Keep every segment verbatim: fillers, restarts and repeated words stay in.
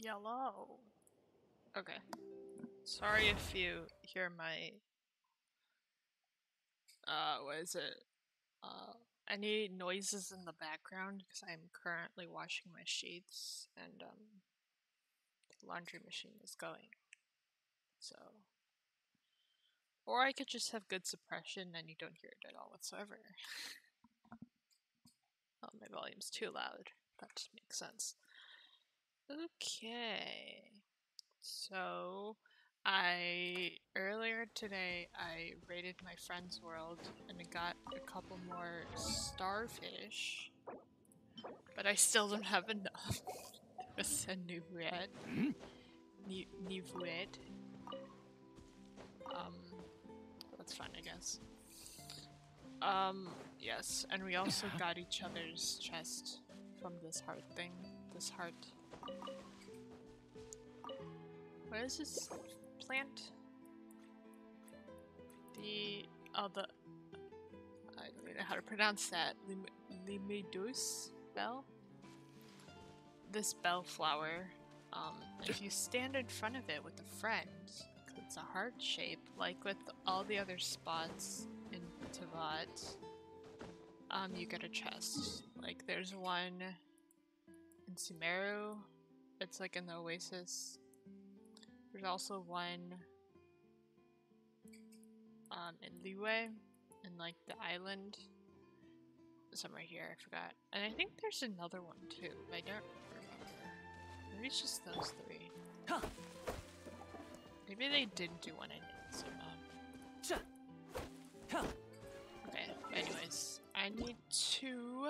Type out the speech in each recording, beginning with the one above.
Yellow. Okay. Sorry if you hear my, uh, what is it? Uh, any noises in the background because I'm currently washing my sheets and, um, the laundry machine is going. So. Or I could just have good suppression and you don't hear it at all whatsoever. Oh, my volume's too loud. That just makes sense. Okay. So, I earlier today I raided my friend's world and I got a couple more starfish, but I still don't have enough to send new red, new new red. Um, that's fine, I guess. Um, yes, and we also got each other's chest from this heart thing. This heart. What is this plant? The oh the I don't even know how to pronounce that. Lim Limidus bell. This bellflower. Um, if you stand in front of it with a friend, because it's a heart shape, like with all the other spots in Tavat, um, you get a chest. Like there's one in Sumeru. It's like in the Oasis. There's also one um, in Liyue, in like the island. Somewhere here, I forgot. And I think there's another one too, but I don't remember. Maybe it's just those three. Maybe they did do one in Inazuma. Okay, anyways. I need to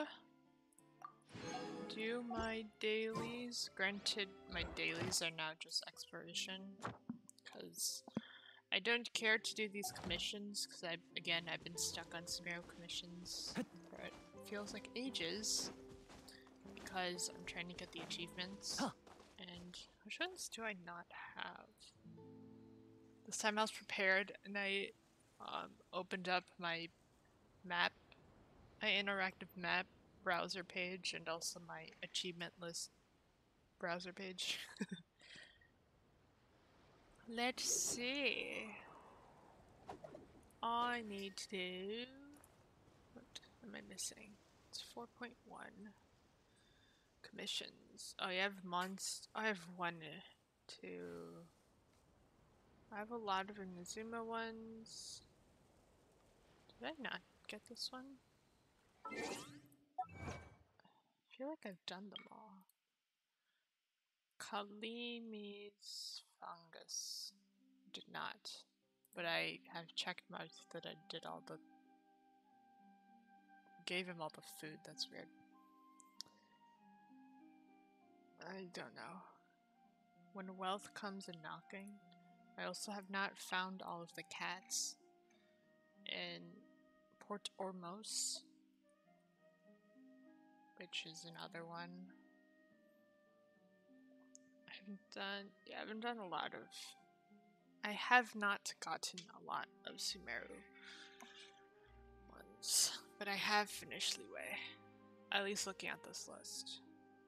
do my dailies. Granted, my dailies are now just exploration, because I don't care to do these commissions, because I, again, I've been stuck on Sumeru commissions for it feels like ages, because I'm trying to get the achievements. And which ones do I not have? This time I was prepared, and I um, opened up my map, my interactive map browser page, and also my achievement list browser page. Let's see. I need to do... What am I missing? It's four point one. Commissions. Oh, you have monst. I have one, two. I have a lot of Inazuma ones. Did I not get this one? I feel like I've done them all. Kalimi's fungus. Did not. But I have checked marks that I did all the... Gave him all the food, that's weird. I don't know. When wealth comes a knocking. I also have not found all of the cats in Port Ormos, which is another one. I haven't done, yeah, I haven't done a lot of, I have not gotten a lot of Sumeru ones, but I have finished Liyue, at least looking at this list.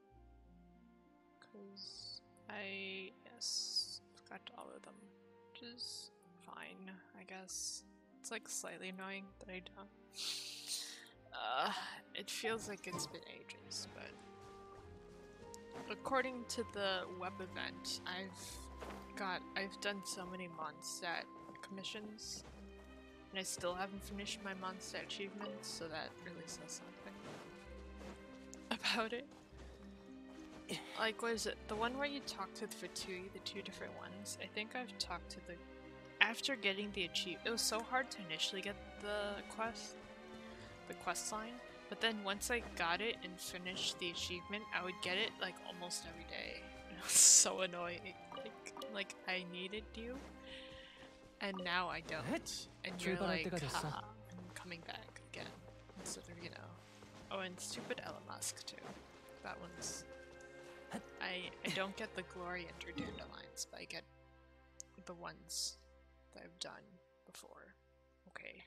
Because I, yes, got all of them, which is fine, I guess. It's like slightly annoying that I don't. Uh, it feels like it's been ages, but according to the web event, I've got, I've done so many Mondstadt commissions, and I still haven't finished my Mondstadt achievements, so that really says something about it. Like, what is it? The one where you talk to the Fatui, the two different ones, I think I've talked to the... After getting the achievement, it was so hard to initially get the quest, the quest line, but then once I got it and finished the achievement, I would get it like almost every day. It was so annoying. Like, like I needed you, and now I don't. And you're like, haha, I'm coming back again. Instead of, you know. Oh, and stupid Elon Musk too. That one's... I, I don't get the Glory Enter Dandelions, but I get the ones that I've done before. Okay.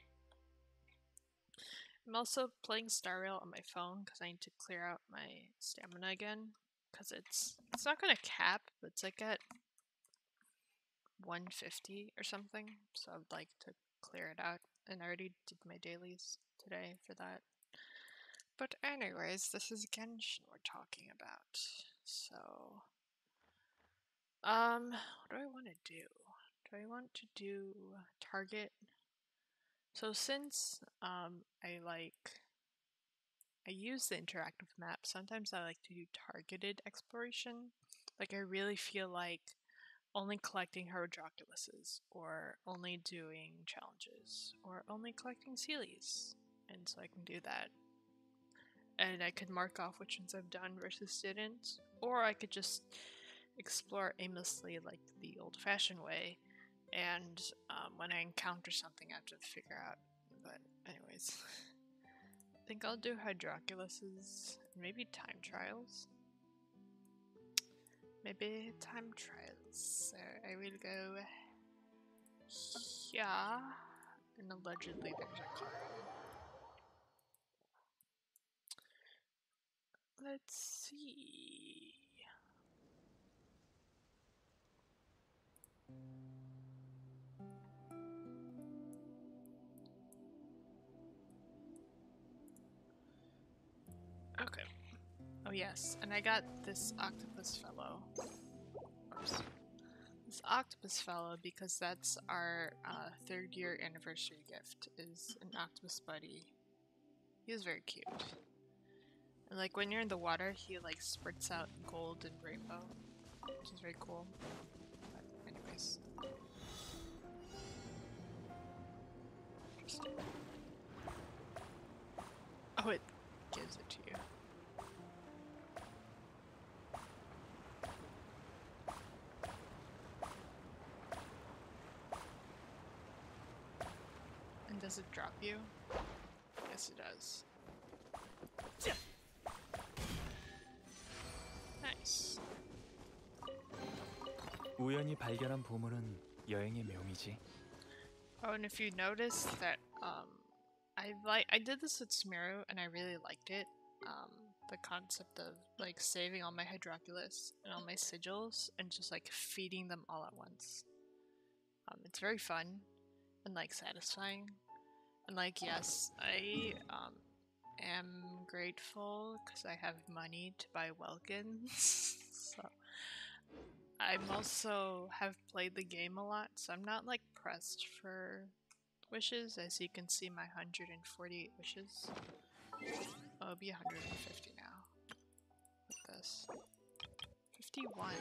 I'm also playing Star Rail on my phone because I need to clear out my stamina again. because it's it's not gonna cap, but it's like at one fifty or something. So I'd like to clear it out, and I already did my dailies today for that. But anyways, this is Genshin we're talking about. So, um, what do I want to do? Do I want to do target? So since um I like I use the interactive map, sometimes I like to do targeted exploration. Like I really feel like only collecting Hydroculuses, or only doing challenges, or only collecting Sealies. And so I can do that. And I could mark off which ones I've done versus didn't. Or I could just explore aimlessly like the old-fashioned way. And um, when I encounter something I have to figure out. But anyways. I think I'll do Hydroculuses, maybe time trials. Maybe time trials. So I will go here, and allegedly there's a car. Let's see. Okay. Oh yes, and I got this octopus fellow. Oops. This octopus fellow because that's our uh, third year anniversary gift, is an octopus buddy. He is very cute. And like when you're in the water, he like spurts out gold and rainbow, which is very cool. But anyways. Interesting. Oh, it gives it to you. And does it drop you? Yes, it does. Nice. 우연히 발견한 보물은 여행의 묘미지. Oh, and if you notice that, um, I like I did this with Smeru, and I really liked it. Um, the concept of like saving all my Hydroculus and all my sigils and just like feeding them all at once. Um, it's very fun and like satisfying. And like, yes, I um am grateful because I have money to buy Welkins. So I'm also have played the game a lot, so I'm not like pressed for wishes. As you can see, my one hundred forty-eight wishes. Oh, it'll be one hundred fifty now. With this. fifty-one.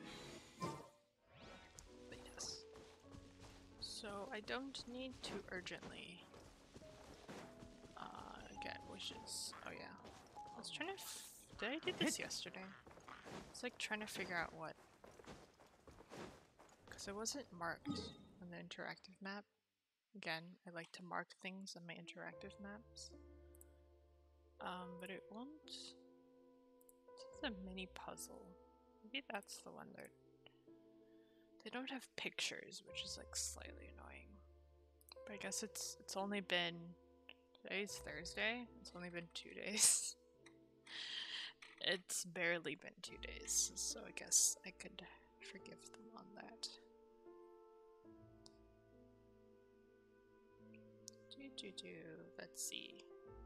But yes. So I don't need to urgently uh, get wishes. Oh yeah. I was trying to f did I do this yesterday? It's like trying to figure out what. Because it wasn't marked on the interactive map. Again, I like to mark things on my interactive maps. Um, but it won't. This is a mini puzzle. Maybe that's the one that they don't have pictures, which is like slightly annoying. But I guess it's it's only been today's Thursday. It's only been two days. It's barely been two days, so I guess I could forgive them on that. Do do do. Let's see.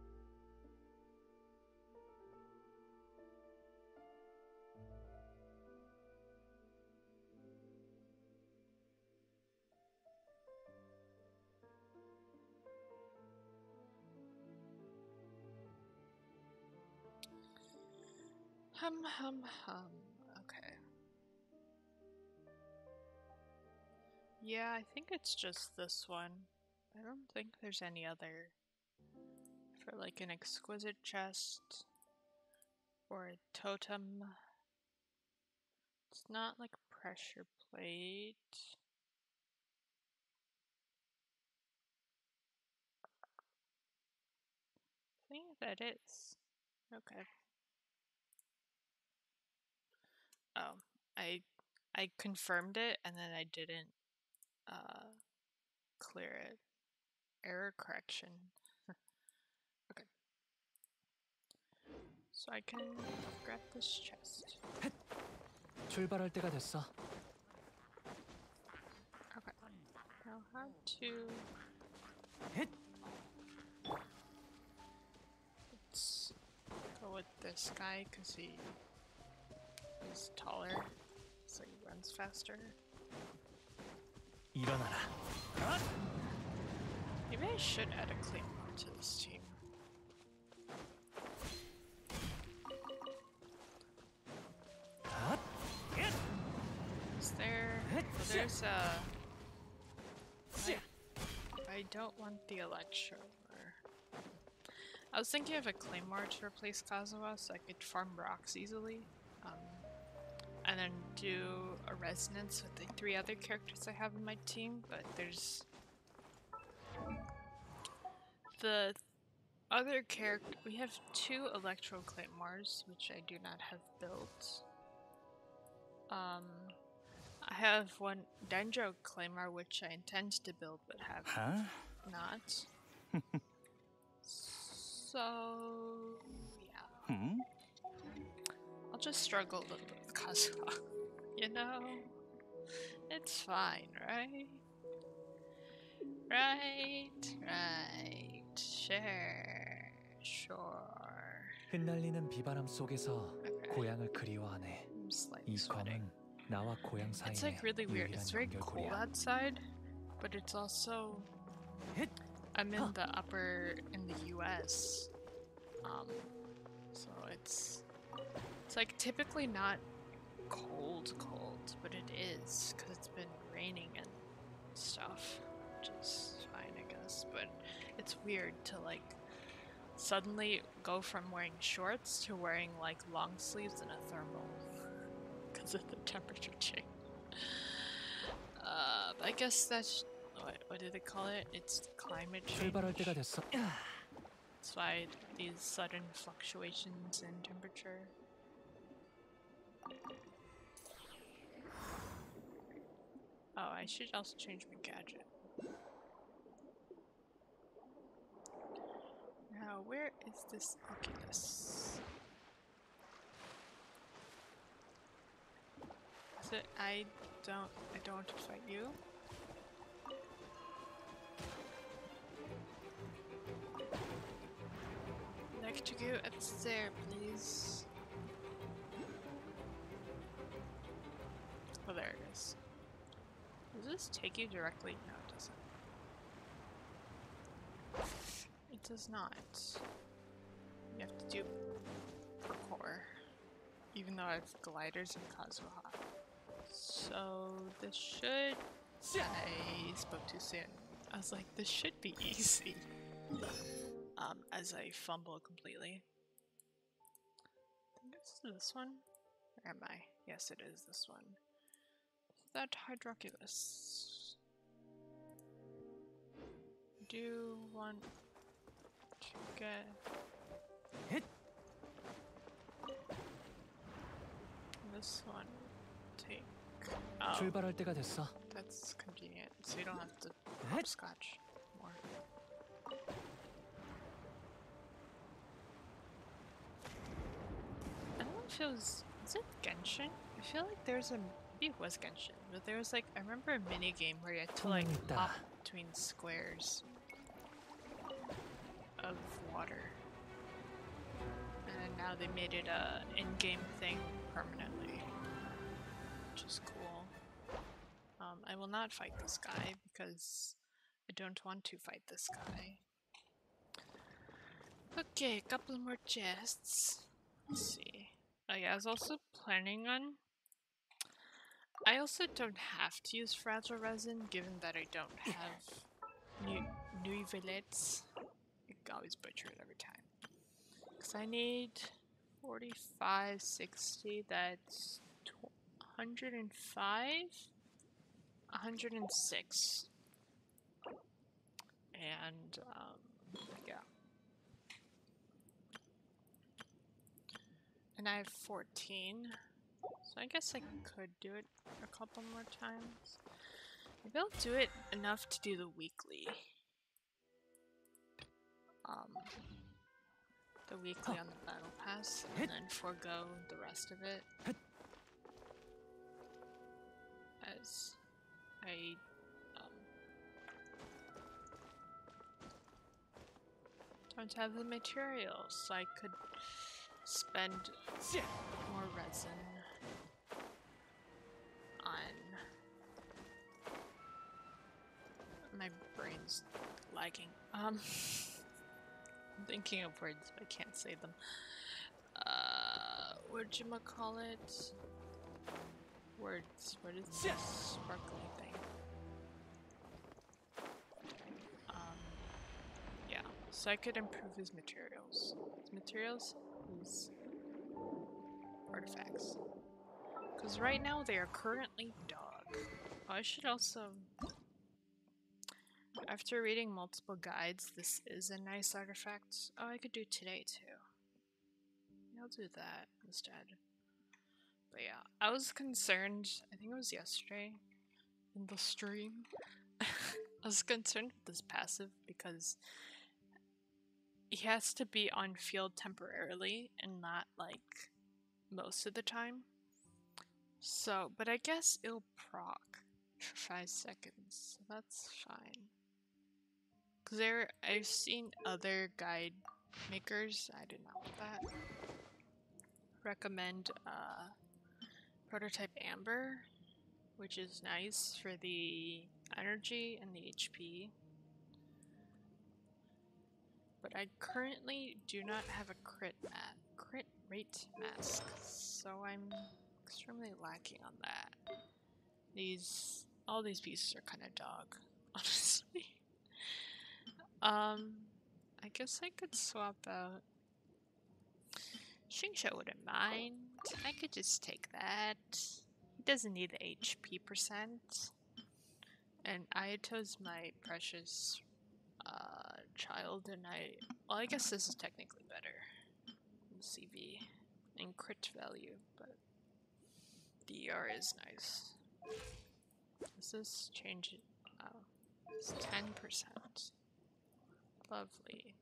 Hum hum hum. Okay. Yeah, I think it's just this one. I don't think there's any other for like an exquisite chest or a totem. It's not like a pressure plate. I think that is. Okay. Oh, I I confirmed it and then I didn't uh clear it. Error correction. Okay. So I can grab this chest. 출발할 때가 됐어. Okay. Now how to... Let's go with this guy because he is taller, so he runs faster. 일어나라. Maybe I should add a claymore to this team. Is there... Oh, there's a... I, I don't want the Electro. Or... I was thinking of a claymore to replace Kazuha so I could farm rocks easily. Um, and then do a resonance with the three other characters I have in my team, but there's... The other character... We have two Electro Claymores, which I do not have built. Um... I have one Dendro Claymore, which I intend to build but have Huh? not. So, yeah. Hmm? I'll just struggle a little bit with Kazuha. You know? It's fine, right? Right, right. Sure, sure. 흩날리는 비바람 속에서 Okay. 고향을 그리워하네. I'm slightly 이 sweating. 검은 나와 고향 It's 사이의 like really weird. It's very cold 연결고리야. outside, but it's also... I'm in the upper, in the U S. Um, so it's... It's like typically not cold cold, but it is, because it's been raining and stuff. Which is fine, I guess, but it's weird to like suddenly go from wearing shorts to wearing like long sleeves and a thermal. Because of the temperature change. Uh, I guess that's what, what do they call it? It's climate change. 출발할 때가 됐어. That's why these sudden fluctuations in temperature. Oh, I should also change my gadget. Now, where is this Oculus? Is it? I don't. I don't want to fight you. Next to go up there, please. Oh, there it is. Does this take you directly? No, it doesn't. It does not. You have to do parkour. Even though I have gliders and Kazuha. So this should... I spoke too soon. I was like, this should be easy. Um, as I fumble completely. I think it's this one. Where am I? Yes, it is this one. That Hydroculus. Do want to get hit this one. Take. Oh, 출발할 때가 됐어. that's convenient. So you don't have to hit scotch more. I don't know if it was. Is it Genshin? I feel like there's a. Maybe it was Genshin, but there was like, I remember a mini game where you had to like hop between squares of water. And now they made it a in-game thing permanently, which is cool. Um, I will not fight this guy because I don't want to fight this guy. Okay, a couple more chests. Let's see. Oh yeah, I was also planning on... I also don't have to use fragile resin, given that I don't have new Nuivellets. I always butcher it every time. Because I need forty-five, sixty, that's one hundred five? one hundred six. And, um, yeah. And I have fourteen. So I guess I could do it a couple more times. Maybe I'll do it enough to do the weekly. Um, the weekly on the battle pass and then forego the rest of it. As I um, don't have the materials, so I could spend more resin on. My brain's lagging. Um, I'm thinking of words, but I can't say them. Uh, whatchamacallit? Words. What is this sparkly thing? Um, yeah. So I could improve his materials. His materials? His artifacts. Because right now they are currently dog. Oh, I should also... After reading multiple guides, this is a nice artifact. Oh, I could do today too. Yeah, I'll do that instead. But yeah, I was concerned, I think it was yesterday in the stream. I was concerned with this passive because he has to be on field temporarily and not like most of the time. So, but I guess it'll proc for five seconds, so that's fine. Cause there, I've seen other guide makers, I do not want that, recommend uh, Prototype Amber, which is nice for the energy and the H P. But I currently do not have a crit mat, crit rate mask, so I'm extremely lacking on that. These, all these pieces are kind of dog, honestly. Um, I guess I could swap out. Shingsha wouldn't mind. I could just take that. He doesn't need the H P percent. And Ayato's my precious uh, child, and I. Well, I guess this is technically better than C V in crit value, but D R is nice. Does this change it? Oh, it's ten percent. Lovely.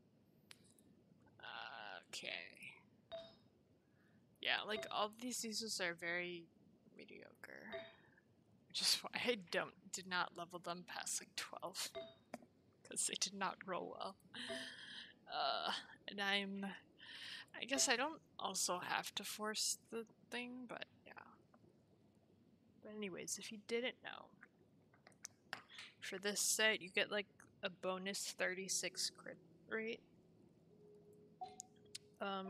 Uh, okay. Yeah, like all of these uses are very mediocre. Which is why I don't did not level them past like twelve. Because they did not roll well. Uh, and I'm... I guess I don't also have to force the thing, but yeah. But anyways, if you didn't know, for this set you get like a bonus thirty-six crit rate. Um,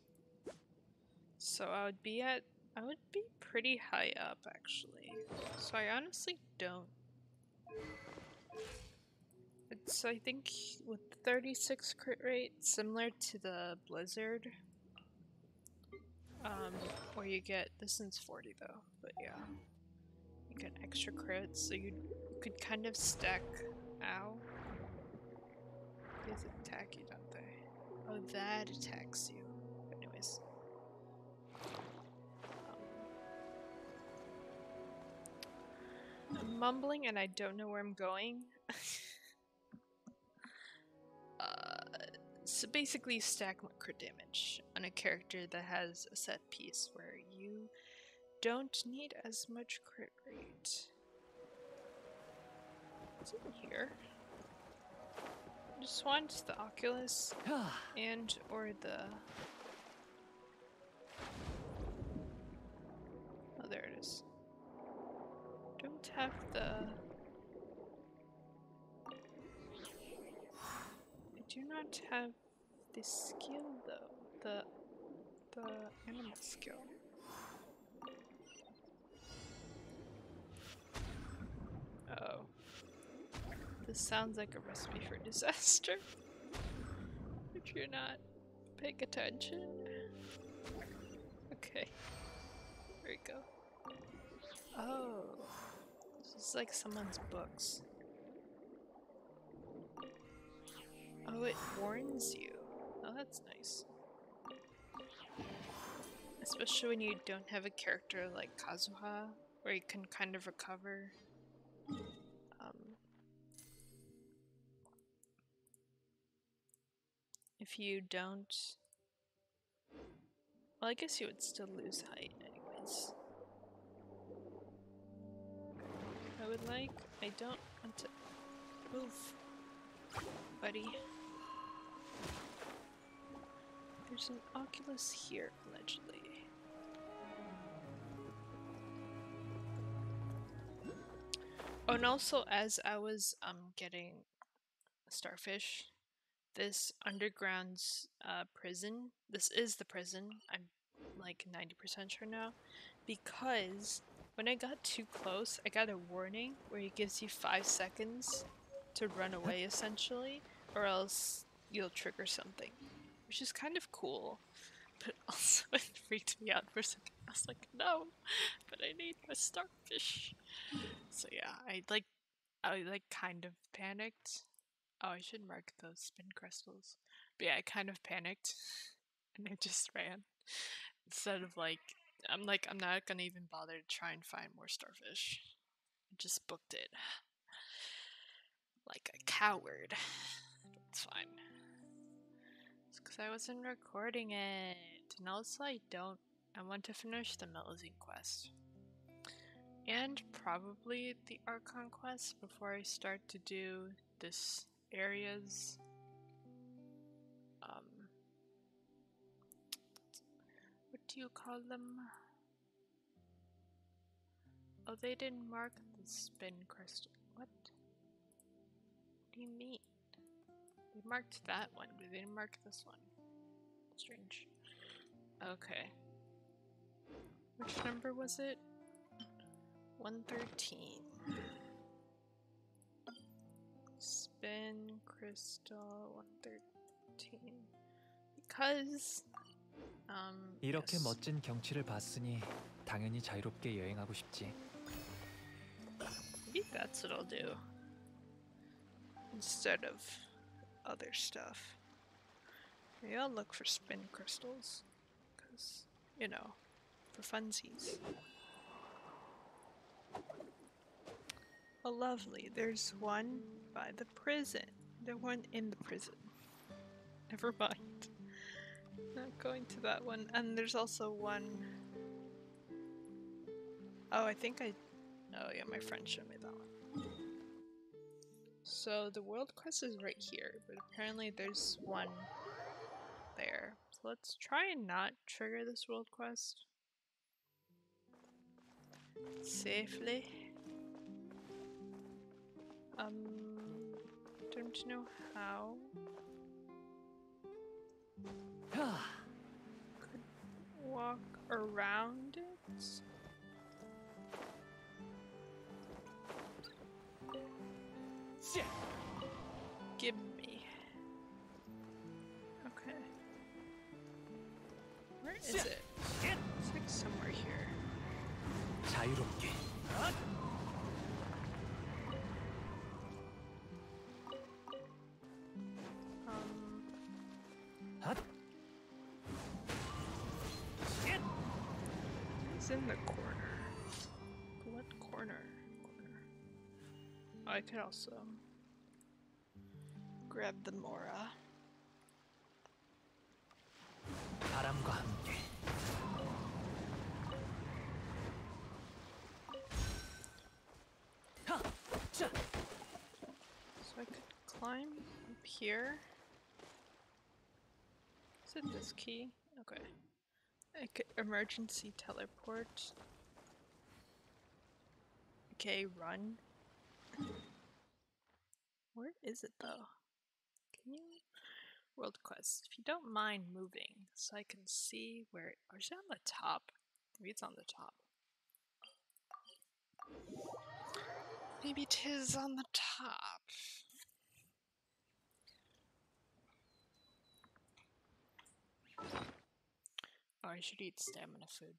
so I would be at, I would be pretty high up actually. So I honestly don't. It's, I think, with thirty-six crit rate, similar to the Blizzard, um, where you get, this one's forty though, but yeah. You get extra crits, so you could kind of stack, ow. These attack you, don't they? Oh, that attacks you. But anyways. Um, I'm mumbling and I don't know where I'm going. uh, so basically you stack crit damage on a character that has a set piece where you don't need as much crit rate. What's in here? I just want the Oculus and or the... Oh, there it is. Don't have the... I do not have the skill though. The the animal skill. Oh. This sounds like a recipe for disaster. If you're not paying attention. Okay. There we go. Oh. This is like someone's books. Oh, it warns you. Oh, that's nice. Especially when you don't have a character like Kazuha, where you can kind of recover. Um, if if you don't... Well, I guess you would still lose height anyways. I would like... I don't want to move, buddy. There's an Oculus here, allegedly. Oh, and also as I was um getting starfish, this underground uh, prison, this is the prison, I'm like ninety percent sure now, because when I got too close, I got a warning where it gives you five seconds to run away essentially, or else you'll trigger something, which is kind of cool, but also it freaked me out for a second. I was like, no, but I need my starfish. So yeah, I like, I like kind of panicked. Oh, I should mark those spin crystals. But yeah, I kind of panicked and I just ran. Instead of like, I'm like, I'm not gonna even bother to try and find more starfish. I just booked it. Like a coward. It's fine. It's because I wasn't recording it. And also I don't, I want to finish the Melazine quest. And probably the Archon quest before I start to do this areas. Um, what do you call them? Oh, they didn't mark the spin crystal. What? What do you mean? They marked that one, but they didn't mark this one. Strange. Okay. Which number was it? one thirteen. Spin crystal one thirteen. Because um 이렇게 yes. 멋진 경치를 봤으니 당연히 자유롭게 여행하고 싶지. Maybe that's what I'll do instead of other stuff. Maybe I'll look for spin crystals because, you know, for funsies. Oh, lovely. There's one by the prison. The one in the prison. Never mind. Not going to that one. And there's also one... Oh, I think I... Oh yeah, my friend showed me that one. So the world quest is right here, but apparently there's one there. So let's try and not trigger this world quest. Safely. Um, don't know how. Could walk around it. Give me. Okay. Where is it? It's like somewhere here. 자유롭게. Um. It's in the corner. What corner? Corner. Oh, I could also grab the Mora. 바람과 함께. So I could climb up here. Is it this key? Okay. I could emergency teleport. Okay, run. Where is it though? Can you? World quest. If you don't mind moving, so I can see where. Or is it on the top? Maybe it's on the top. Maybe it is on the top. Oh, I should eat stamina food.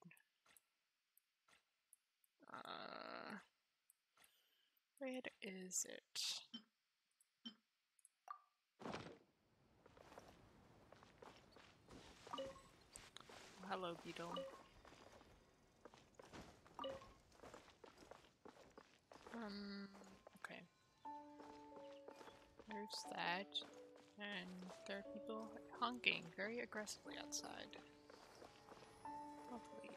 Uh, where is it? Hello, beetle. Um, okay. There's that. And there are people honking very aggressively outside. Lovely.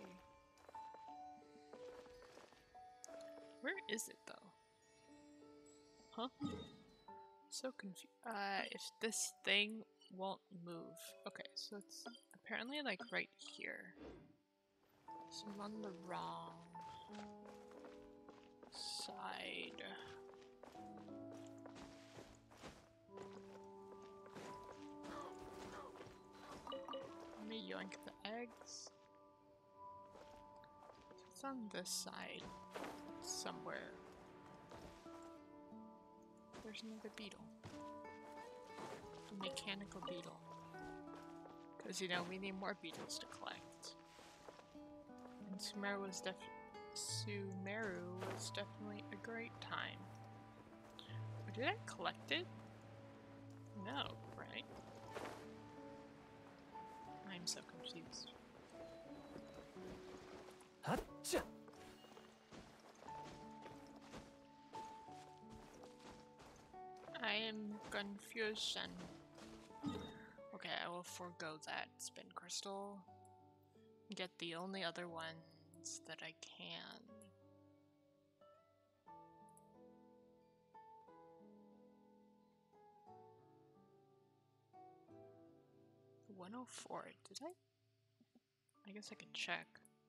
Where is it though? Huh? So confused. Uh, if this thing won't move. Okay, so it's apparently like right here. So I'm on the wrong side. Let me yoink the eggs. It's on this side somewhere. There's another beetle. A mechanical beetle. Because, you know, we need more beetles to collect. And Sumeru was def- Sumeru was definitely a great time. Or did I collect it? No, right? I'm so confused. 하차! I am confusion. Okay, I will forego that spin crystal. Get the only other ones that I can. one oh four, did I? I guess I could check.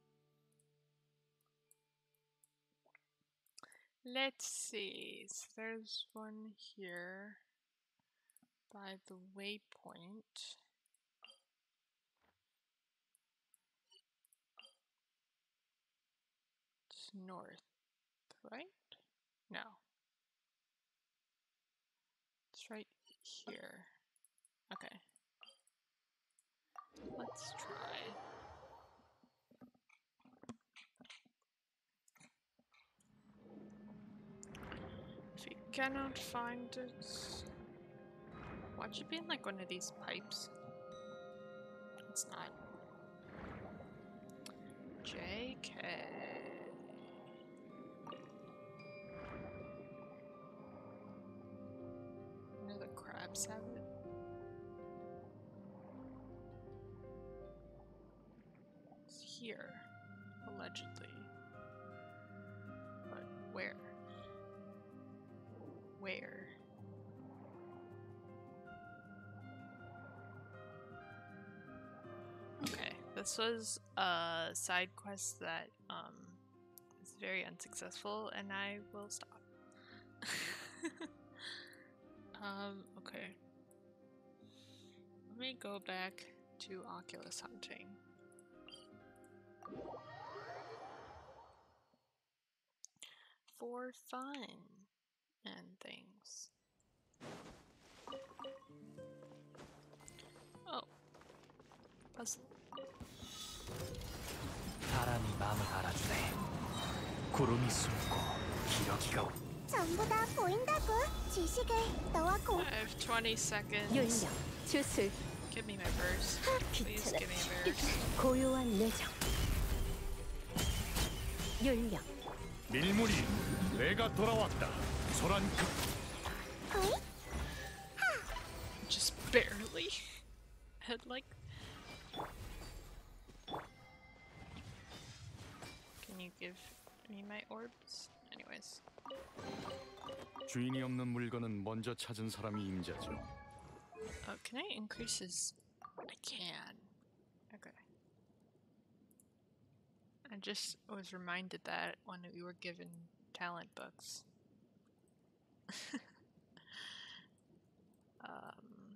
Let's see, so there's one here by the waypoint. It's north, right? No. It's right here. Okay. Let's try. If you cannot find it, watch it be in like one of these pipes. It's not. J K. None of the crabs have it. It's here, allegedly. But where? Where? Okay, this was a side quest that um is very unsuccessful, and I will stop. um, okay. Let me go back to Oculus hunting. For fun and things. Oh. Puzzle. 바람이 마음을 알아주네. 구름이 숨고 기러기가 오. 전부 다 보인다고. 지식을 너와 공. I have twenty seconds. 윤력, 주술, Give me my burst. Please 빛으로 give me a burst. 고요한 내정. 윤력. 밀물이 내가 돌아왔다. 소란 그 어이? Just barely. Had like. Can you give me my orbs? Anyways. 주인이 없는 물건은 먼저 찾은 사람이 임자죠. Oh, can I increase his? I can. Okay. I just was reminded that when we were given talent books. um.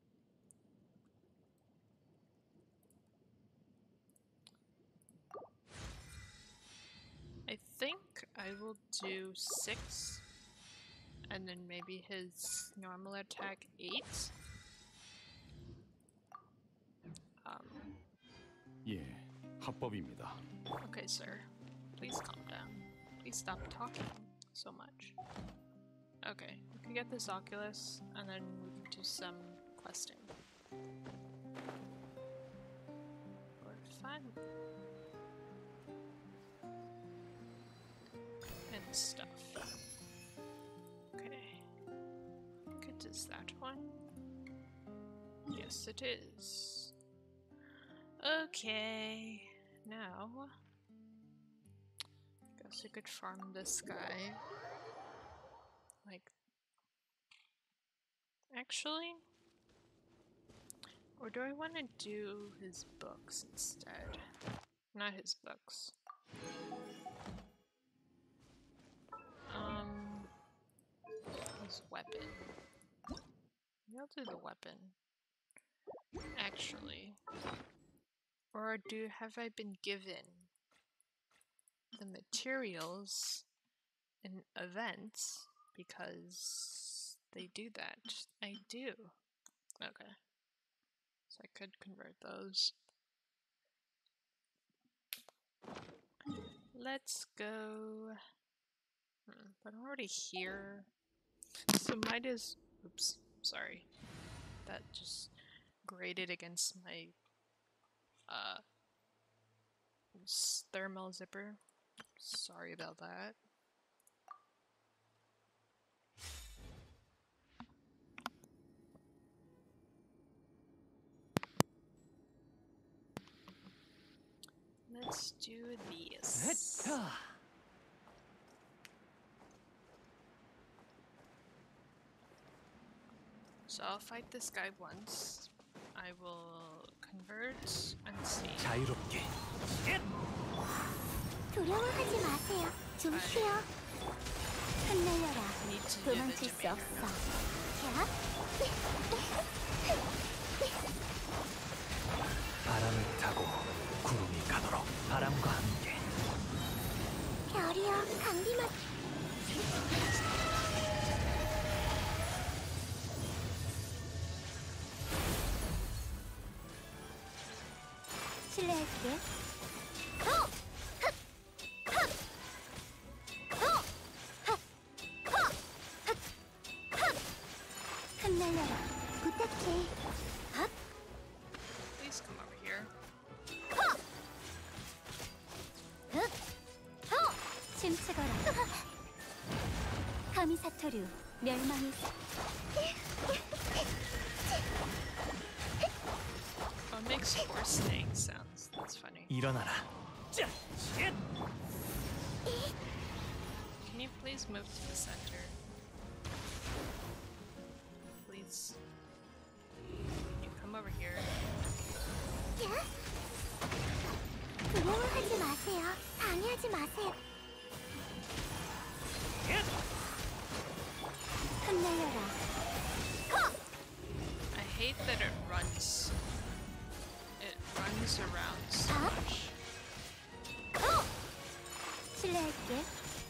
I think I will do six, and then maybe his normal attack eight. Um, 예, 합법입니다. okay, sir. Please calm down. Please stop talking so much. Okay, we can get this Oculus, and then we can do some questing. For fun. And stuff. Okay. Good is that one. Yes, it is. Okay, now guess we could farm this guy. Like, actually, or do I want to do his books instead? Not his books. Um, his weapon. Maybe I'll do the weapon. Actually. Or do have I been given the materials in events because they do that? I do. Okay. So I could convert those. Let's go. Hmm, but I'm already here. So might as. Oops. Sorry. That just grated against my uh thermal zipper. Sorry about that. Let's do this. So I'll fight this guy once. I will convert and see. 자유롭게. 두려워하지 마세요. 좀 쉬어. 흩날려라. Need to do the 도망칠 수 Jamaican 없어. now. 야. 바람을 타고 구름이 가도록 바람과 함께. 별이여, 강비만. 실례할게. 어! 흑! 흑! 어! 흑! 어! 흑! 흑! 흩날려라. 부탁해. 흑! Please come over here. 어! 흑! 어! 침체거라. 가미사토류 멸망의 Oh, it makes horse staying sounds. That's funny. 일어나라. 자, 쉿! Can you please move to the center? Please. Can you come over here? 야? 두려워하지 마세요. 방해하지 마세요. 흩날려라. I hate that it runs. It runs around so Huh? much. 어! 실례할게.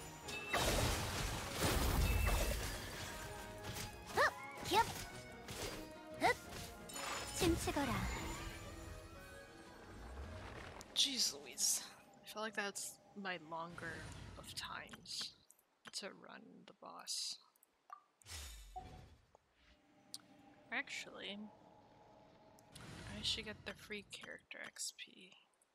흡! 기업! 흡! 침체거라. Jeez Louise. I feel like that's my longer of times to run the boss. Actually, I should get the free character X P.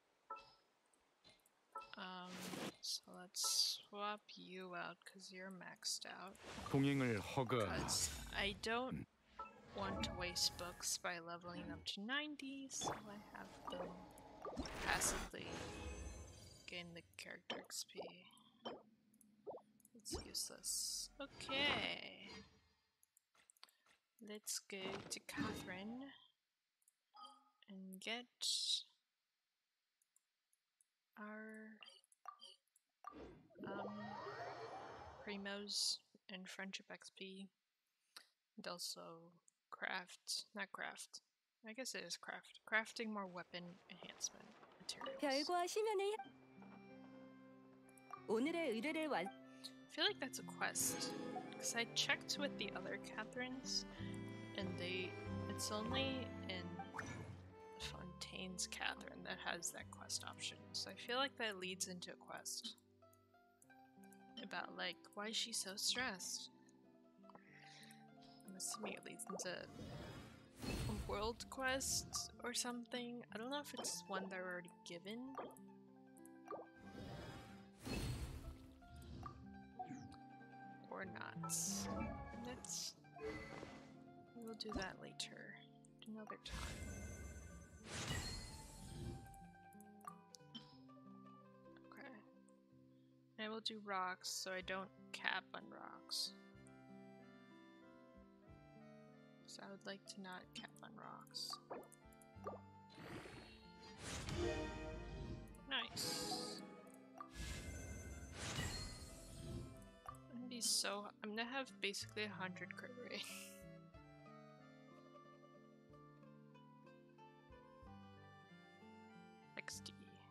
Um, so let's swap you out because you're maxed out. 동행을 허가하나. Because I don't want to waste books by leveling up to ninety, so I have them passively gain the character X P. It's useless. Okay. Let's go to Catherine and get our um primos and friendship X P, and also craft, not craft, I guess it is craft, crafting more weapon enhancement materials. 별과 심연을 오늘의 의뢰를 완 I feel like that's a quest, because I checked with the other Catherines, and they, it's only in Fontaine's Catherine that has that quest option, so I feel like that leads into a quest. About, like, why is she so stressed? I'm assuming it leads into a world quest or something. I don't know if it's one they're already given. Or not. Let's... We'll do that later. another time. Okay. I will do rocks so I don't cap on rocks. So I would like to not cap on rocks. Nice. I'm gonna be so. I'm gonna have basically a hundred crit rate. sixty.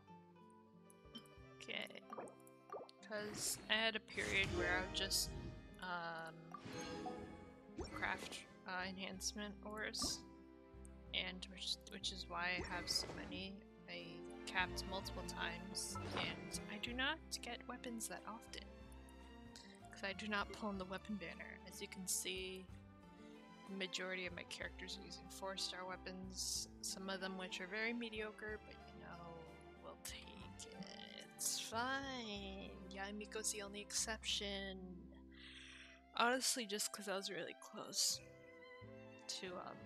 Okay. Because I had a period where I would just um, craft uh, enhancement ores, and which which is why I have so many. I capped multiple times, and I do not get weapons that often. Because I do not pull in the weapon banner. As you can see, the majority of my characters are using four star weapons, some of them which are very mediocre, but you know, we'll take it. It's fine. Yamiko's the only exception. Honestly, just because I was really close to um,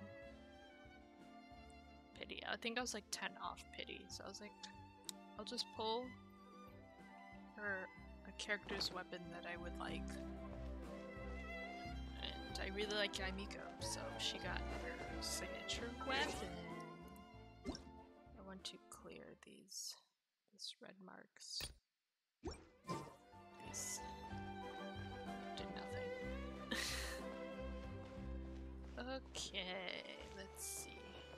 Pity. I think I was like ten off Pity, so I was like, I'll just pull her a character's weapon that I would like. And I really like Yamiko, so she got her signature weapon. I want to clear these, these red marks. These did nothing. Okay, let's see.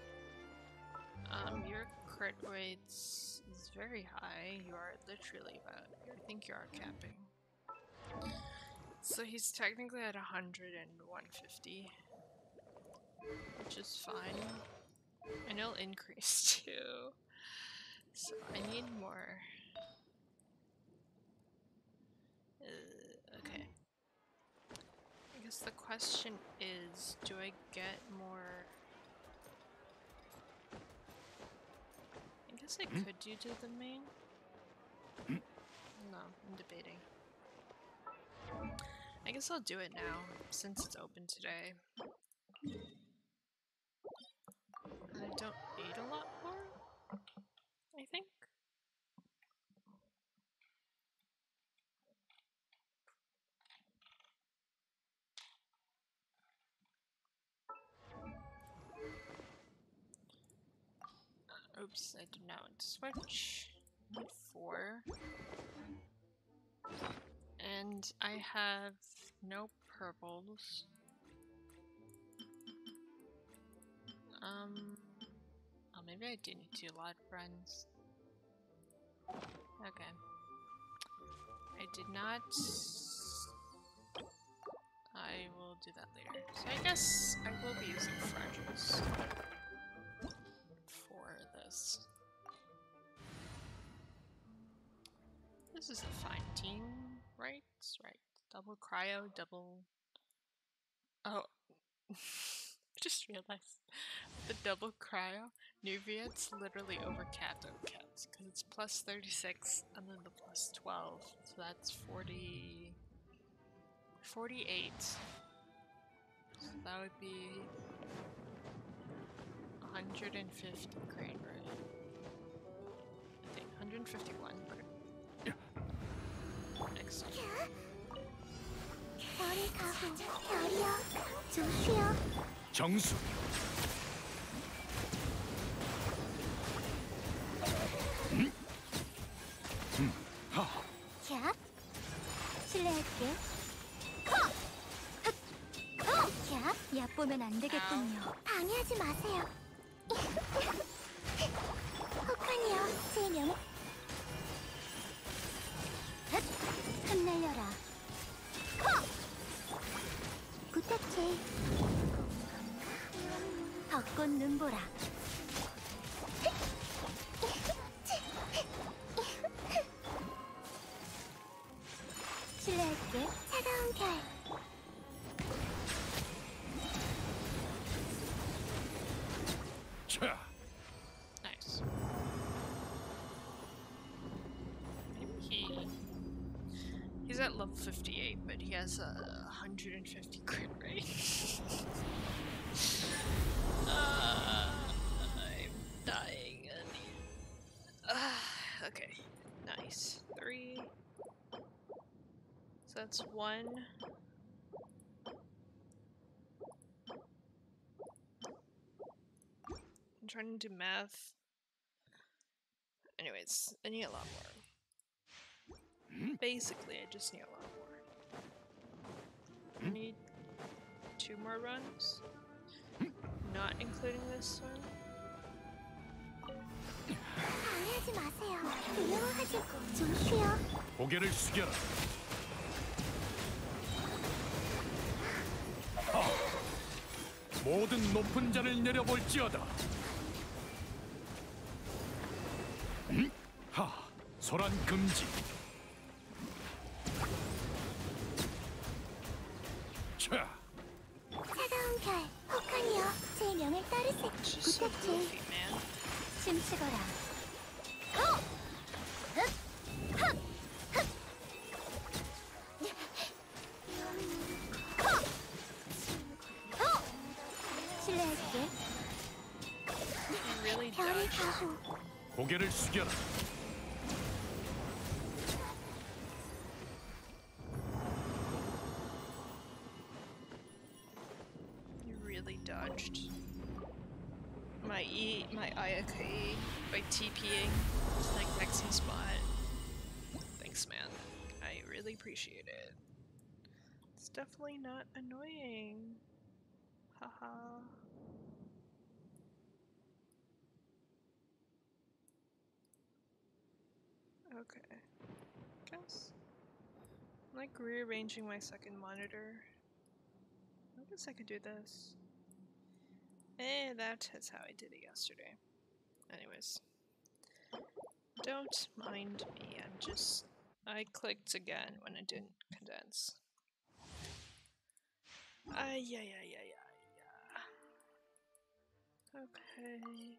Um, your crit rates is very high. You are literally about, I think you are capping. So he's technically at one hundred and one fifty, which is fine. And it'll increase too. So I need more. Uh, okay. I guess the question is, do I get more? I guess I could do to the main. No, I'm debating. I guess I'll do it now, since it's open today. And I don't need a lot more, I think. Oops, I did not want to switch. Need four. And I have no purples. Um, oh, maybe I do need to do a lot of friends. Okay. I did not. I will do that later. So I guess I will be using fragiles for this. This is a fine team, right? Right. Double cryo, double. Oh, I just realized the double cryo. Nuviet's literally overcapped overcapped because it's plus thirty-six and then the plus twelve, so that's forty, forty-eight. So that would be one hundred fifty crane rate. I think one hundred fifty-one. Next. 별이 가고 별이여 좀 쉬어. 정수. 음? 음. 하. 캬. 실례할게. 컷! 컷! 캬. 얕보면 안 되겠군요. 방해하지 마세요. 혹하니요, 제 명. 흩날려라. 컷! 부탁해. 벚꽃 눈보라. 실례할게. 차가운 별. 자. Nice. Maybe he... He's at level fifty-eight, but he has a one hundred fifty crit rate. Uh, I'm dying. Uh, okay, nice. Three. So that's one. I'm trying to do math. Anyways, I need a lot more. Basically, I just need a lot more. I need two more runs. Not including this one. 방해하지 마세요. 두려워하지 좀 쉬어. 고개를 숙여라. 하! 모든 높은 자를 내려볼지어다. 음? 하! 소란 금지. 차! 차가운 별, 혹한이여. 제 명을 따르세. She's so 부탁해. goofy, man. 춤추거라. 호! 흑! 흑! 흑! 호! 호! 실례할게. You really 별을 dodged. 가호. 고개를 숙여라. You really dodged my E, my Ayaka by TPing to like Vexy spot. Thanks, man. I really appreciate it. It's definitely not annoying. Haha. Okay. Guess. I'm like rearranging my second monitor. I guess I could do this. Eh, that is how I did it yesterday. Anyways. Don't mind me, I'm just... I clicked again when I didn't condense. Ah, yeah, yeah, yeah, yeah, yeah. Okay.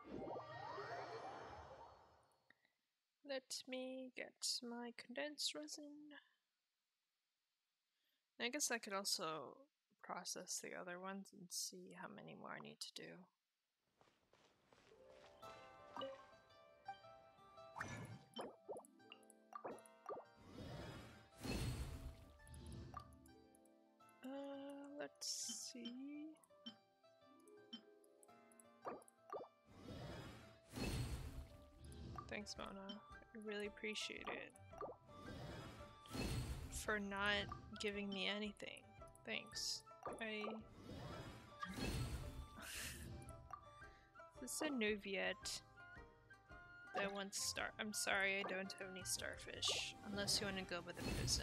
Let me get my condensed resin. I guess I could also process the other ones and see how many more I need to do. Uh, let's see. Thanks, Mona. I really appreciate it. For not giving me anything. Thanks. I... Is this a Nuviet that wants star? I'm sorry, I don't have any starfish. Unless you want to go with a prison.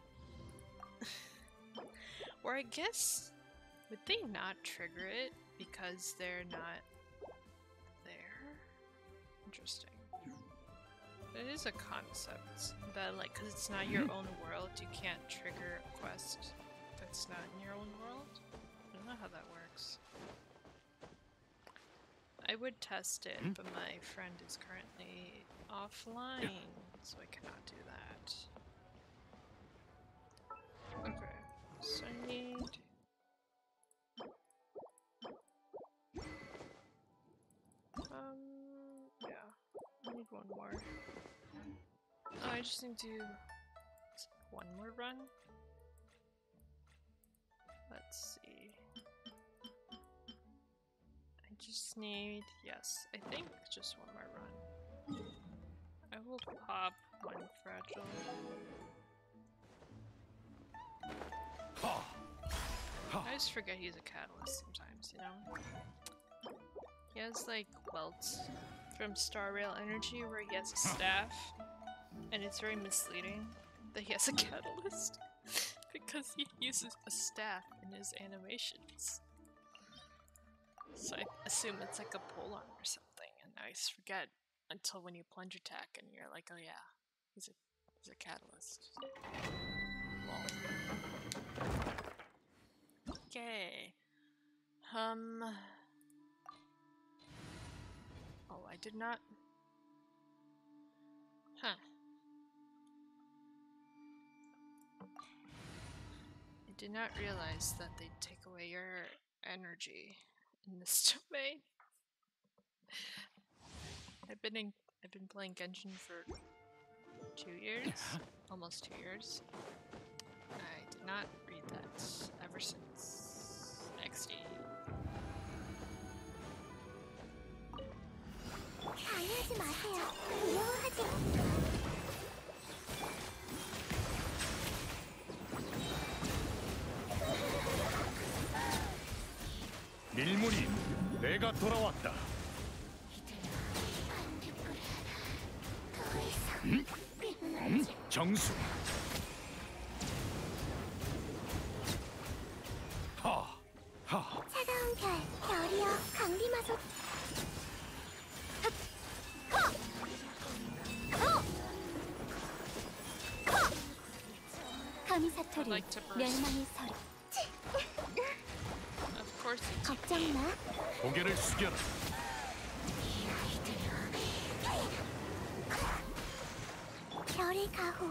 Or I guess, would they not trigger it because they're not there? Interesting. It is a concept that, like, because it's not your own world, you can't trigger a quest that's not in your own world. I don't know how that works. I would test it, but my friend is currently offline, so I cannot do that. Okay, so I need... Um, yeah, I need one more. Oh, I just need to do one more run. Let's see. I just need, yes, I think just one more run. I will pop one fragile. I just forget he's a catalyst sometimes, you know? He has like welts from Star Rail Energy where he has a staff, and it's very misleading that he has a catalyst because he uses a staff in his animations. So I assume it's like a polearm or something, and I just forget until when you plunge attack and you're like, oh yeah, he's a he's a catalyst. Lol. Okay. Um. Oh, I did not. Huh. I did not realize that they'd take away your energy in this domain. I've been in I've been playing Genshin for two years, almost two years. I did not read that ever since X D. 방해하지 마세요. 두려워하지 밀물이 내가 돌아왔다. 음? 음? 정수. 하, 하. 차가운 별, 별이여 강림하소. 감히 사토리, Like to burst. 멸망의 소리. Of course it's 걱정 마. 고개를 숙여라. 별의 가호.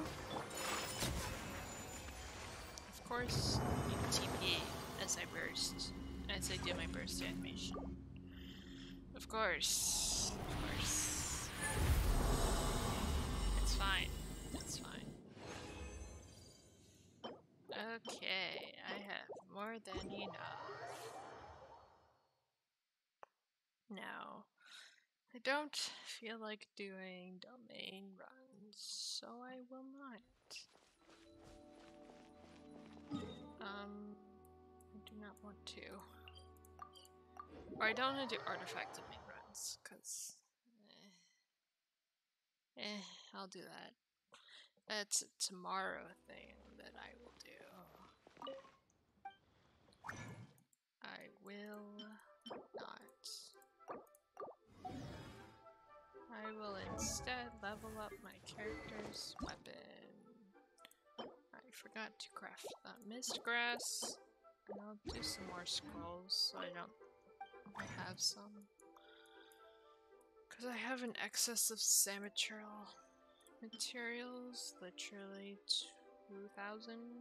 Of course you T P as I burst, as I do my burst animation. Of course, of course. It's fine. It's fine. Okay, I have more than enough. Now, I don't feel like doing domain runs, so I will not. Um, I do not want to. Or I don't want to do artifact domain runs, because... Eh, eh, I'll do that. That's a tomorrow thing that I will do. I will not. I will instead level up my character's weapon. I forgot to craft uh, mist grass. And I'll do some more scrolls so I don't. I have some. Because I have an excess of Samaterial materials, literally two thousand.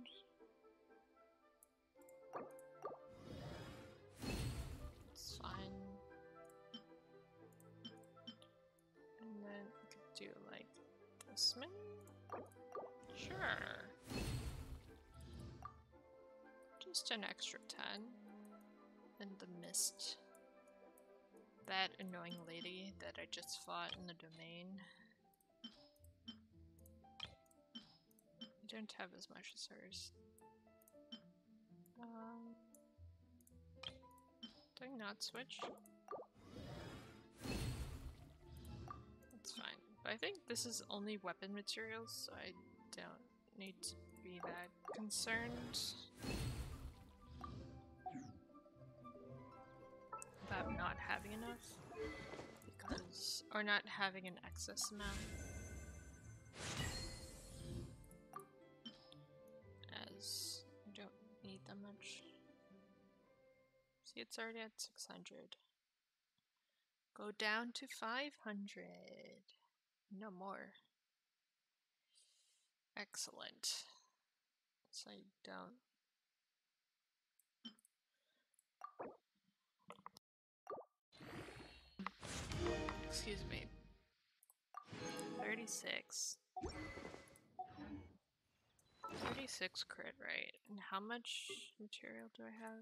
It's fine. And then I could do like this many? Sure. Just an extra ten. And the mist. That annoying lady that I just fought in the domain. I don't have as much as hers. Um, did I not switch? That's fine. But I think this is only weapon materials, so I don't need to be that concerned about not having enough. Because, or not having an excess amount. As I don't need that much. See, it's already at six hundred. Go down to five hundred. No more. Excellent. So I don't. Excuse me. thirty-six. thirty-six crit, right? And how much material do I have?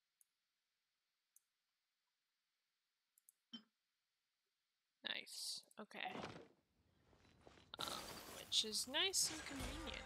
Nice. Okay. Um, which is nice and convenient.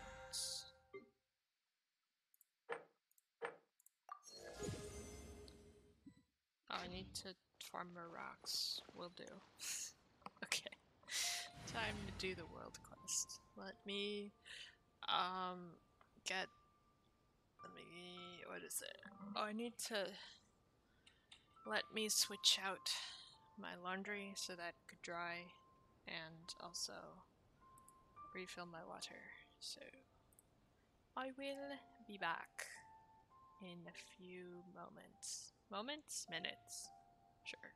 Oh, I need to farm more rocks. Will do. Okay. Time to do the world quest. Let me um get let me what is it? Oh, I need to let me switch out my laundry so that it could dry and also refill my water. So I will be back in a few moments. Moments? Minutes? Sure.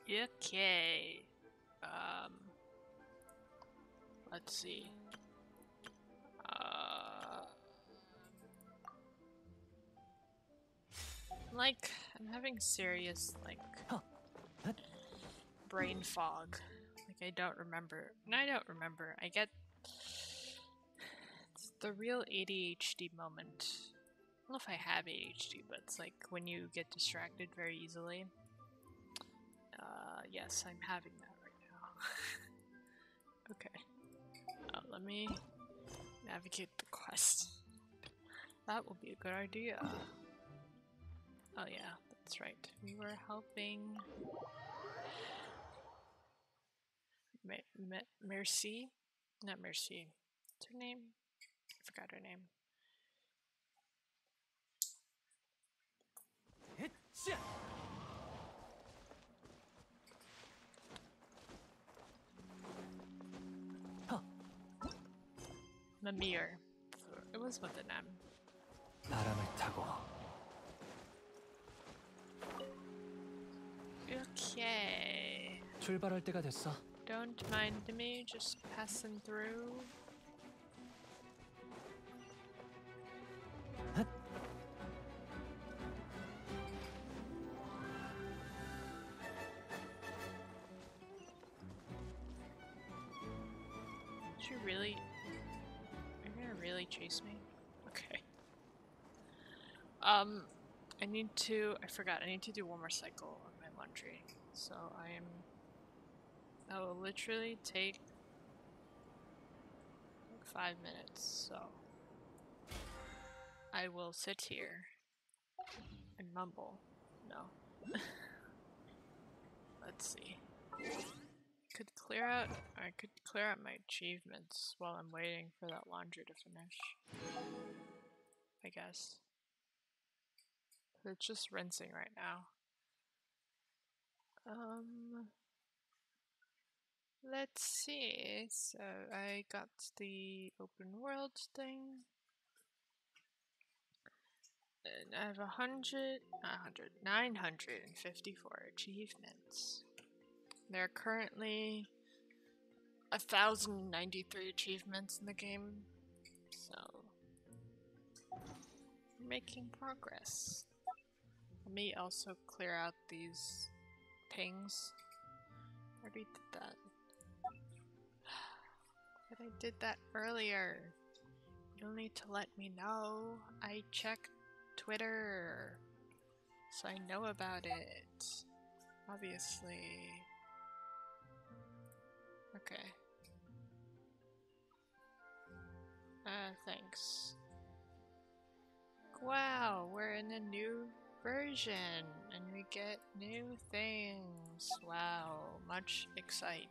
Okay. Um. Let's see. Uh. Like, I'm having serious, like, brain fog. Like, I don't remember. And I don't remember. I get. It's the real A D H D moment. I don't know if I have A D H D, but it's like when you get distracted very easily. Uh, yes, I'm having that right now. Okay. Uh, let me navigate the quest. That will be a good idea. Oh yeah, that's right. We were helping Me Me Merci? Not Merci. What's her name? I forgot her name. Mimir. It was with an M. 바람을 타고 Okay. 출발할 때가 됐어. Don't mind me, just passing through. Did you really? You're gonna really chase me? Okay. Um, I need to. I forgot. I need to do one more cycle on my laundry. So I am. That will literally take like five minutes. So I will sit here and mumble. No. Let's see. Could clear out. I could clear out my achievements while I'm waiting for that laundry to finish. I guess. It's just rinsing right now. Um. Let's see. So I got the open world thing. And I have a hundred, not a hundred, nine hundred and fifty-four achievements. There are currently a thousand ninety-three achievements in the game, so we're making progress. Let me also clear out these pings. I already did that. But I did that earlier. You'll need to let me know. I checked Twitter, so I know about it. Obviously. Okay. Uh, thanks. Wow, we're in a new version, and we get new things. Wow, much excite.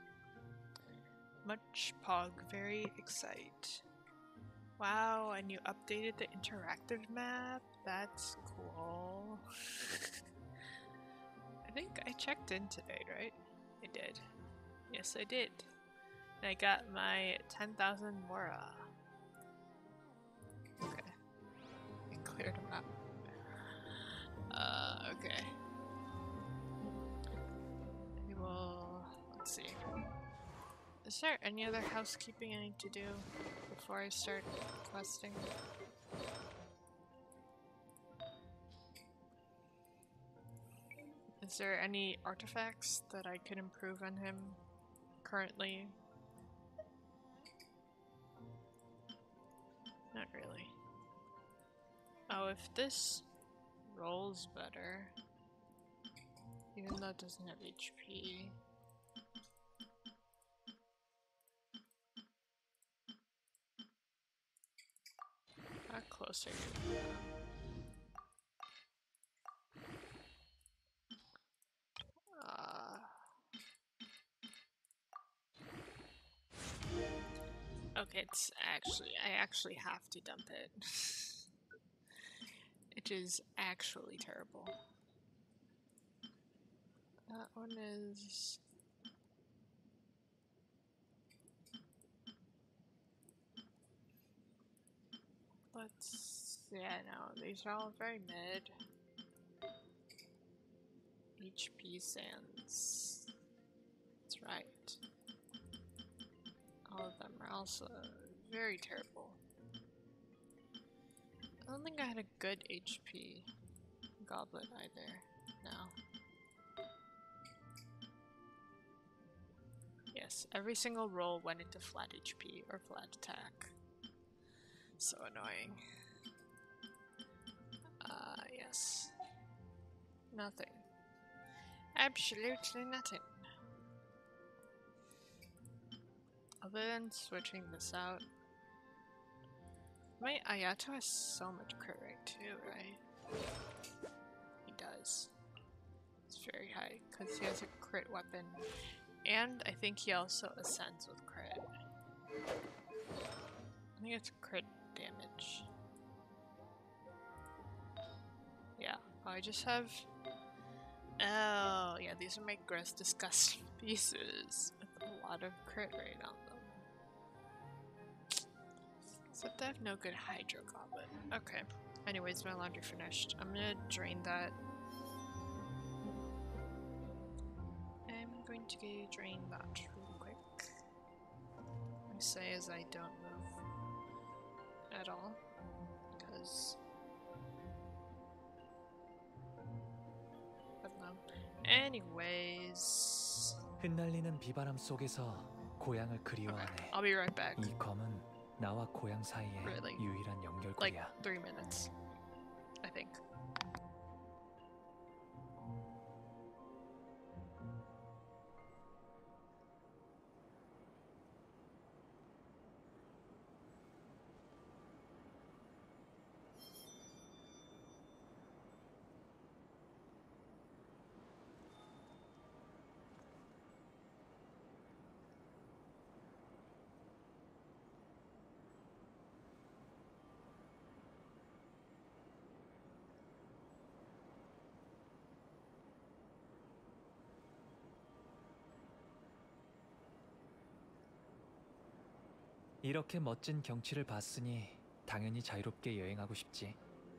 Much pog, very excite. Wow, and you updated the interactive map? That's cool. I think I checked in today, right? I did. Yes, I did. And I got my ten thousand Mora. Okay. I cleared them up. Uh, okay. We will... let's see. Is there any other housekeeping I need to do before I start questing? Is there any artifacts that I could improve on him currently? Not really. Oh, if this rolls better, even though it doesn't have H P. How close are you? Uh, okay, it's actually, I actually have to dump it. It is actually terrible. That one is... let's... yeah, no, these are all very mid. He H P sands. That's right. All of them are also very terrible. I don't think I had a good H P goblet either. No. Yes, every single roll went into flat H P or flat attack. So annoying. Uh, yes. Nothing. Absolutely nothing. Other than switching this out. My Ayato has so much crit rate too, right? He does. It's very high because he has a crit weapon. And I think he also ascends with crit. I think it's crit damage. Yeah, I just have... Oh, yeah, these are my gross disgusting pieces with a lot of crit rate on them. Except I have no good Hydro Goblet. Okay. Anyways, my laundry finished. I'm gonna drain that. I'm going to go drain that really quick. I say as I don't move at all, because I don't know. Anyways, 흩날리는 비바람 속에서 고향을 okay, 그리워하네. I'll be right back. 이 검은 나와 고향 사이의 Really? 유일한 Like 연결고리야. three minutes, I think. 이렇게 멋진 경치를 봤으니 당연히 자유롭게 여행하고 싶지.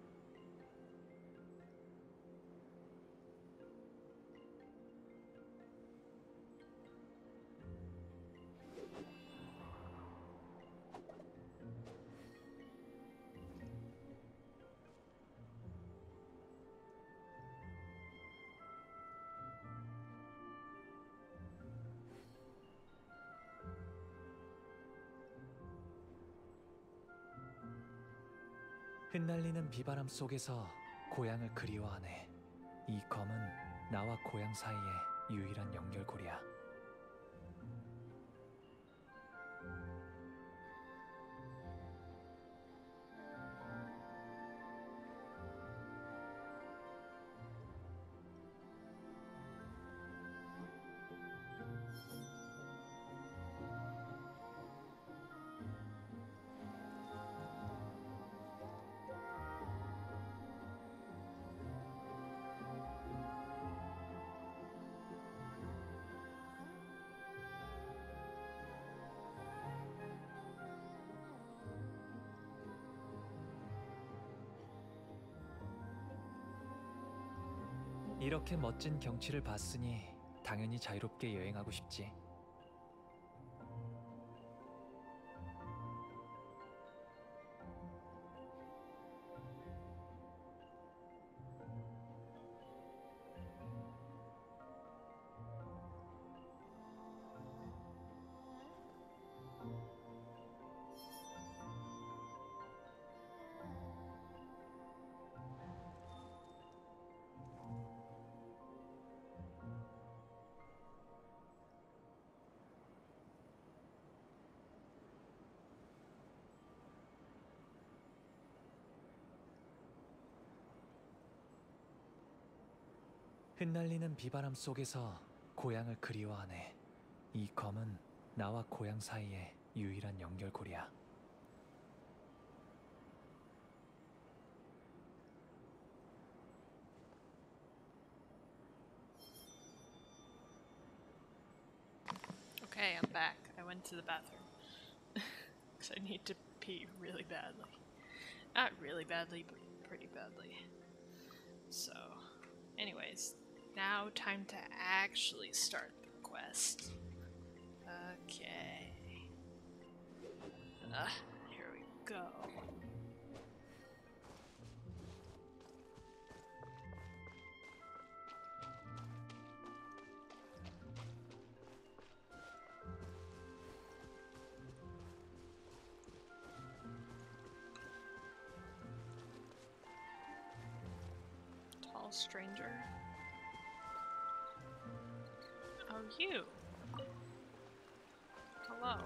흩날리는 비바람 속에서 고향을 그리워하네. 이 검은 나와 고향 사이의 유일한 연결고리야. 이렇게 멋진 경치를 봤으니 당연히 자유롭게 여행하고 싶지. 흩날리는 비바람 속에서 고향을 그리워하네. 이 검은 나와 고향 사이의 유일한 연결고리야. Okay, I'm back. I went to the bathroom. Because I need to pee really badly. Not really badly, but pretty badly. So, anyways, Now, time to actually start the quest. Okay. Uh, here we go. Tall stranger. Oh, you. Hello.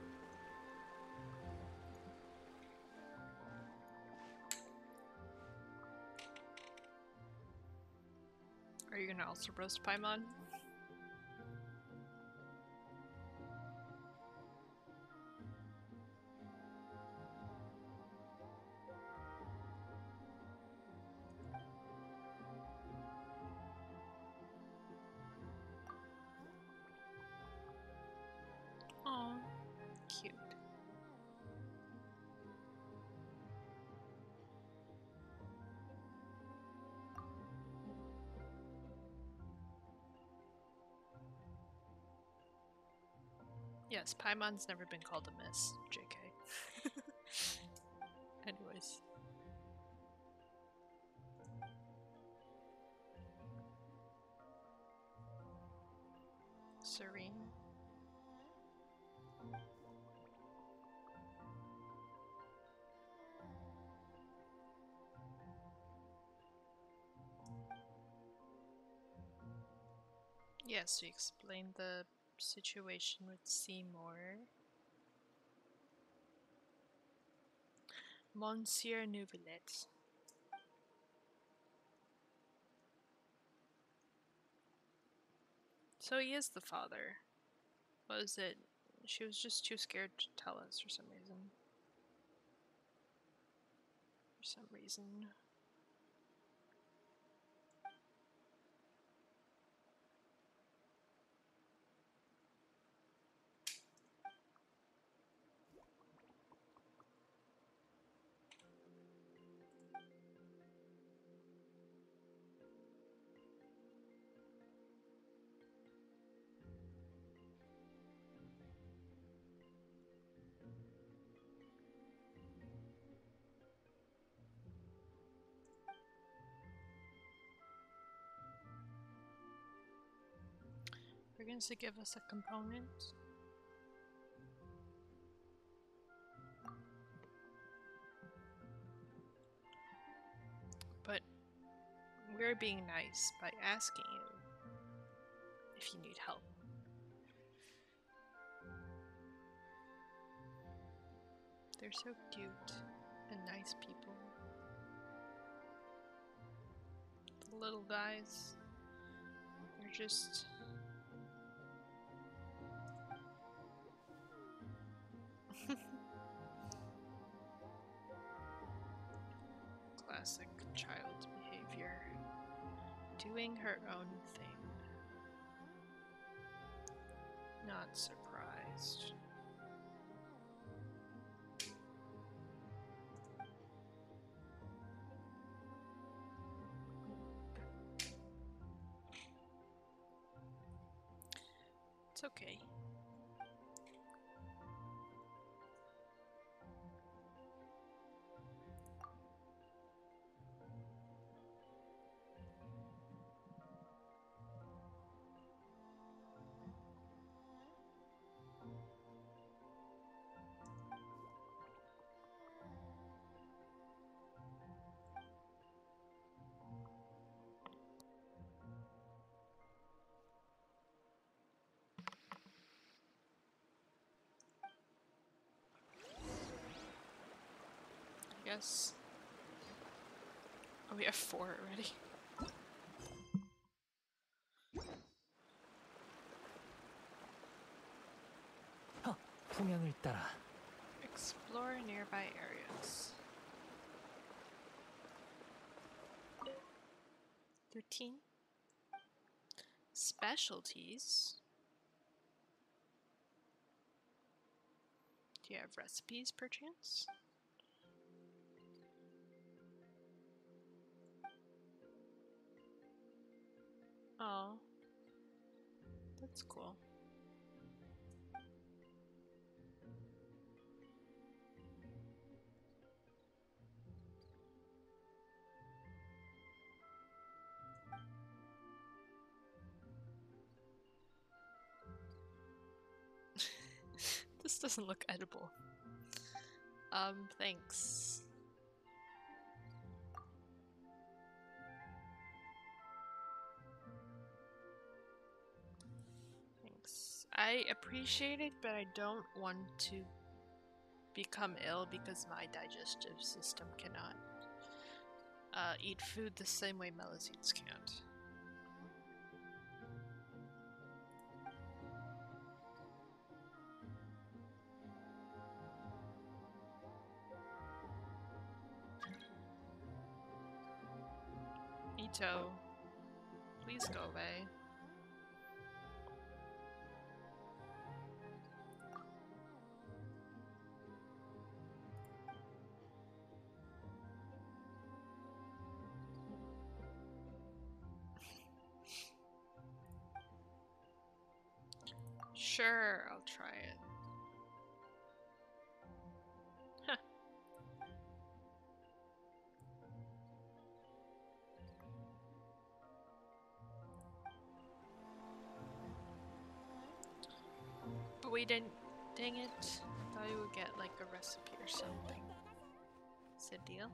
Are you gonna also roast Paimon? Aw, cute. Yes, Paimon's never been called a miss, J K. Anyways. Serene. Yes, we explained the situation with Seymour. Monsieur Neuvillette. So he is the father. Was it? She was just too scared to tell us for some reason. For some reason. You're going to give us a component? But we're being nice by asking you if you need help. They're so cute and nice people. The little guys, they're just... classic child behavior. Doing her own thing. Not surprised. It's okay. Yes. Oh, we have four already. 헉, 풍향을 따라. Explore nearby areas. Thirteen. Specialties. Do you have recipes, perchance? Oh. That's cool. This doesn't look edible. Um, thanks. Thanks. I appreciate it, but I don't want to become ill because my digestive system cannot uh, eat food the same way Melazines can't. Ito, please go away. Sure, I'll try it. Huh. But we didn't. Dang it. Thought we would get like a recipe or something. Is it a deal?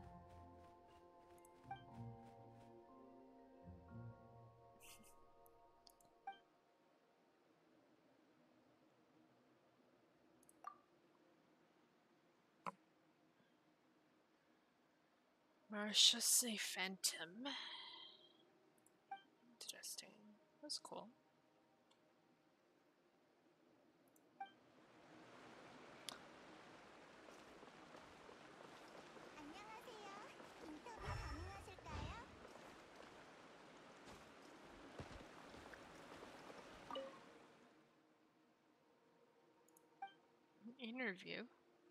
Marchese Phantom. Interesting. That's cool. 안녕하세요. 인터뷰 가능하실까요? Interview.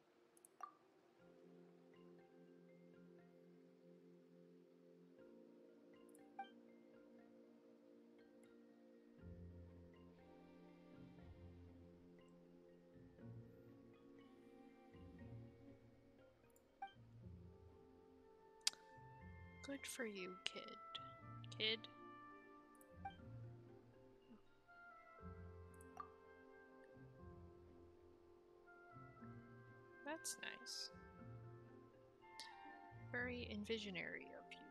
Good for you, kid. Kid. That's nice. Very envisionary of you.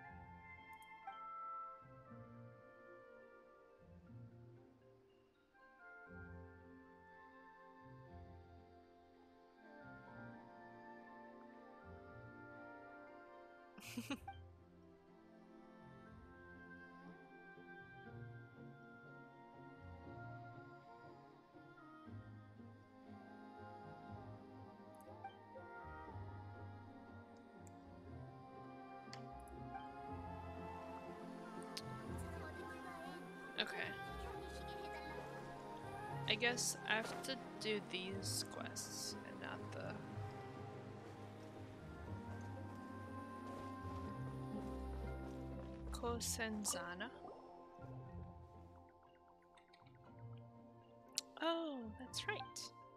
Okay. I guess I have to do these quests and not the... Cosenzana. Oh, that's right.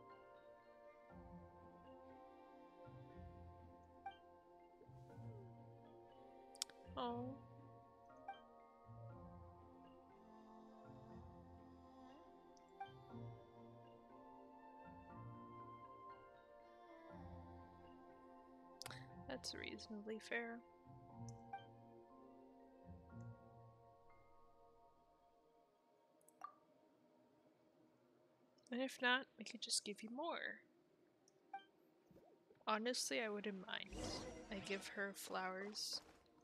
Oh. That's reasonably fair. And if not, we could just give you more. Honestly, I wouldn't mind. I give her flowers.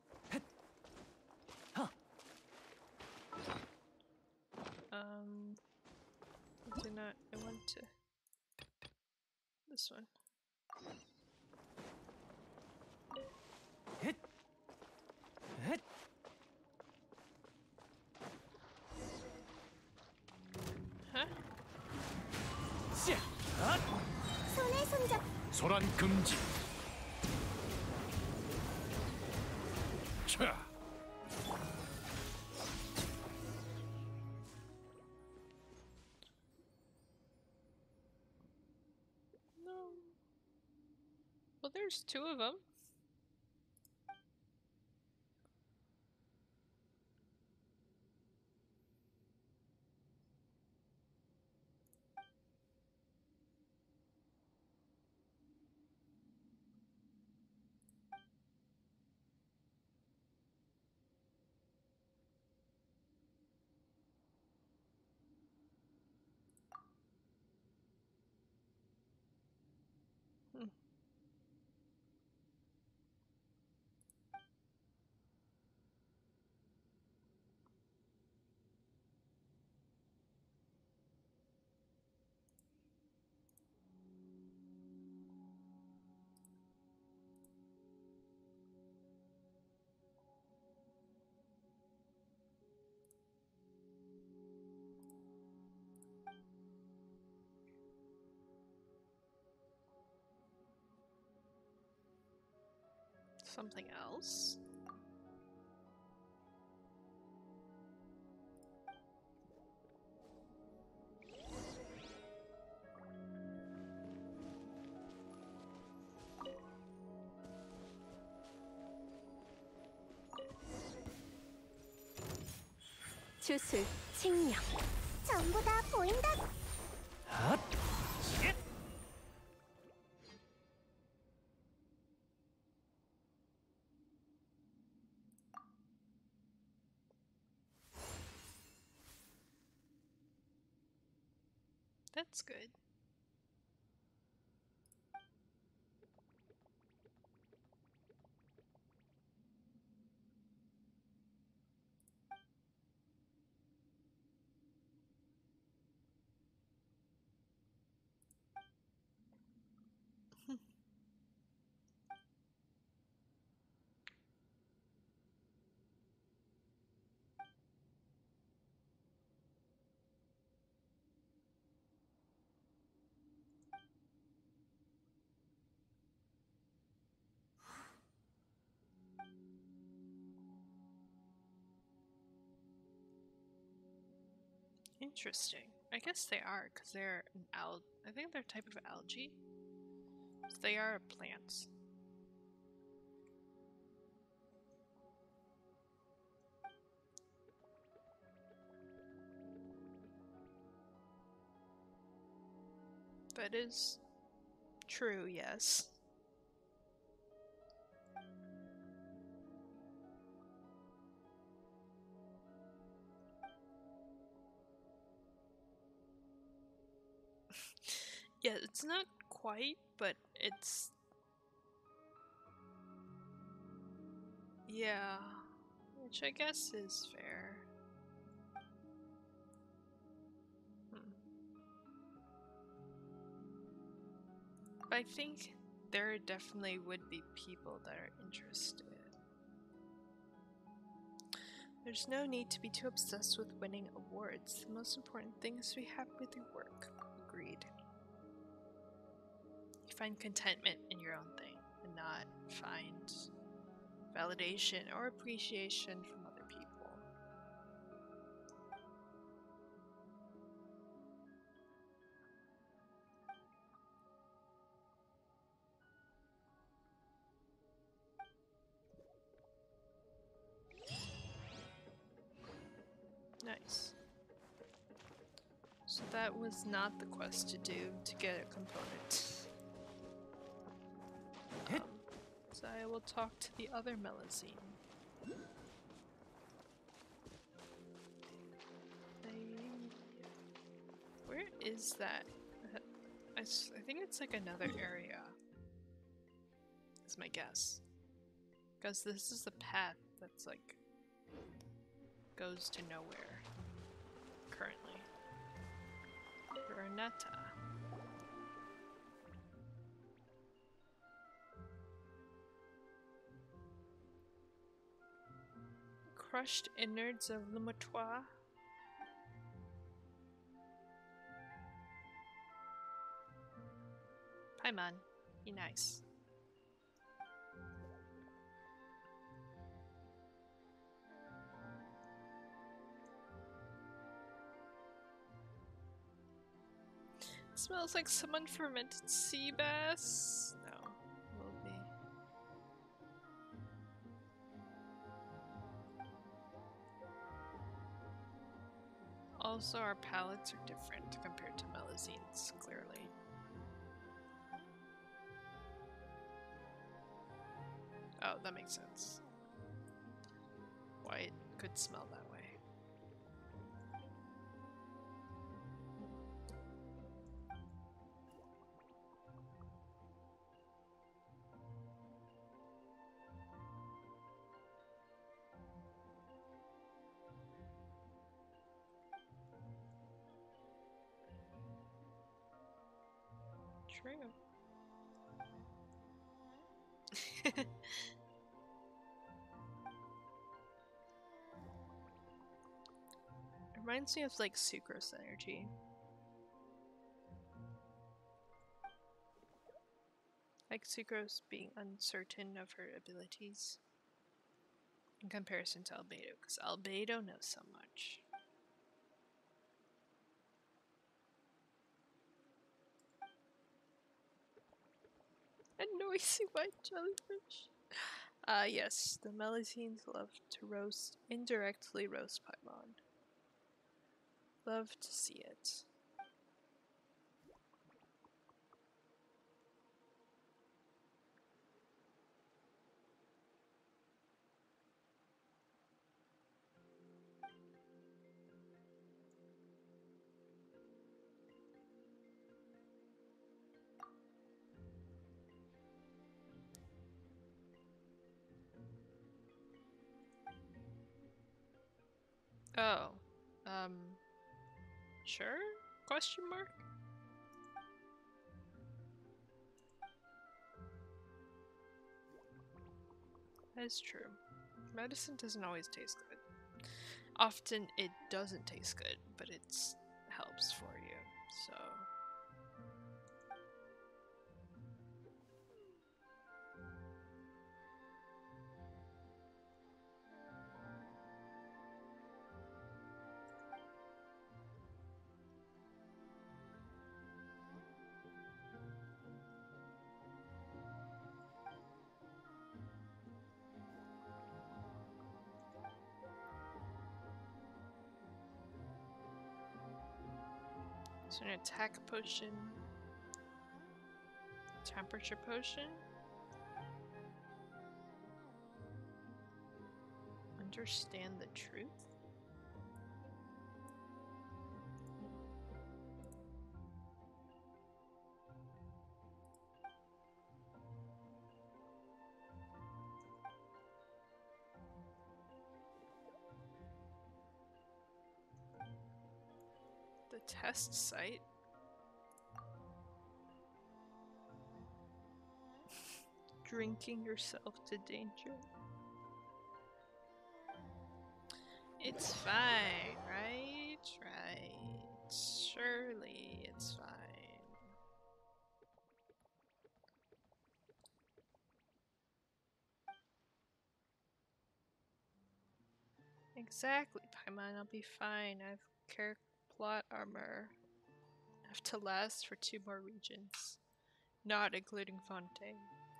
Huh. Um, I do not. I want to. This one. Hit. Hit. Huh? 씨. 아! 손에 손잡. 소란 금지. 차. there's two of them. Hmm. Something else? 주술, 칭령. 전부 다 보인다. 핫! That's good. Interesting. I guess they are, because they're an al- I think they're a type of algae. So they are plants. That is true, yes. Yeah, it's not quite, but it's... Yeah, which I guess is fair. Hmm. I think there definitely would be people that are interested. There's no need to be too obsessed with winning awards. The most important thing is to be happy with your work. Agreed. You find contentment in your own thing and not find validation or appreciation from other people. Nice. So that was not the quest to do to get a component. Um, so I will talk to the other Melazine. They... Where is that? I, s I think it's like another area. Is my guess. Because this is the path that's like goes to nowhere currently. Renata. Crushed innards of Lumatois. Paimon, be nice. Smells like someone fermented sea bass. No, will be. Also, our palettes are different compared to Melizine's, clearly. Oh, that makes sense. Why it could smell that way. True. Reminds me of like Sucrose energy. Like Sucrose being uncertain of her abilities in comparison to Albedo, because Albedo knows so much. A noisy white jellyfish. Ah, uh, yes, the Melizines love to roast, indirectly roast Paimon. Love to see it. Oh, um, sure? Question mark? That is true. Medicine doesn't always taste good. Often it doesn't taste good, but it helps for you, so... So an attack potion, temperature potion, understand the truth. The test site. Drinking yourself to danger. It's fine, right? Right. Surely it's fine. Exactly, Paimon, I'll be fine. I've care plot armor enough to last for two more regions, not including Fontaine.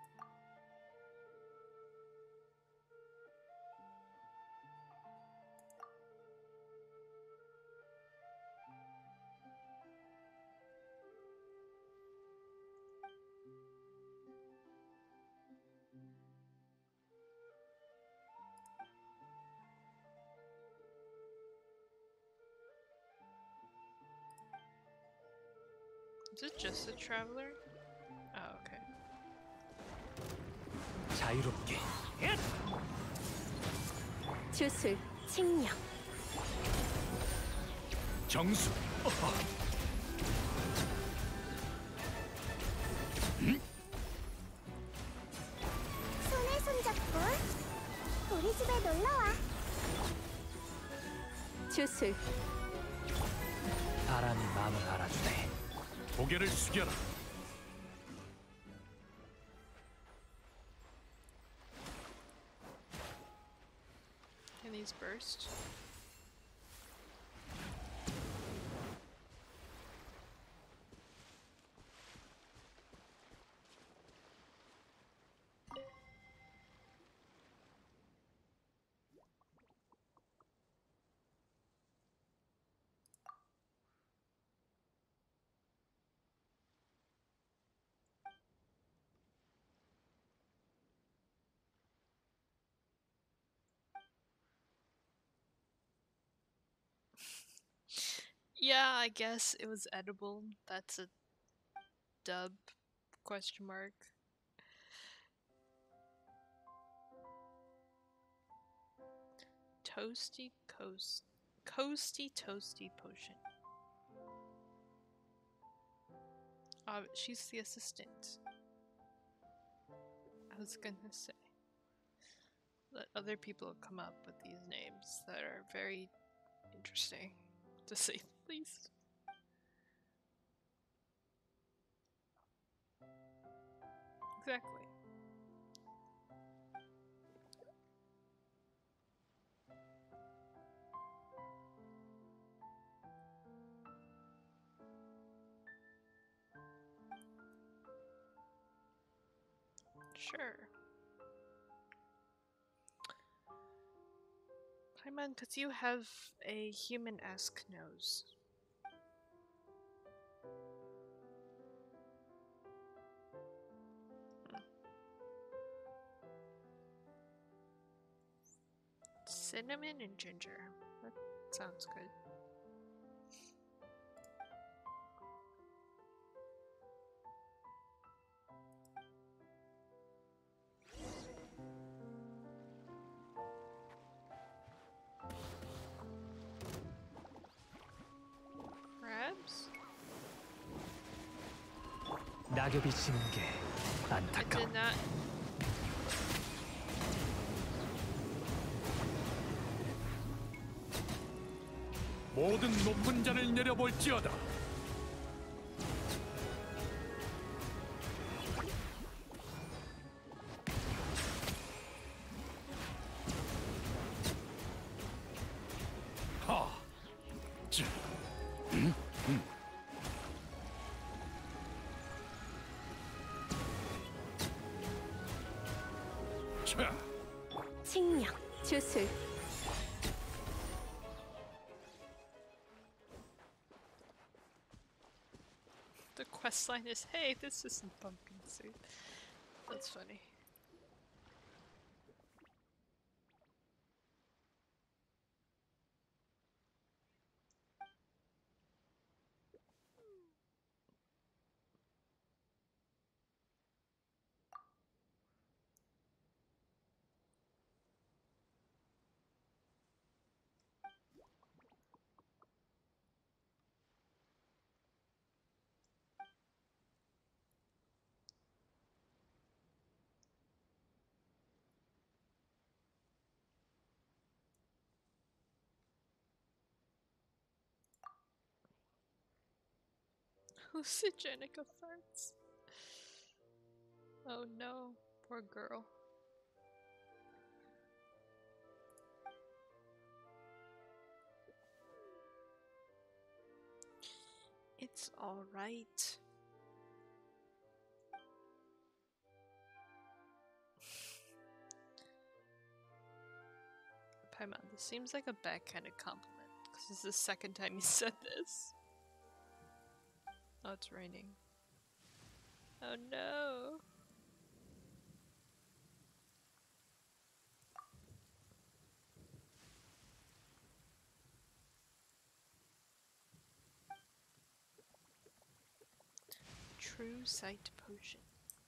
Is it just a traveler? Oh, okay. 자유롭게. 주술, 칭령. 정수. 손에 손잡고 우리 집에 놀러와. 주술, 바람이 마음을 알아주네. 고개를 숙여라. Can these burst? Yeah, I guess it was edible. That's a dub question mark. Toasty coast coasty toasty potion. Uh, she's the assistant. I was gonna say that other people come up with these names that are very interesting, to say the least. Exactly. Sure. Paimon, because you have a human-esque nose. Hmm. Cinnamon and ginger. That sounds good. Crabs? 낙엽이 지는 게 I 안타까워. did not. 모든 높은 잔을 내려볼지어다. 하, 자, 음, 음. 자, 칭령, 주술, The quest line is, hey, this isn't pumpkin soup. That's funny. Hallucinogenic effects. Oh no, poor girl. It's alright. Paimon, this seems like a backhanded compliment, because this is the second time you said this. Oh, it's raining. Oh no. True sight potion.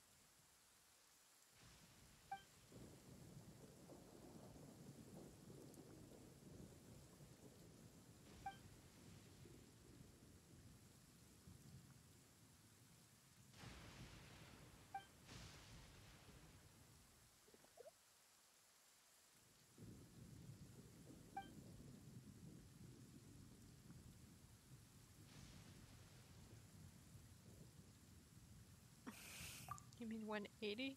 You mean one eighty?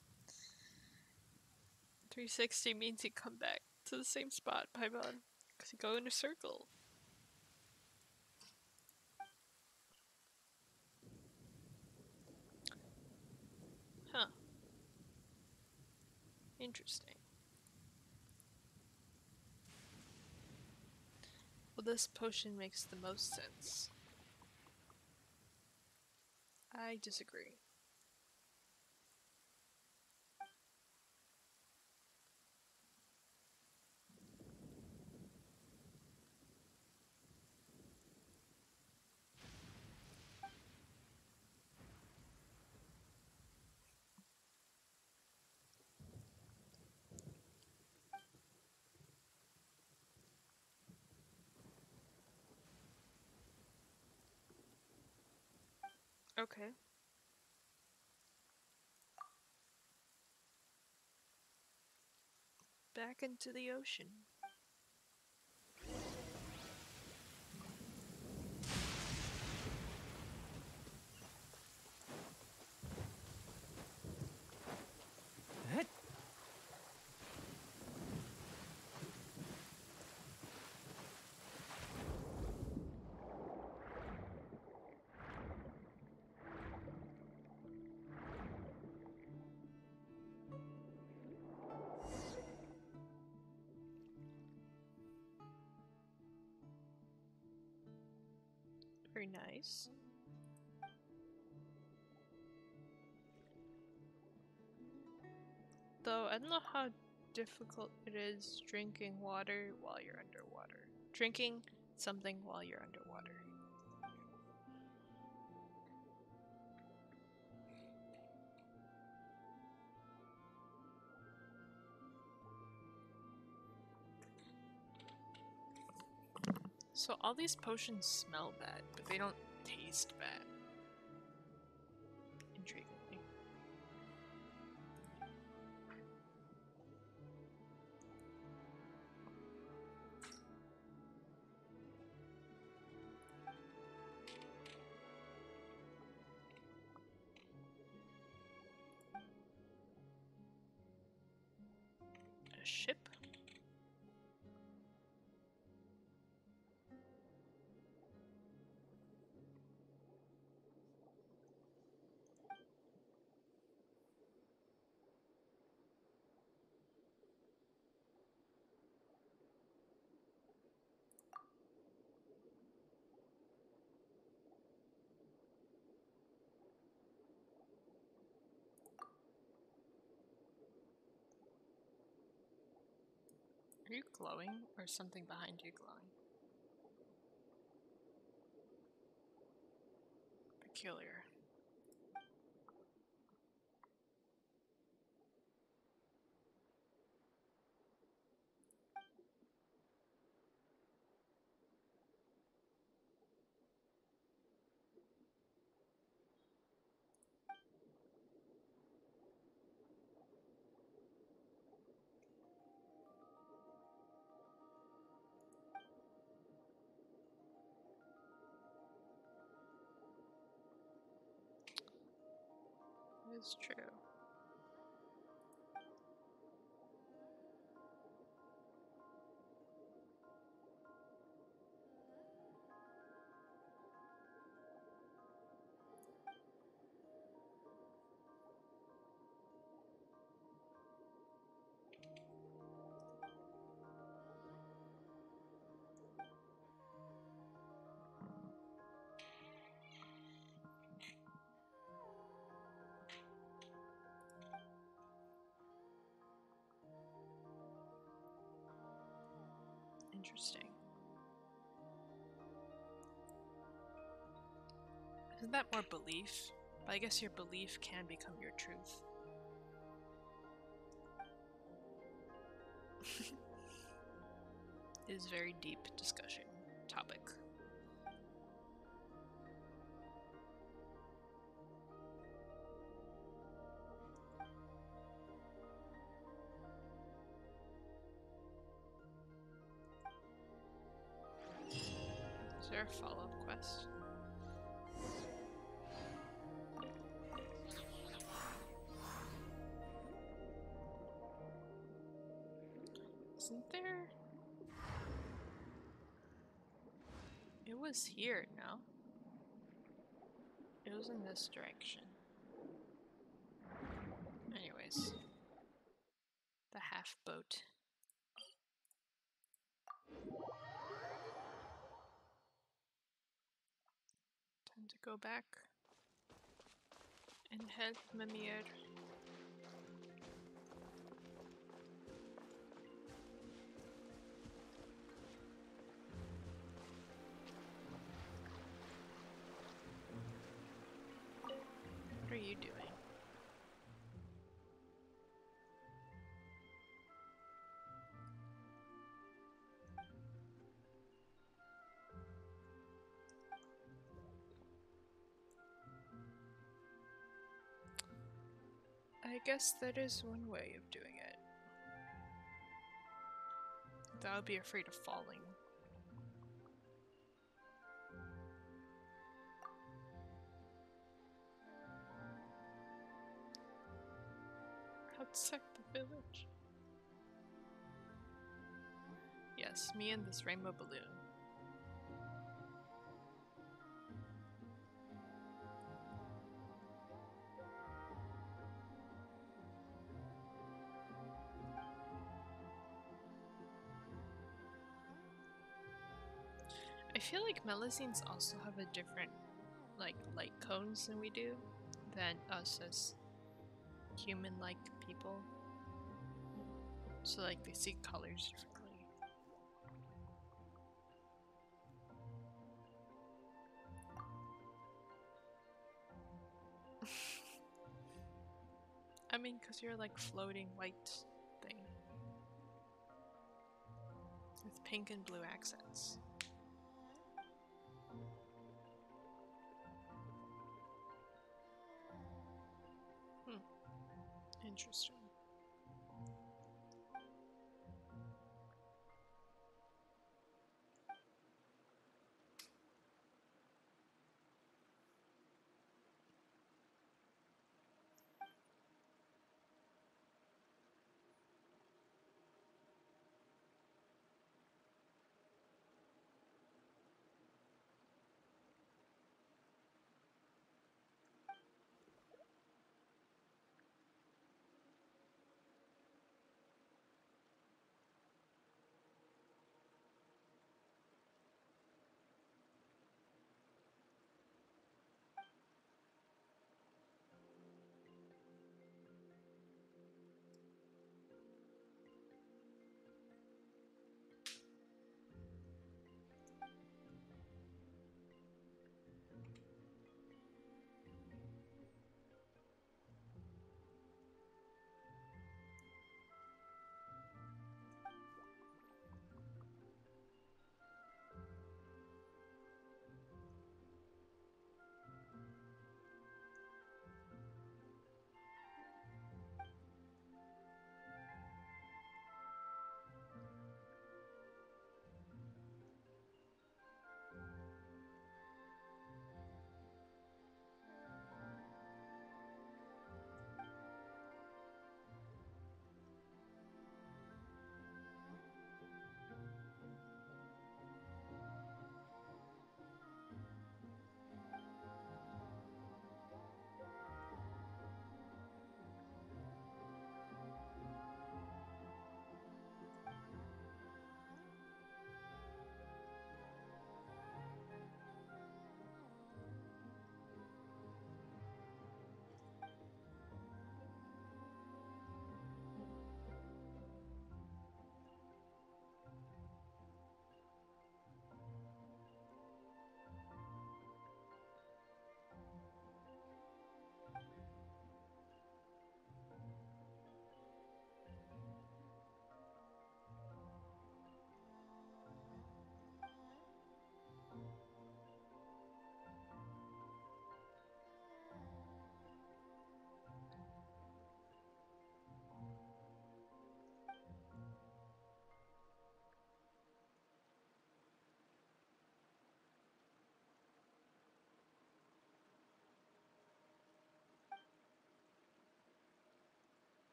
three sixty means you come back to the same spot, Paimon, because you go in a circle. Huh. Interesting. Well, this potion makes the most sense. I disagree. Okay. Back into the ocean. Very nice. Though I don't know how difficult it is drinking water while you're underwater. Drinking something while you're underwater. So all these potions smell bad, but they don't taste bad. Intriguingly. A ship? Are you glowing, or is something behind you glowing? Peculiar. It's true. Interesting. Isn't that more belief? But I guess your belief can become your truth. It is a very deep discussion topic. Is there a follow-up quest? Isn't there? It was here, no? It was in this direction. Anyways. The half boat. Time to go back and help Mimir. What are you doing? I guess that is one way of doing it. Though I would be afraid of falling. Outside the village. Yes, me and this rainbow balloon. I feel like Melusines also have a different, like, light cones than we do, than us as human-like people. So, like, they see colors differently. I mean, because you're like floating white thing with pink and blue accents. Hmm. Interesting.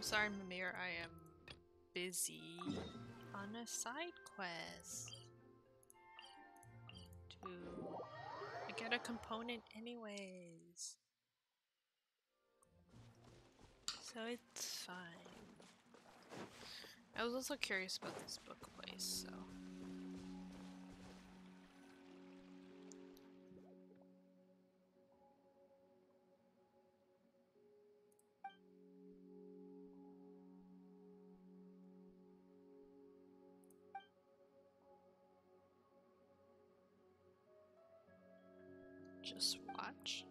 sorry, Mimir, I am busy on a side quest to get a component anyways. So it's fine. I was also curious about this book place, so. Just watch.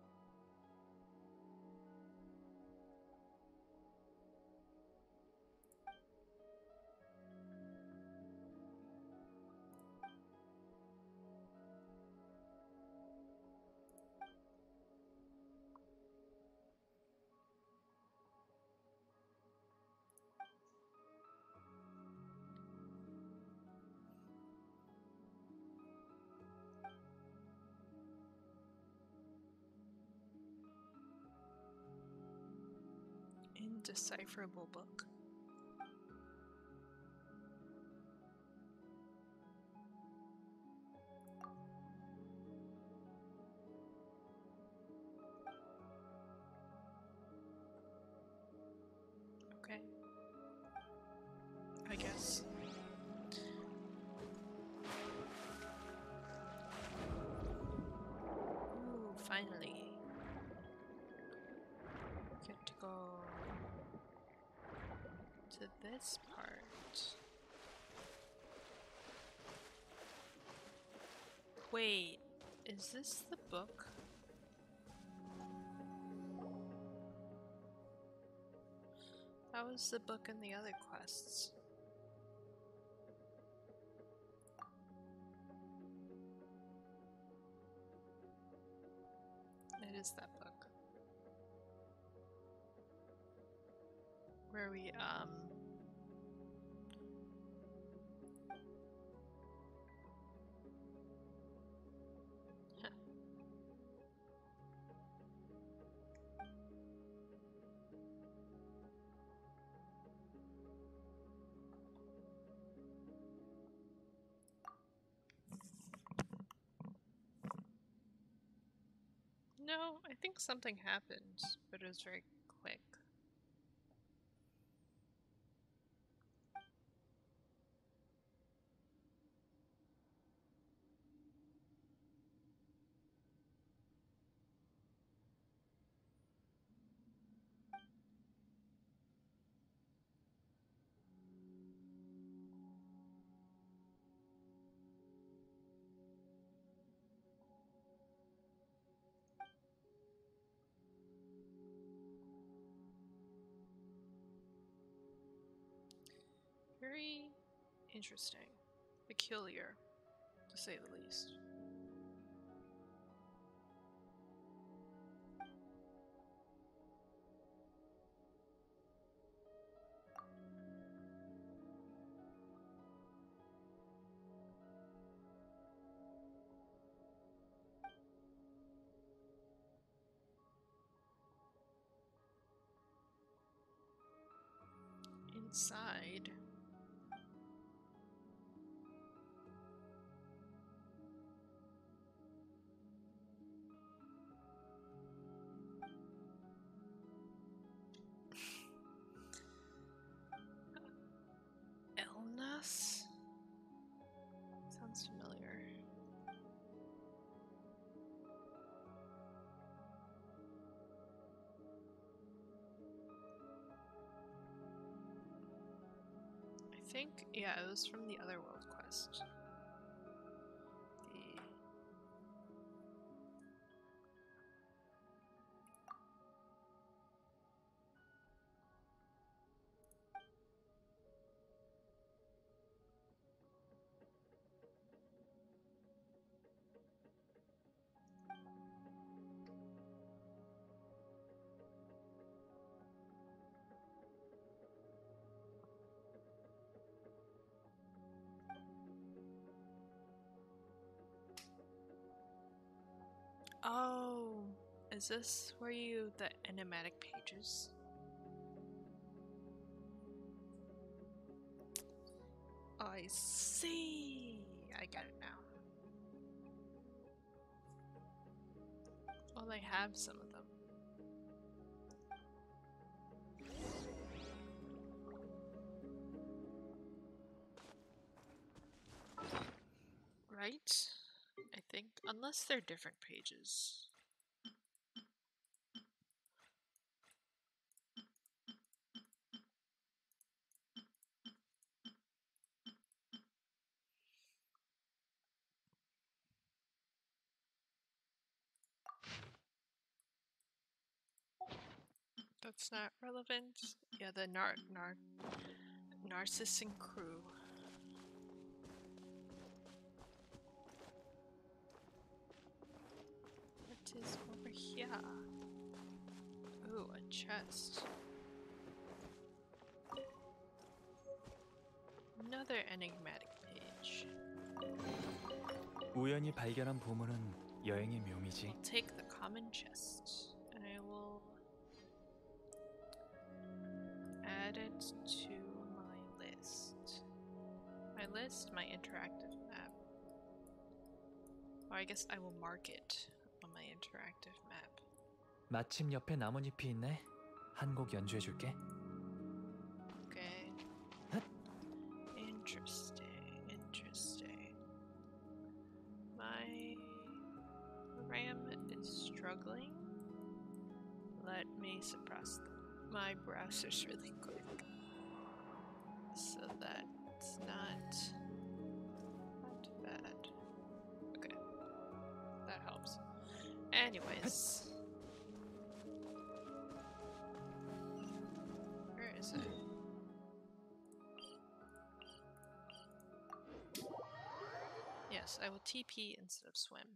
Indecipherable book. Okay. I guess. Ooh, finally. Get to go to this part. Wait, is this the book? That was the book in the other quests. It is that book. Where we, um... Huh. No, I think something happened, but it was very quick. Very interesting. Peculiar, to say the least. Inside. Elnas? Sounds familiar. I think, yeah, it was from the Otherworld quest. The... Oh, is this where you, the enigmatic pages? I see. I get it now. Well, they have some of them. Right? I think, unless they're different pages. That's not relevant. Yeah, the Nar Nar Narcissan crew. What is over here? Ooh, a chest. Another enigmatic page. 우연히 발견한 보물은 여행의 묘미지. I'll take the common chest and I will add it to my list. My list, my interactive map. Or I guess I will mark it on my interactive map. 마침 옆에 나뭇잎이 있네. 한 곡 연주해 줄게. Okay. Interesting, interesting. My RAM is struggling. Let me suppress them. My browser's really quick. So that's not, not bad. Okay. That helps. Anyways. Where is it? Yes, I will T P instead of swim.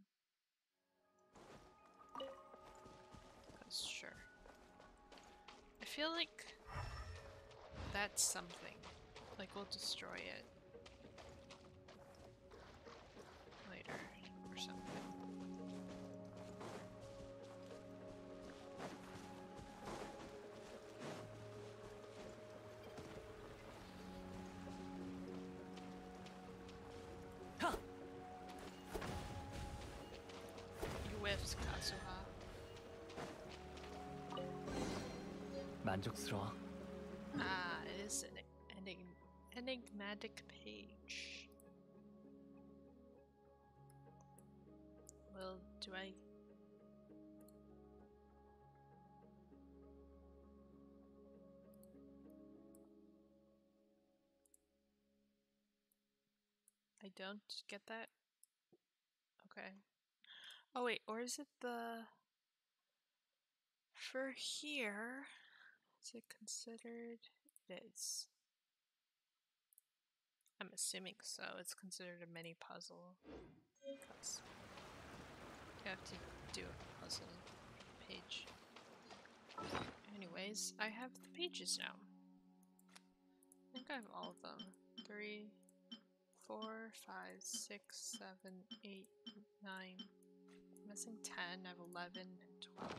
Cause sure. I feel like that's something. Like we'll destroy it later or something. Whiffs, Kazuha. 만족스러워. Ah, it is an enig enigmatic page. Well, do I... I don't get that? Okay. Oh wait, or is it the... For here, is it considered? It is. I'm assuming so. It's considered a mini puzzle. Because you have to do a puzzle page. Anyways, I have the pages now. I think I have all of them. Three, four, five, six, seven, eight, nine. I'm missing ten. I have eleven and twelve.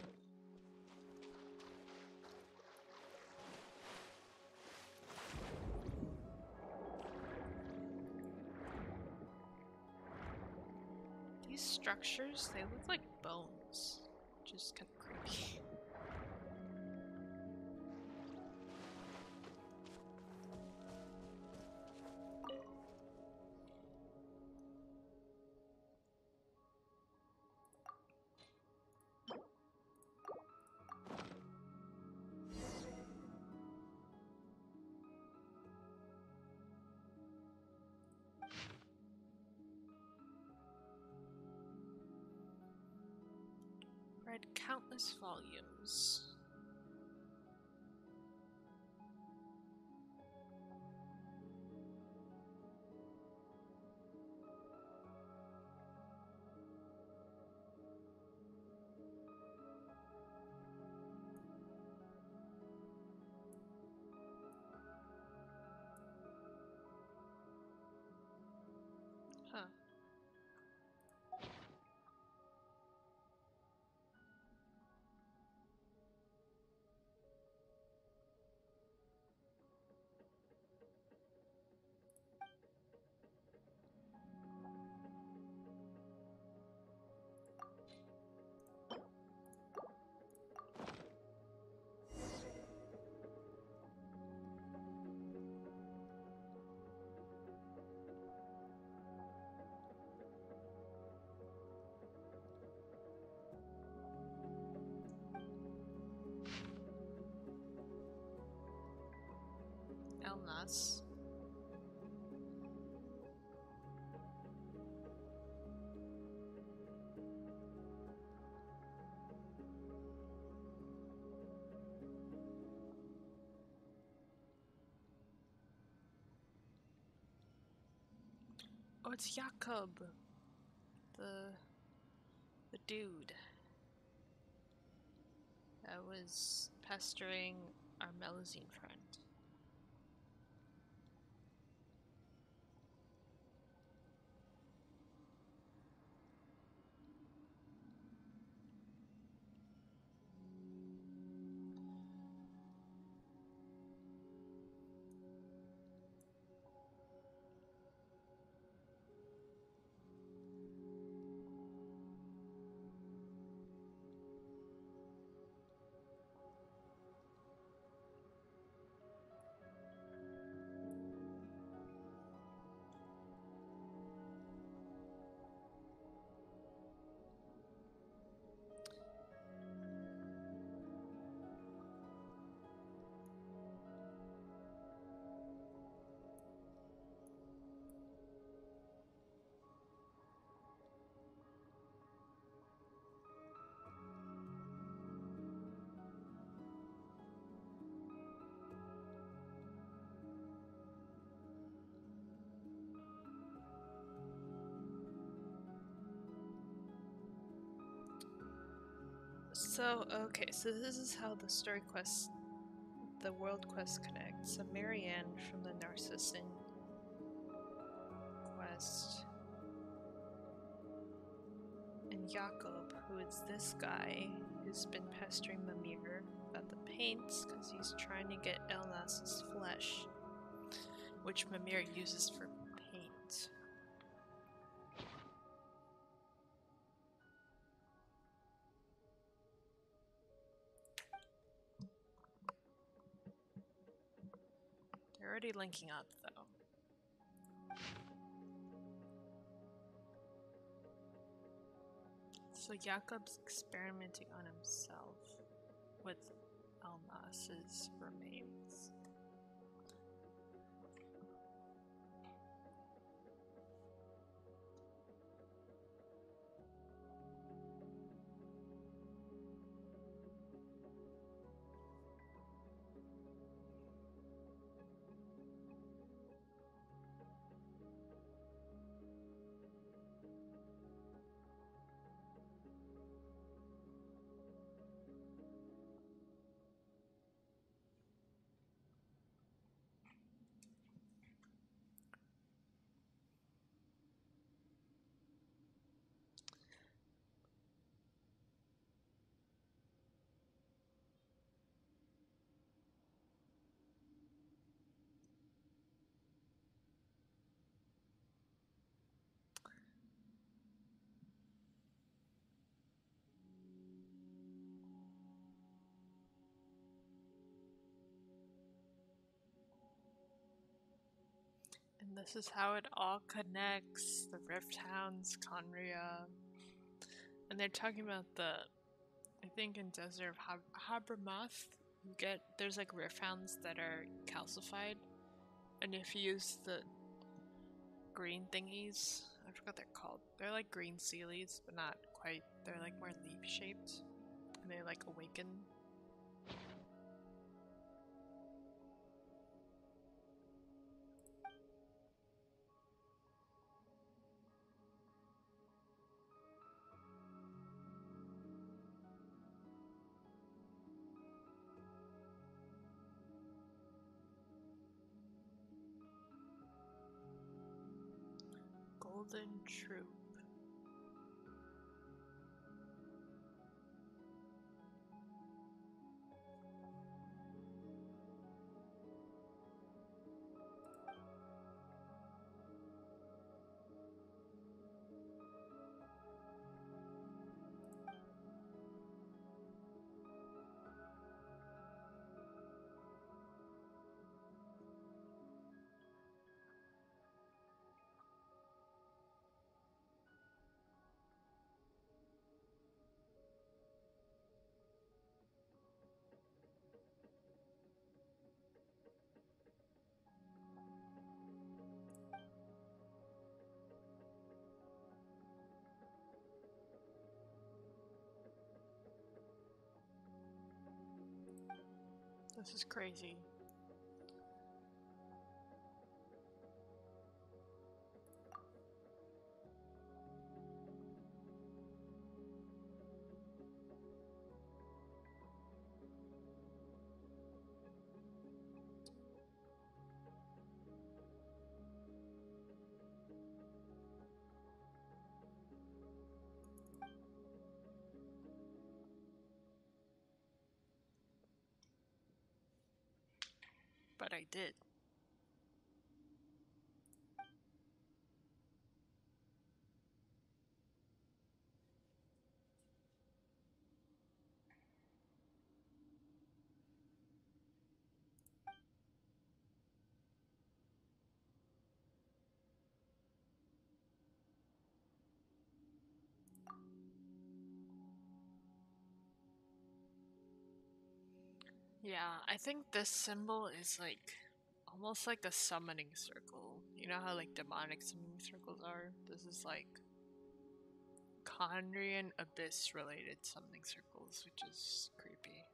These structures, they look like bones, which is kind of creepy. Read countless volumes. Huh. Elnas. Oh, it's Jakob, the the dude that was pestering our Melusine friend. So, okay, so this is how the story quest, the world quest connects. So Marianne from the Narcissan quest, and Jakob, who is this guy who's been pestering Mimir about the paints because he's trying to get Elnas's flesh, which Mimir uses for paint. They're already linking up, though. So Jakob's experimenting on himself with Elnas's remains. And this is how it all connects. The Rift Hounds, Conria. And they're talking about the, I think in Desert of Hab Habermoth, you get, there's like Rift Hounds that are calcified. And if you use the green thingies, I forgot what they're called. They're like green sealies, but not quite. They're like more leaf shaped. And they like awaken. Golden Troop. This is crazy. But I did. Yeah, I think this symbol is like almost like a summoning circle. You know how like demonic summoning circles are? This is like Khaenri'ah Abyss related summoning circles, which is creepy.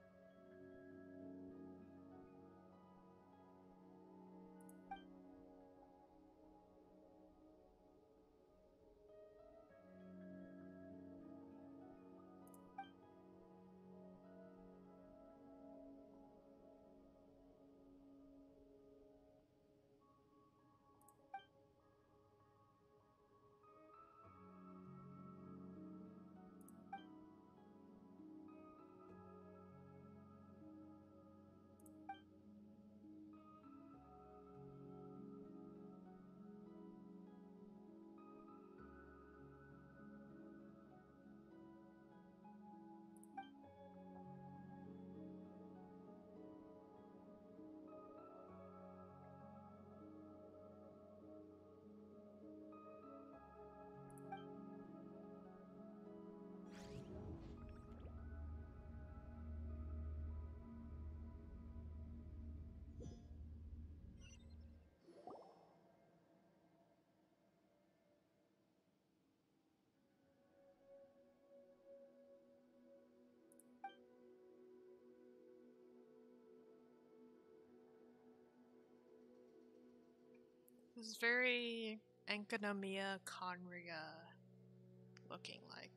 This is very Enkanomiya Khaenri'ah looking like.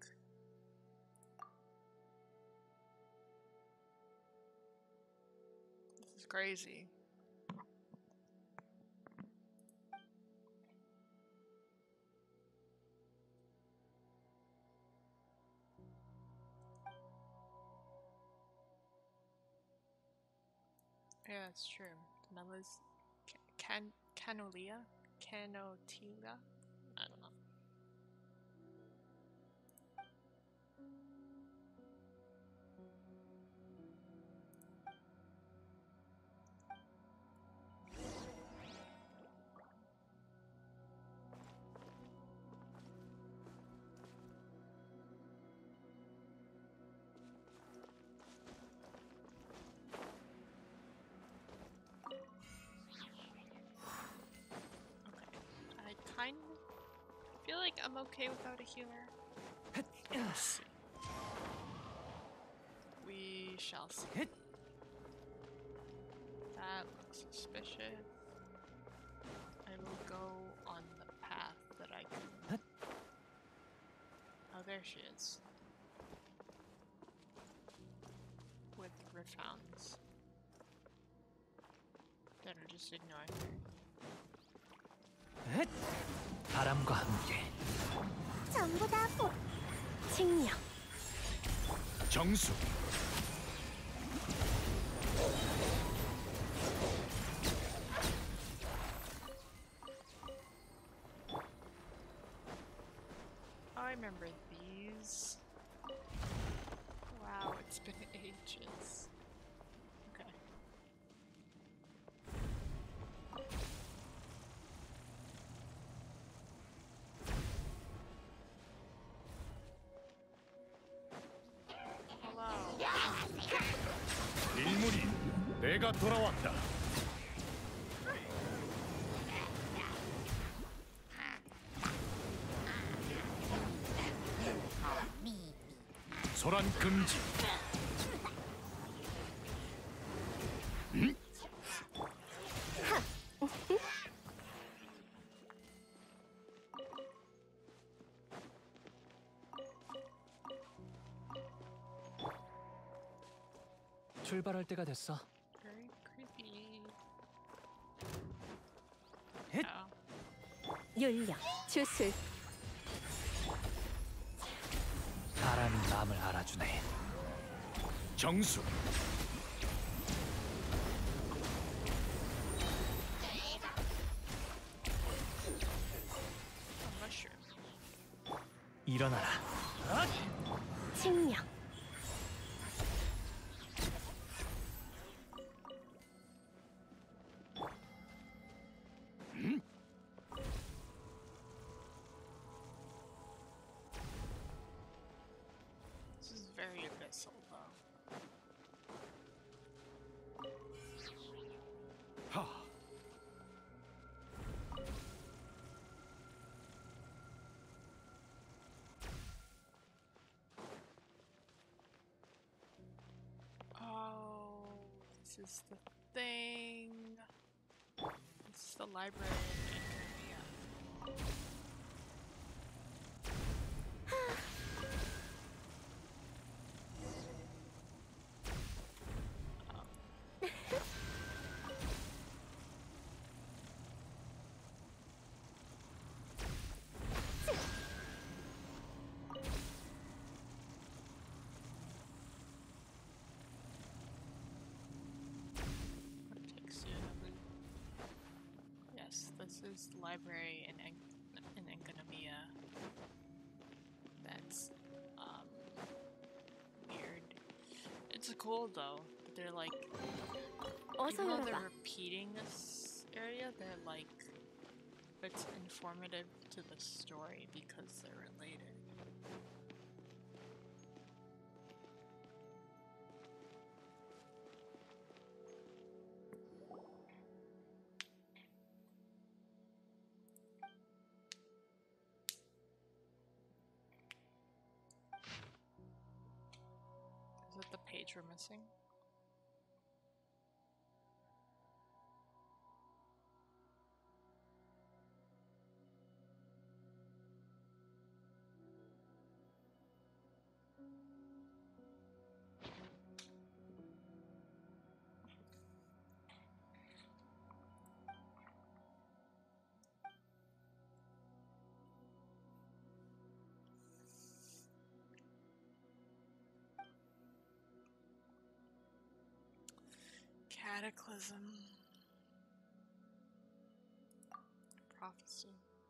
This is crazy. Yeah, it's true. Melis Can Canolia? Canotila? I don't know. I feel like I'm okay without a healer. Let's see. We shall see. That looks suspicious. I will go on the path that I can. Oh, there she is. With Rifthounds. Better just ignore her. 바람과 함께 전부 다 보. 칭령. 정수. I remember these. Wow, it's been ages. Okay. 일물이 내가 돌아왔다. 소란 금지. 출발할 때가 됐어. Very creepy. 헷! Oh. 윤력, 주술, 바람이 마음을 알아주네. 정수. A mushroom. 일어나라. 칭령, This is very abyssal, though. 하. Oh, this is the thing. This is the library in India. What takes you to the- Yes, this is the library in En- in Enkanomiya. That's um weird. It's cool though. But they're like, 어서 even though they're 열어봐. repeating this area, they're like, it's informative to the story because they're related. Is it the page we're missing? Cataclysm. Prophecy.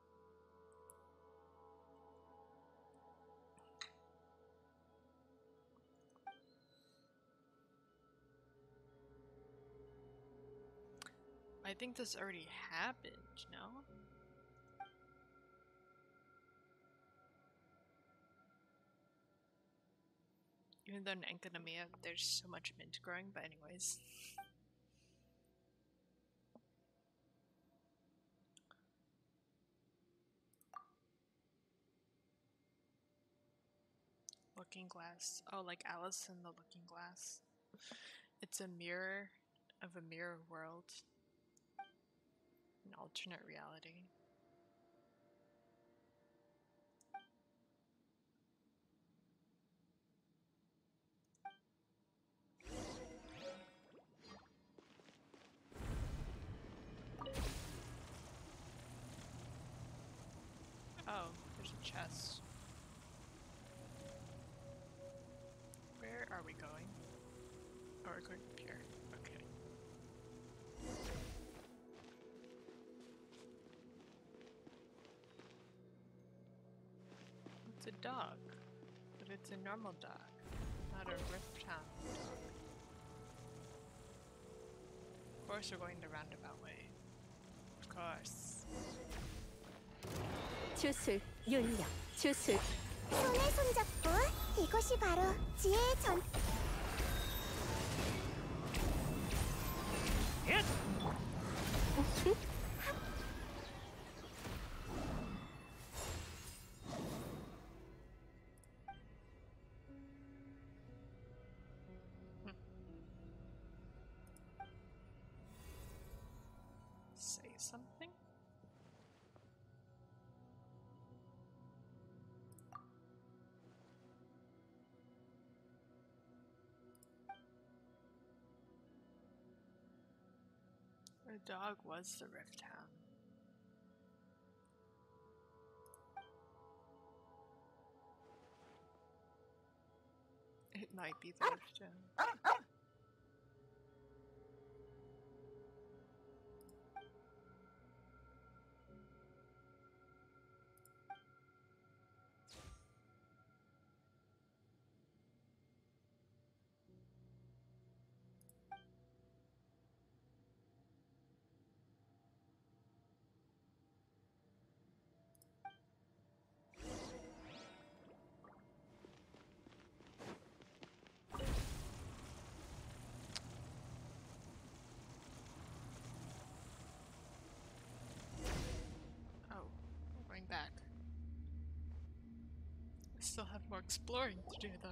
I think this already happened, no? Even though in Enkanomiya there's so much mint growing, but anyways. Looking glass. Oh, like Alice in the Looking Glass. It's a mirror of a mirror world. An alternate reality. Oh, there's a chest. Where are we going? Oh, we're going up here. Okay. It's a dog. But it's a normal dog. Not a Rifthound dog. Of course we're going the roundabout way. Of course. 주술, 윤력, 주술, 손에 손잡고 이것이 바로 지혜의 전 Say something? The dog was the Rift Hound. It might be the Rift Hound. Back. I still have more exploring to do, though.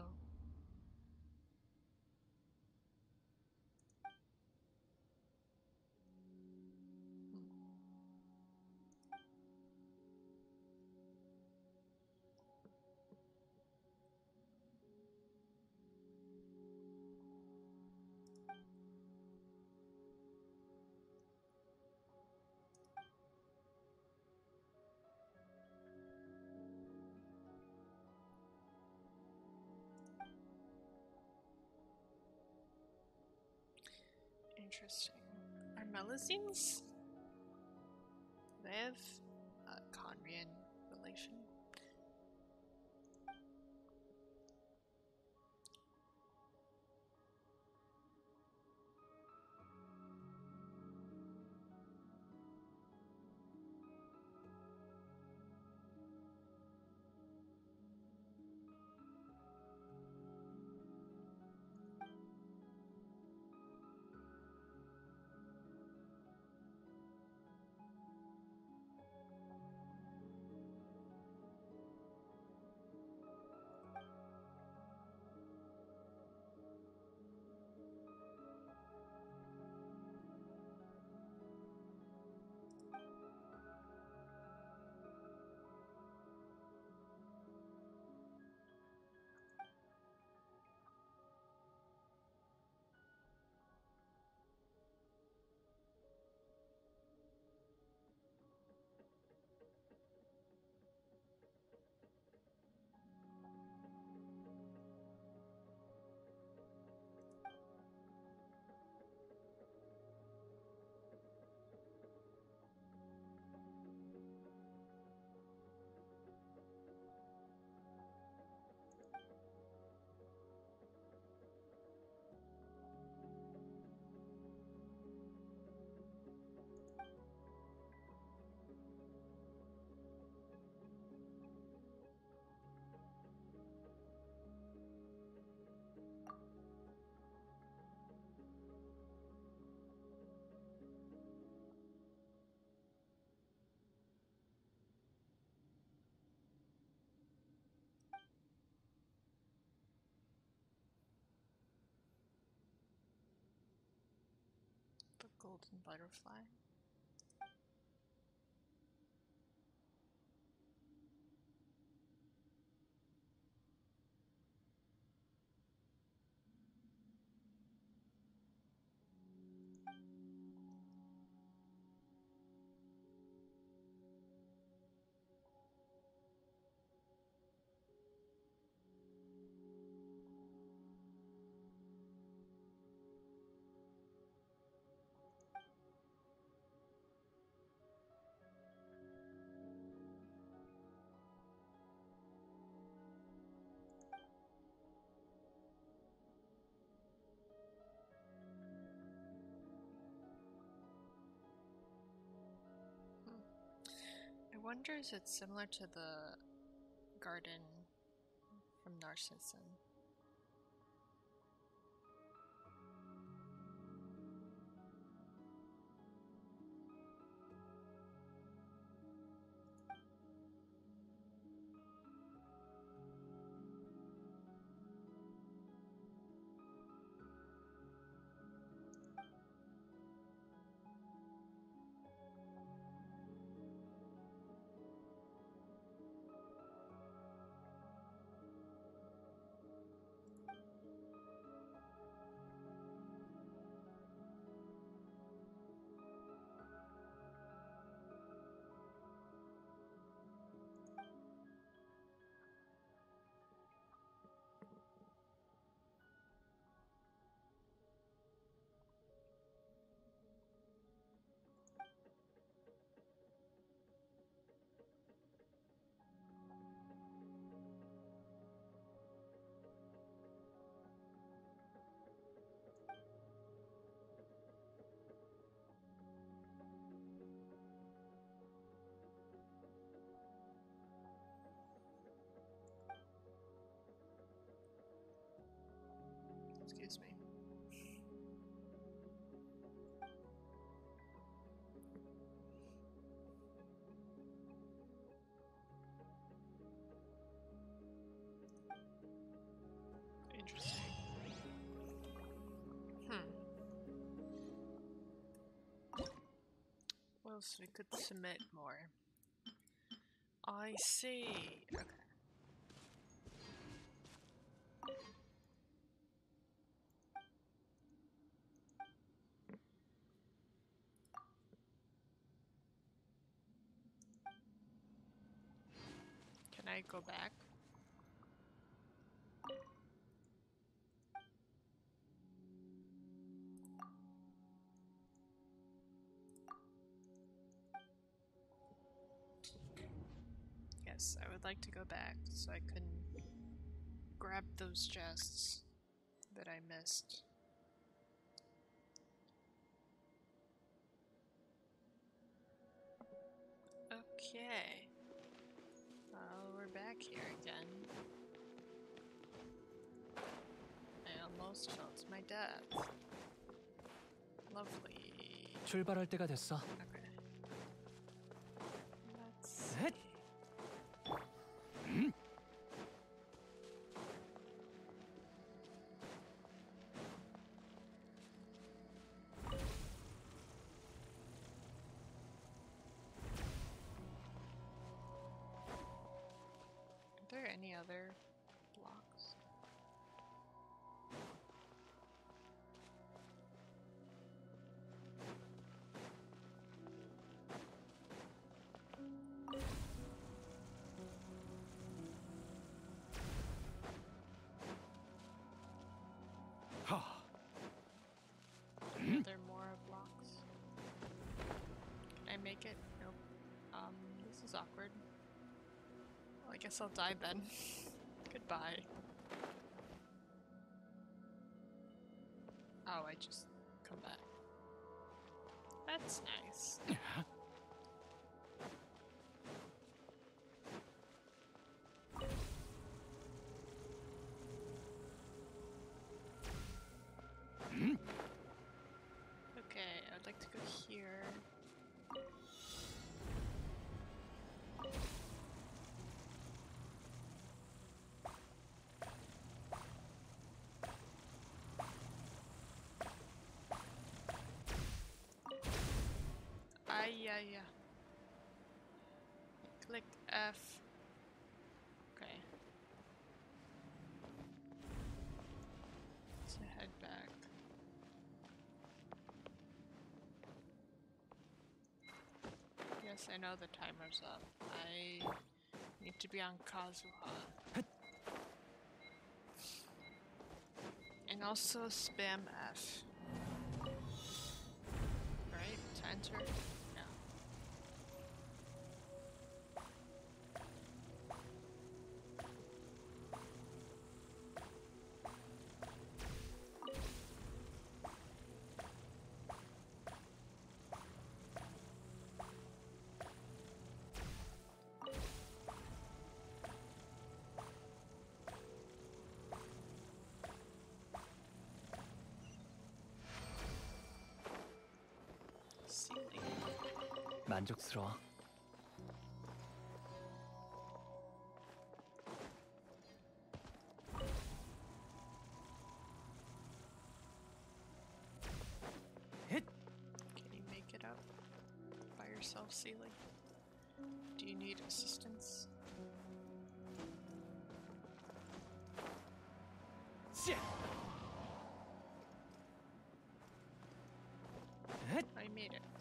Interesting. Are Melazines? They have a Conrian relation. The golden butterfly. I wonder if it's similar to the garden from Narcissan. so we could submit more. I see. Okay. Can I go back? Yes, I would like to go back so I can grab those chests that I missed. Okay. Well, we're back here again. I almost felt my death. Lovely. 출발할 때가 됐어. Okay. Let's 셋! Are there any other blocks? 하. Are there more blocks? Can I make it? Nope. Um, this is awkward. Well, I guess I'll die then. Goodbye. Oh, I just come back. That's nice. Okay, I'd like to go here. Ay, yeah, yeah. Click F. Okay. Let's head back. Yes, I know the timer's up. I need to be on Kazuha. And also spam F. Right? To enter? Yeah. Ceiling. 만족스러워. Can you make it up by yourself, Sealy? Do you need assistance? I made it.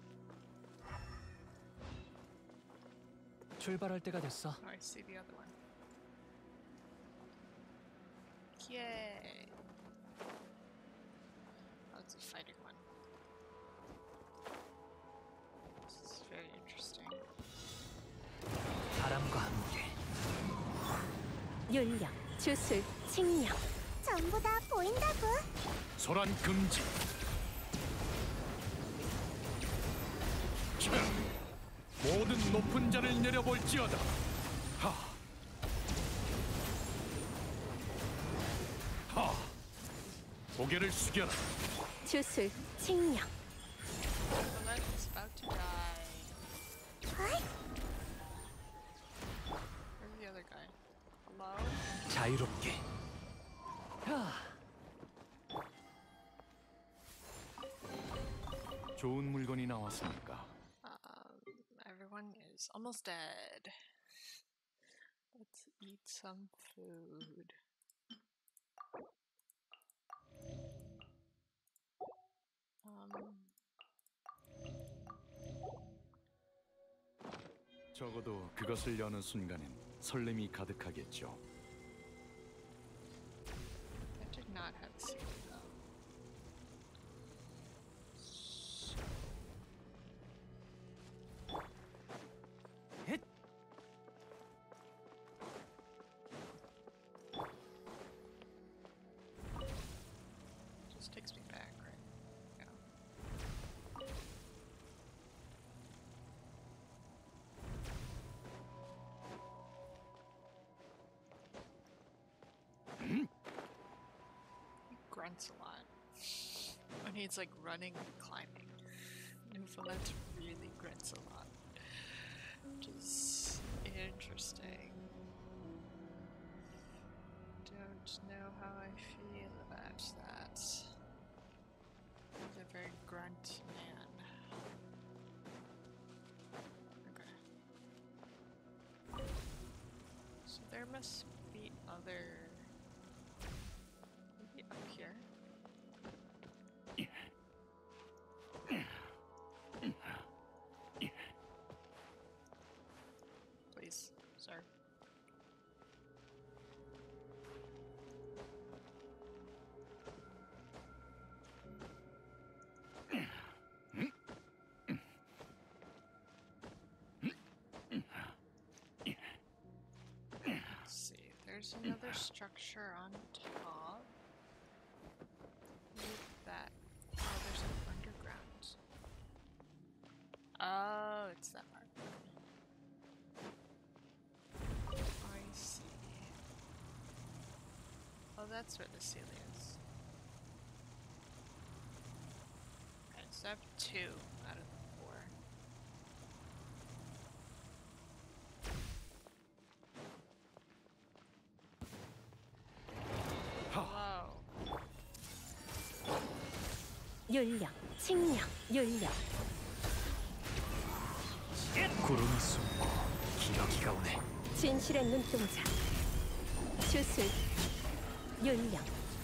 출발할 때가 됐어. Oh, I see the other one. Yay! Oh, it's a fighting one. This is very interesting. 바람과 함께 윤력, 주술, 칭령. 전부 다 보인다고. 소란 금지. 자, 모든 높은 자를 내려볼지어다. 하. 하. 고개를 숙여라. 주술, 칭령. Colette is about to die. 어이? Where's the other guy? Hello? 자유롭게. 야, 좋은 물건이 나왔으니까. Ah, one is almost dead. Let's eat some food. Um, 적어도 그것을 여는 순간엔 설렘이 가득하겠죠. I did not have a seed though. Hit. Just takes me back, right? Yeah. He grunts a lot when he's like running and climbing. Newfoundland really grunts a lot, which is interesting. Don't know how I feel about that. He's a very grunt man. Okay. So there must be other. Maybe up here. Please, sir. Let's see, there's another structure on top. With that. Oh, there's an underground. Oh, it's that part. I see. Oh, that's where the seal is. Okay, so I have two out of the four. Hello. 윤력, 칭령, 윤력. 구름이 숨고 기러기가 오네. 진실의 눈동자. 주술, 윤력.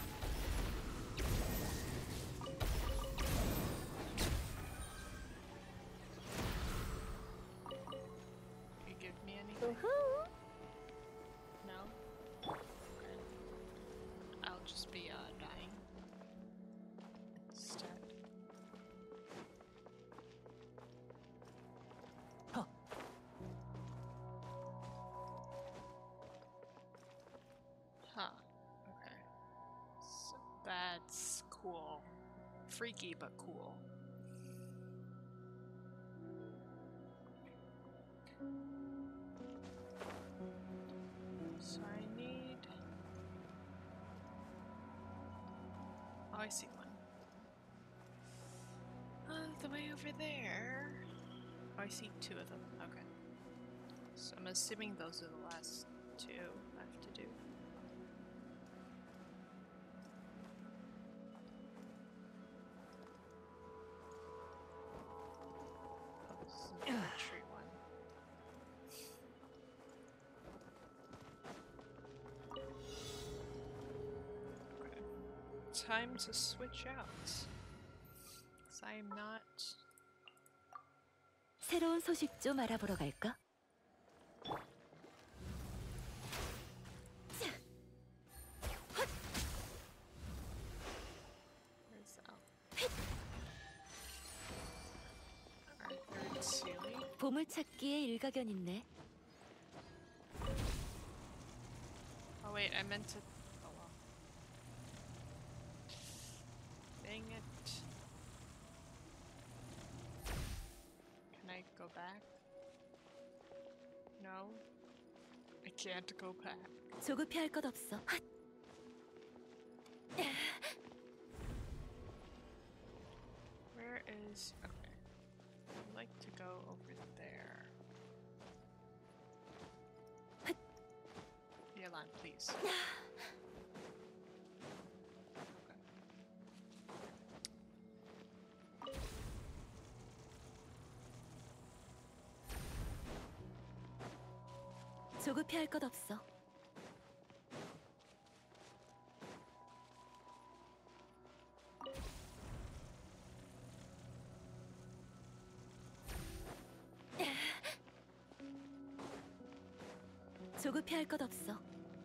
You give me anything? 우후. No? Okay. I'll just be uh, dying instead. Huh. Huh. Okay. So that's cool. Freaky, but cool. So I need. Oh, I see one. Uh, the way over there. Oh, I see two of them. Okay. So I'm assuming those are the last two I have to do. Oh, this is the tree one. Okay. Time to switch out. Because I am not. 새로운 소식 좀 알아보러 갈까? Where's Al? Alright, third Sealy. 보물찾기에 일가견 있네. Oh wait, I meant to. Oh well. Dang it. Can I go back? No. I can't go back. 조급해할 것 없어. 핫! Where is. Okay. I'd like to go over there. Yelan, please. Okay. 조급해할 것 없어. 조급해할 것 없어.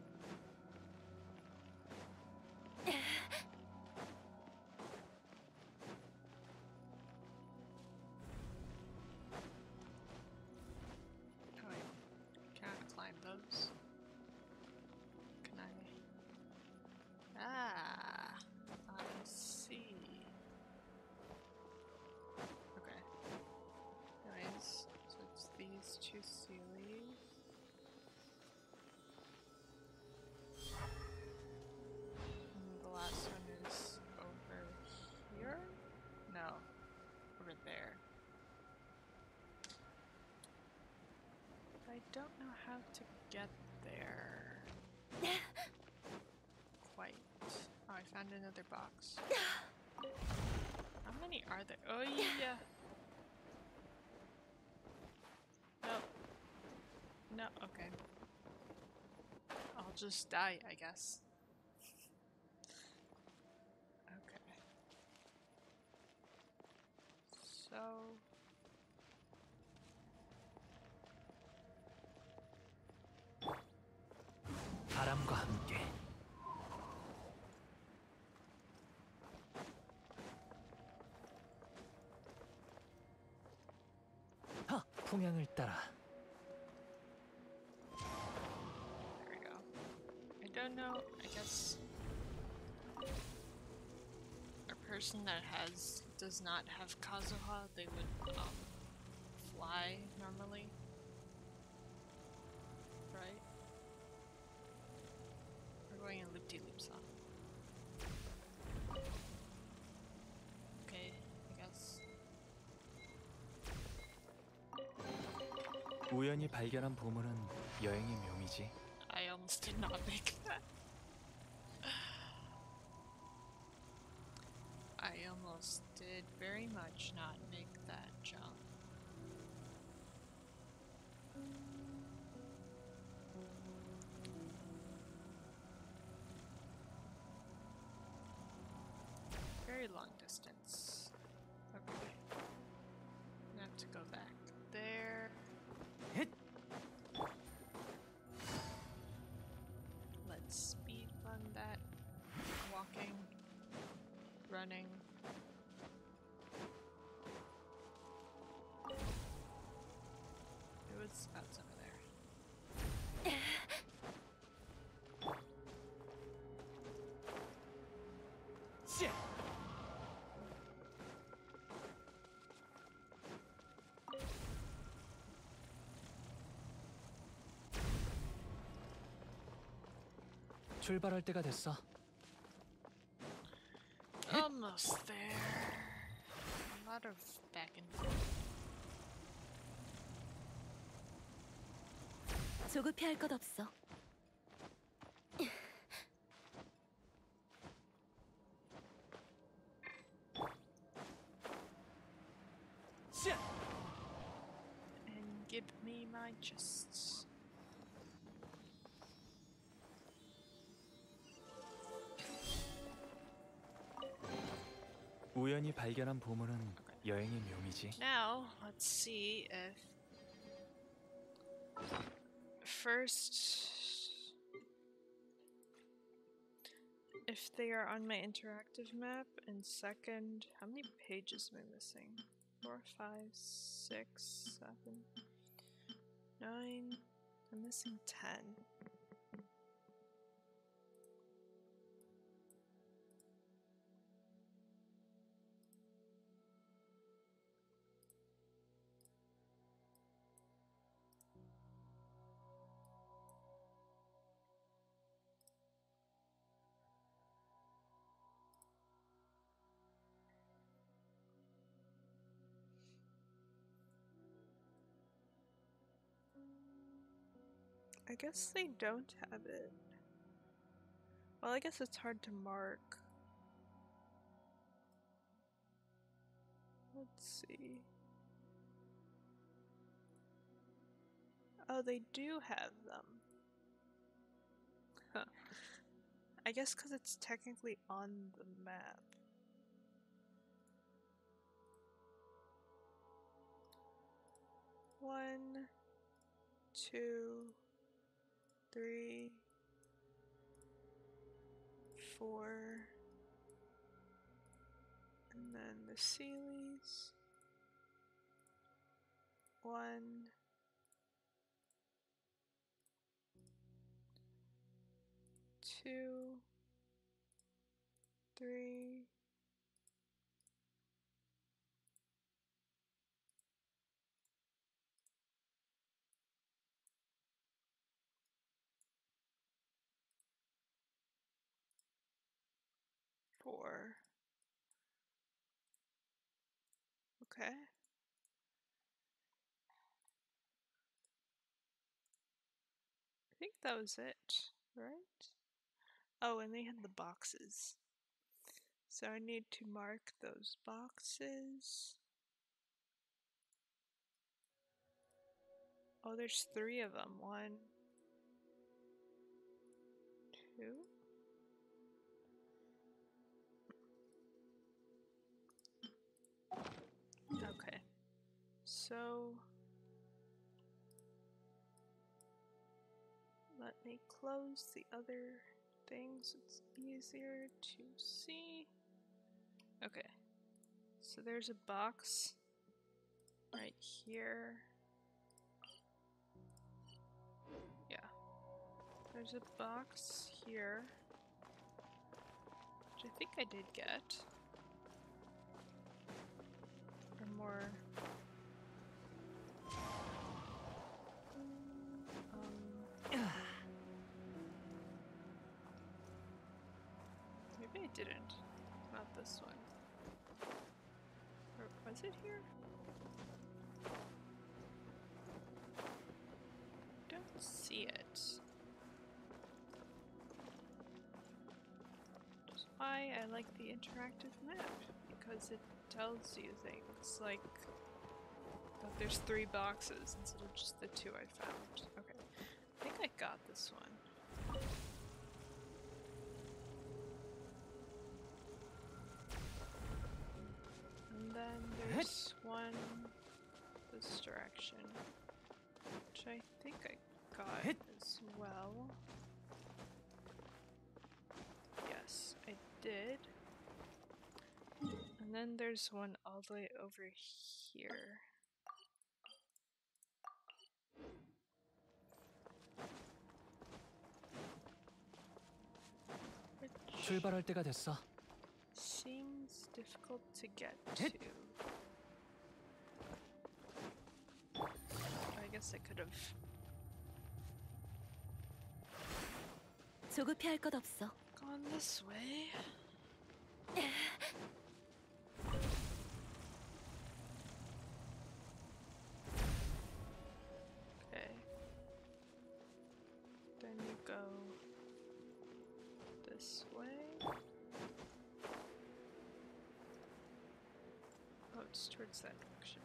Oh, I can't climb those. Can I? Ah, I see. Okay. Anyways, so it's these two Sealies. And the last one is over here? No, over there. I don't know how to get there. Quite. Oh, I found another box. How many are there? Oh yeah. No. No, okay. I'll just die, I guess. Okay. So... 바람과 함께 하! 풍향을 따라 There we go. I don't know, I guess a person that has does not have Kazuha, they would um fly normally. Right? We're going in loop-de-loops, huh? Okay, I guess. 우연히 발견한 보물은 여행의 묘미지. I almost did not make that. I almost did very much not make that jump. Very long distance. Okay. I have to go back there. Hit. Let's speed run that. Walking. Running. It was about over there. 씨! 출발할 때가 됐어. Almost there. A lot of back and forth. 조급해할 것 없어. 씨! And give me my chests. 우연히 발견한 보물은 여행의 묘미지. Now, let's see if... First... If they are on my interactive map, and second... How many pages am I missing? Four, five, six, seven, nine... I'm missing ten. I guess they don't have it. Well, I guess it's hard to mark. Let's see. Oh, they do have them. Huh. I guess because it's technically on the map. One, two, three, four, and then the Sealies. One, two, three, four. Okay. I think that was it, right? Oh, and they had the boxes. So I need to mark those boxes. Oh, there's three of them. One, two. Okay. So let me close the other thing so it's easier to see. Okay. So there's a box right here. Yeah. There's a box here, which I think I did get. Or more. Um, maybe I didn't. Not this one. Or was it here? Don't see it. Which is why I like the interactive map, because it tells you things like that there's three boxes instead of just the two I found. Okay, I think I got this one. And then there's one this direction, which I think I got as well. Yes, I did. And then there's one all the way over here. Which 출발할 때가 됐어. seems difficult to get to. I guess I could have. 조급해할 것 없어. Gone this way. Okay. Then you go this way. Oh, it's towards that direction.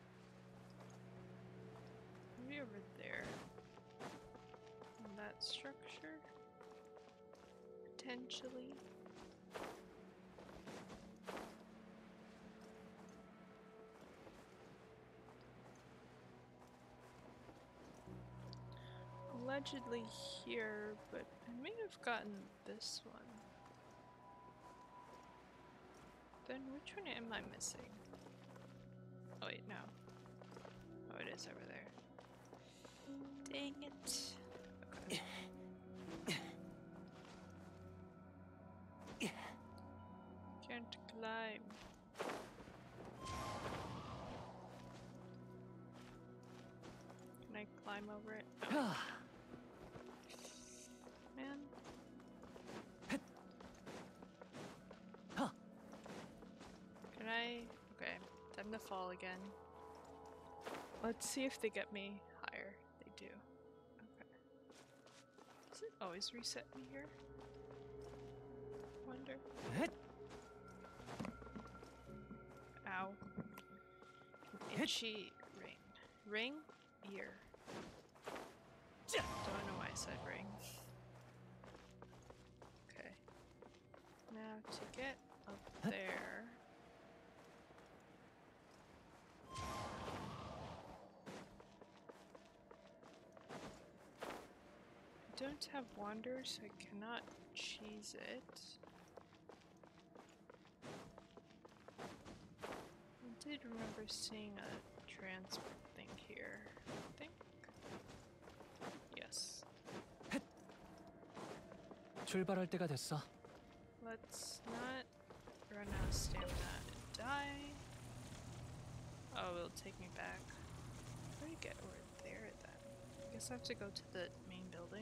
Maybe over there. In that structure? Potentially. Allegedly here, but I may have gotten this one. Then which one am I missing? Oh wait, no. Oh, it is over there. Dang it. Okay. Can't climb. Can I climb over it? No. Man. Can I? Okay, time to fall again. Let's see if they get me higher. They do. Okay. Does it always reset me here? Wonder. Ow. Itchy ring. Ring? Ear. Don't know why I said ring. Okay. Now to get up there. I don't have wander, so I cannot cheese it. I did remember seeing a transport thing here, I think. Yes. 출발할 때가 됐어. Let's not run out of stamina and die. Oh, it'll take me back. How do you get over there then? I guess I have to go to the main building.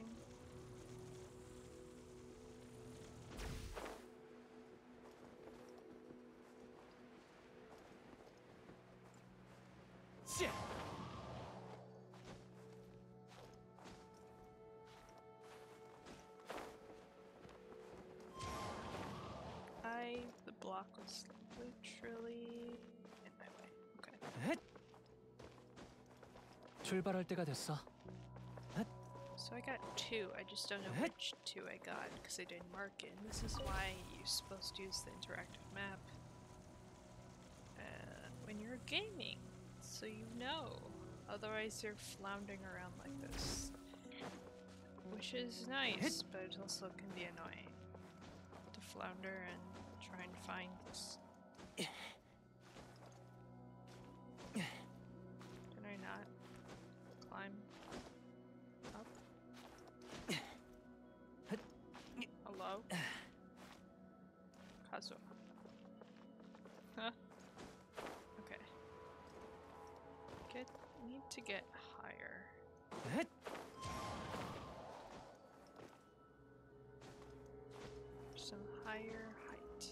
I, the block was literally in my way. Okay. 출발할 때가 됐어. So I got two, I just don't know which two I got because I didn't mark it. And this is why you're supposed to use the interactive map uh, when you're gaming, so you know. Otherwise you're floundering around like this. Which is nice, but it also can be annoying to flounder and try and find this. Can I not climb up? Hello? Kazuo. Huh? Okay. Get need to get higher. Some higher height.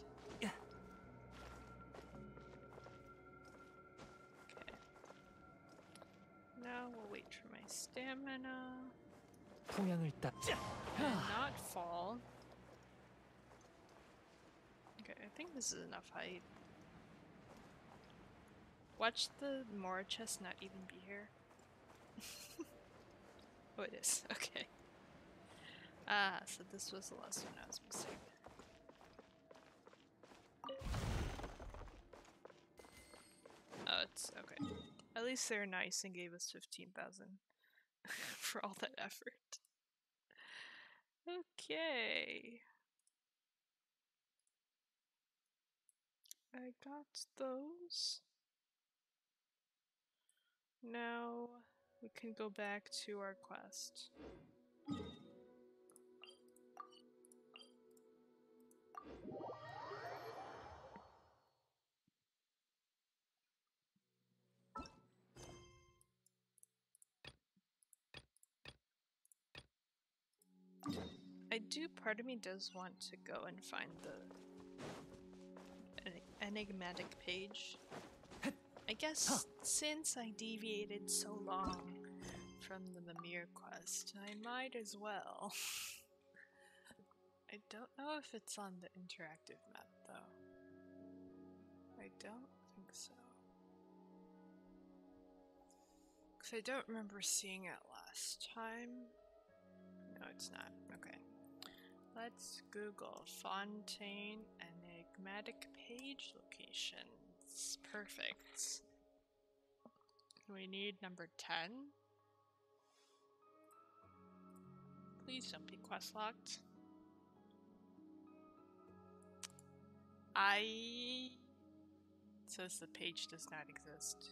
Okay. Now we'll wait for my stamina. 풍향을 따. And not fall. Okay, I think this is enough height. Watch the Mora chest not even be here. Oh, it is. Okay. Ah, so this was the last one I was missing. Oh, it's okay. At least they're nice and gave us fifteen thousand for all that effort. Okay. I got those. Now we can go back to our quest. I do, part of me does want to go and find the enigmatic page. I guess since I deviated so long from the Mimir quest, I might as well. I don't know if it's on the interactive map though. I don't think so. Because I don't remember seeing it last time. No, it's not. Okay. Let's Google Fontaine enigmatic page locations. Perfect. We need number ten. Please don't be quest locked. I it says the page does not exist.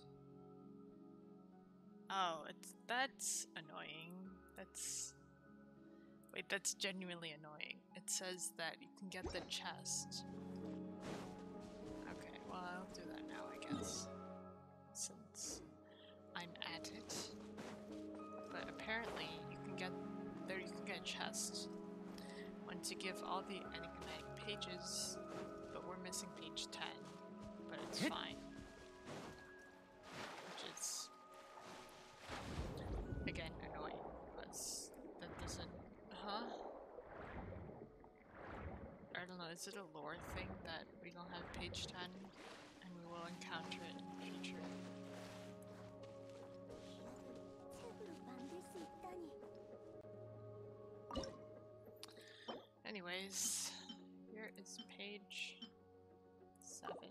Oh, it's that's annoying. That's wait, that's genuinely annoying. It says that you can get the chest. Okay, well I'll do that now, I guess, since I'm at it. But apparently you can get there. You can get a chest once you give all the enigmatic pages. But we're missing page ten. But it's fine. Which is again annoying because that doesn't. Huh? I don't know. Is it a lore thing that we don't have page ten and we will encounter it in the future? 책으로 만들 수 있다니 Anyways, here is page seven.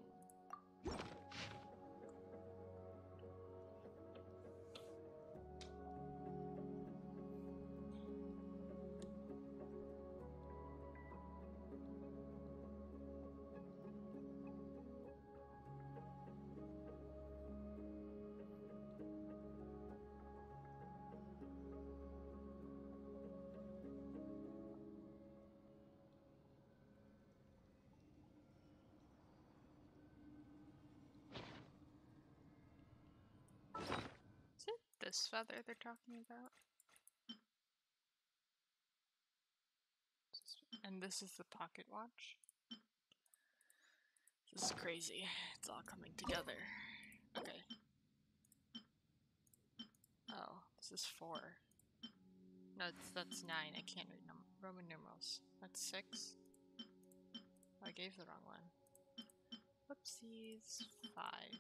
Is it this feather they're talking about? And this is the pocket watch? This is crazy. It's all coming together. Okay. Oh, this is four. No, it's, that's nine. I can't read num Roman numerals. That's six. Oh, I gave the wrong one. Whoopsies. Five.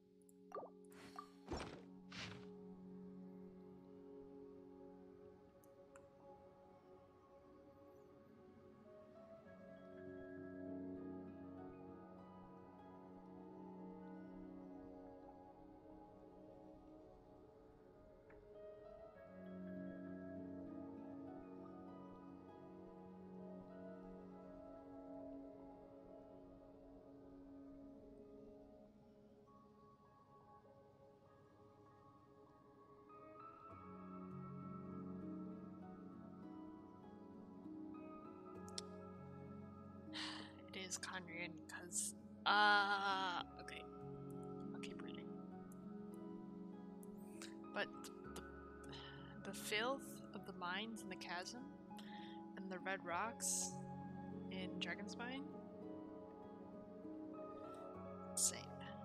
It is Conrian because, uh, okay, I'll keep reading. But the, the filth of the mines in the chasm and the red rocks in Dragonspine, insane.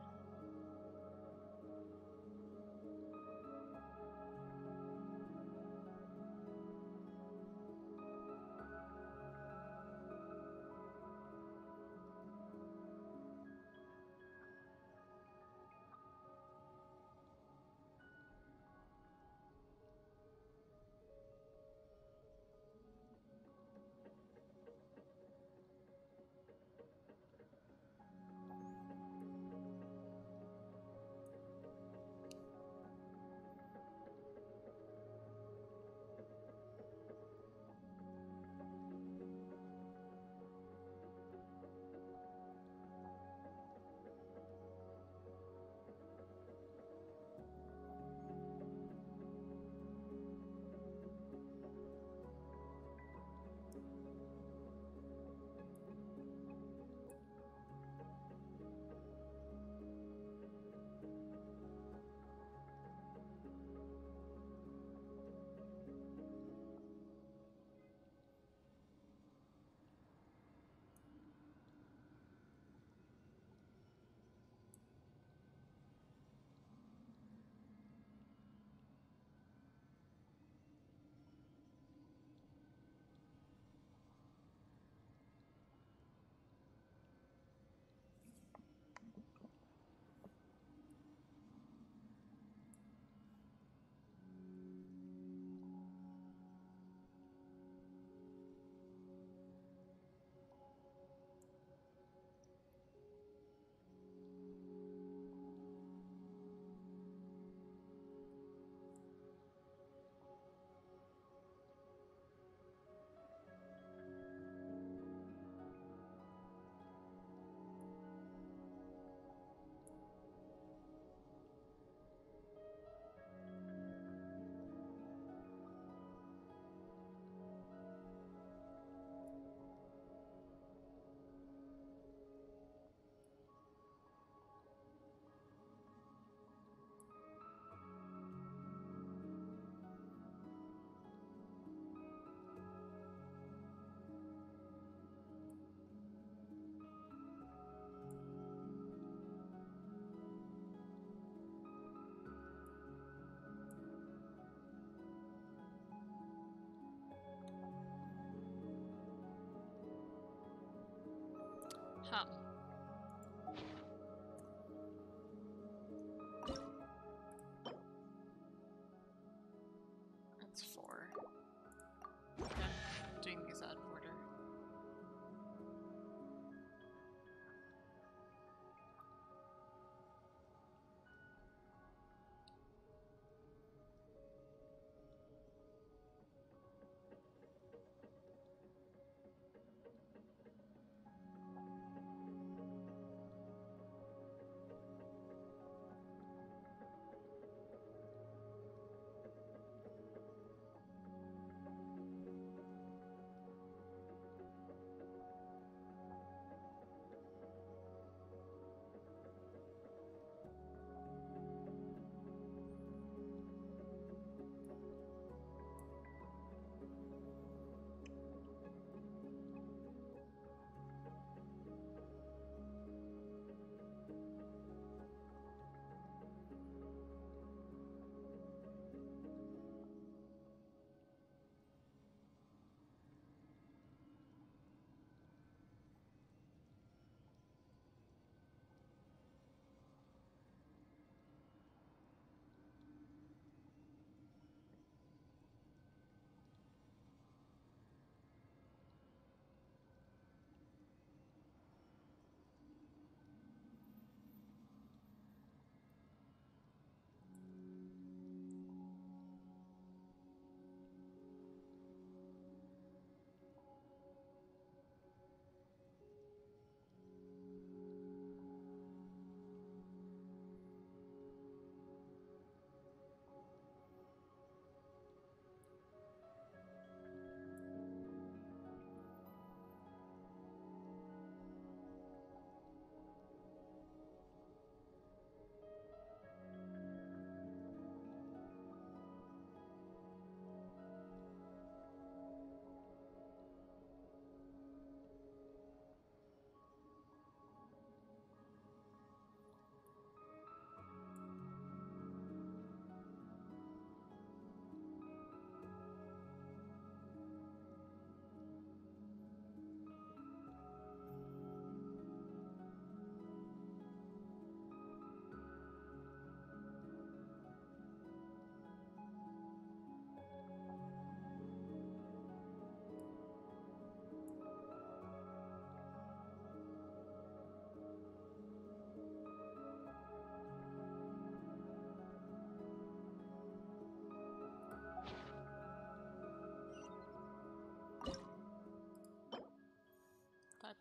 Huh. That's four. Okay, I'm doing these out of order.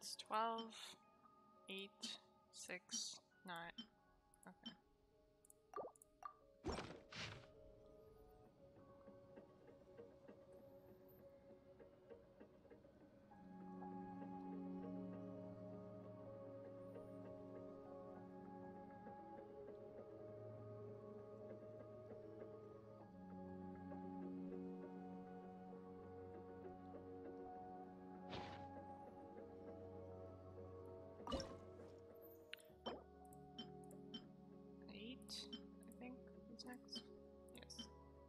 It's twelve, eight, six, nine. Okay. Eight, I think, is next. Yes.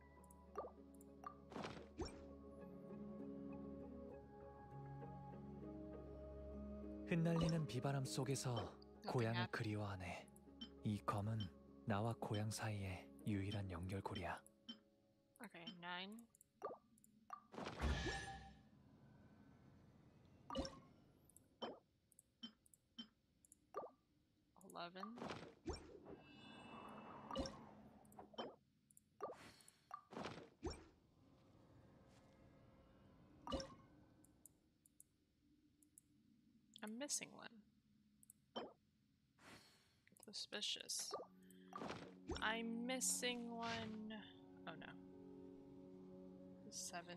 흩날리는 비바람 속에서 고향을 happened. 그리워하네. 이 검은 나와 고향 사이의 유일한 연결고리야. Okay, nine. Eleven. I'm missing one. Suspicious. I'm missing one. Oh no. Seven.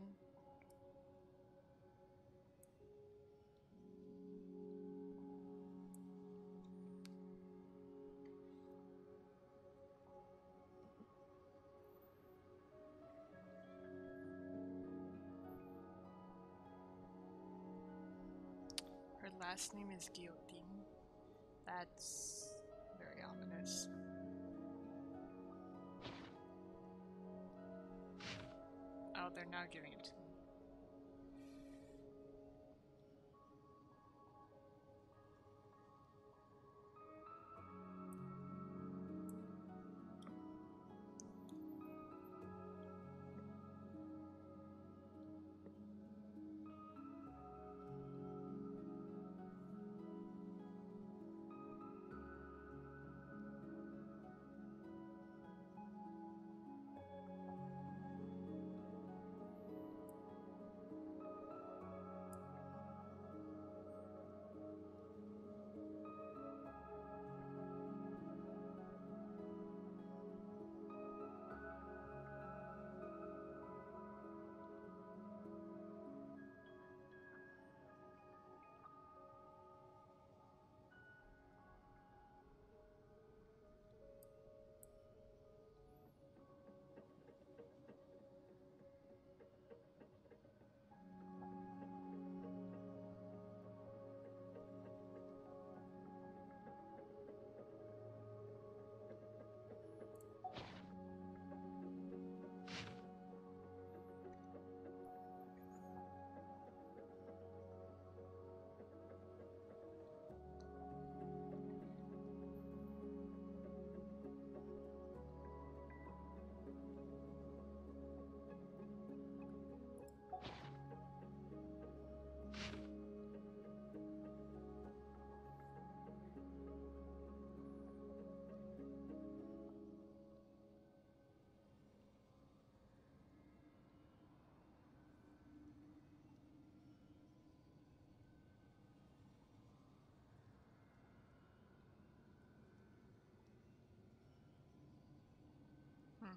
Her last name is Guillotine. That's very ominous. Oh, they're now giving it to me. Hmm.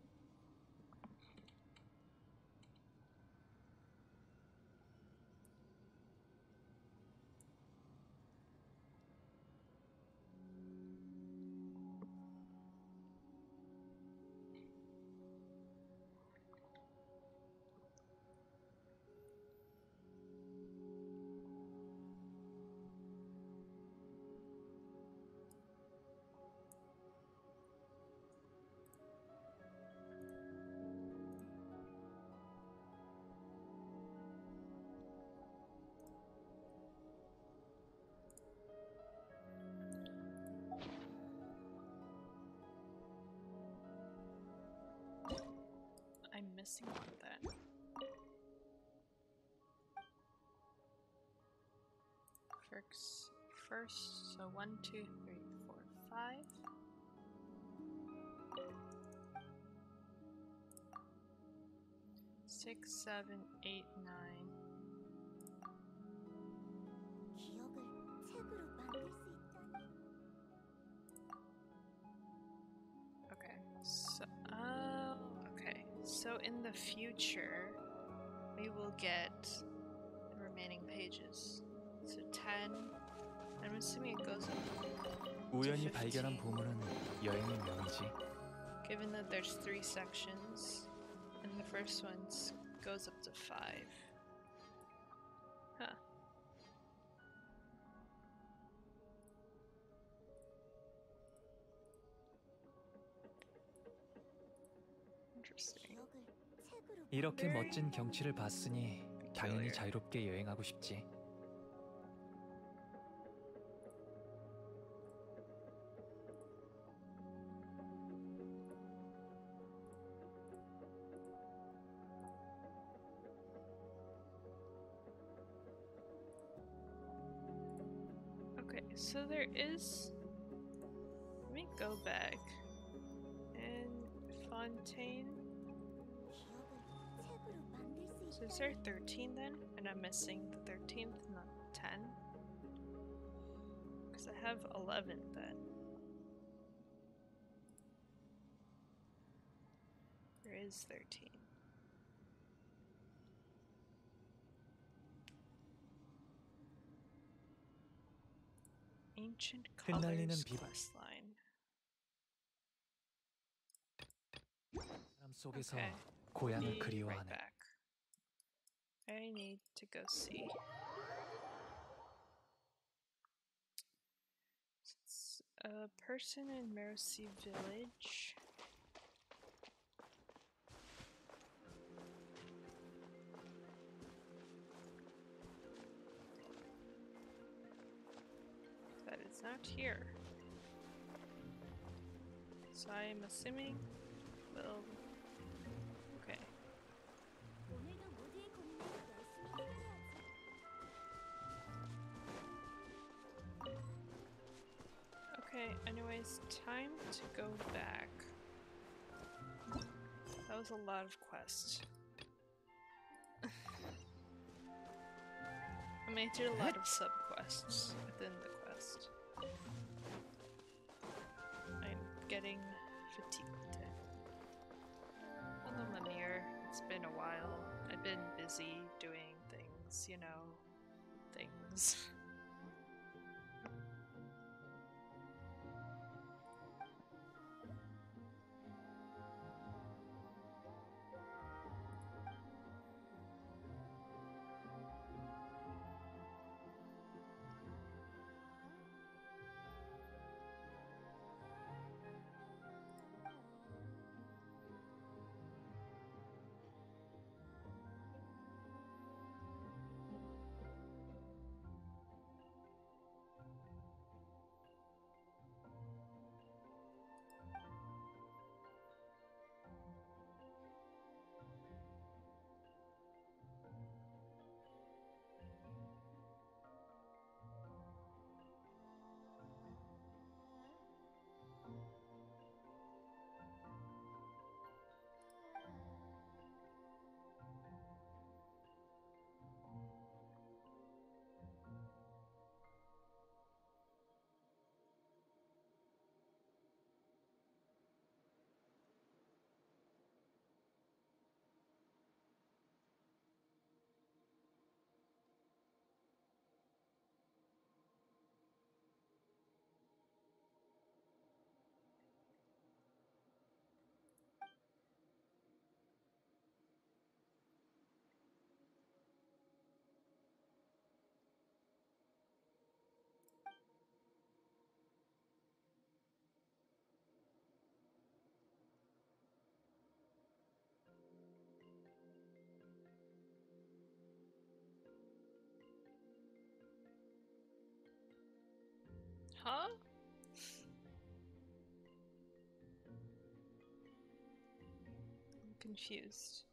I'm missing one then. First, first, so one, two, three, four, five. Six, seven, eight, nine. 기억을 책으로 만들 수 있다니. Okay. So, oh, okay. So in the future, we will get the remaining pages. So ten. I'm assuming it goes up. 우연히 발견한 보물은 여행의 명이지. Given that there's three sections, and the first one goes up to five. Huh. Interesting. 기억을 책으로 이렇게 만들- 멋진 경치를 봤으니 당연히 자유롭게 여행하고 싶지. Okay, so there is. Let me go back. And Fontaine. 기억을 책으로 만들 수 So is 있다니. there thirteen then? And I'm missing the thirteenth, not ten? Because I have eleven then. There is thirteen. Ancient 흩날리는 Colors 비바- questline. 사람 속에서 Okay. 고향을 Be right 그리워하네. back. I need to go see. It's a person in Mercy Village. That is not here. So I'm assuming, well, okay. 오늘도 모두의 고민을 열심히 해결해야지. Okay, anyways, time to go back. That was a lot of quests. I mean, I did a lot of sub-quests within the quest. I'm getting fatigued. Hello, Mimir. It's been a while. I've been busy doing things, you know, things. Huh? I'm confused.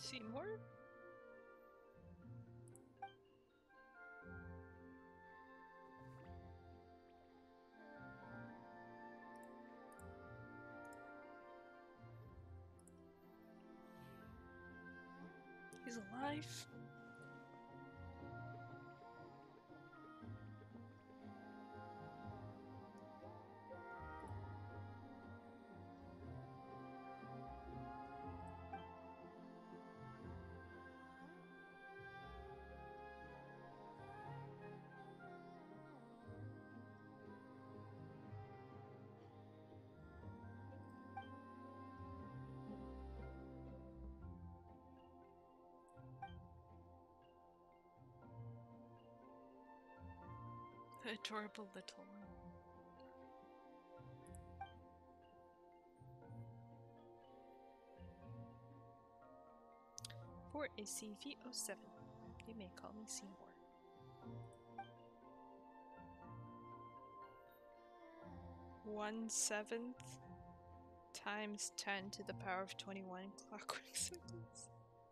Seymour? He's alive. The adorable little one. For A C V oh seven, you may call me Seymour. One seventh times ten to the power of twenty-one clockwork seconds.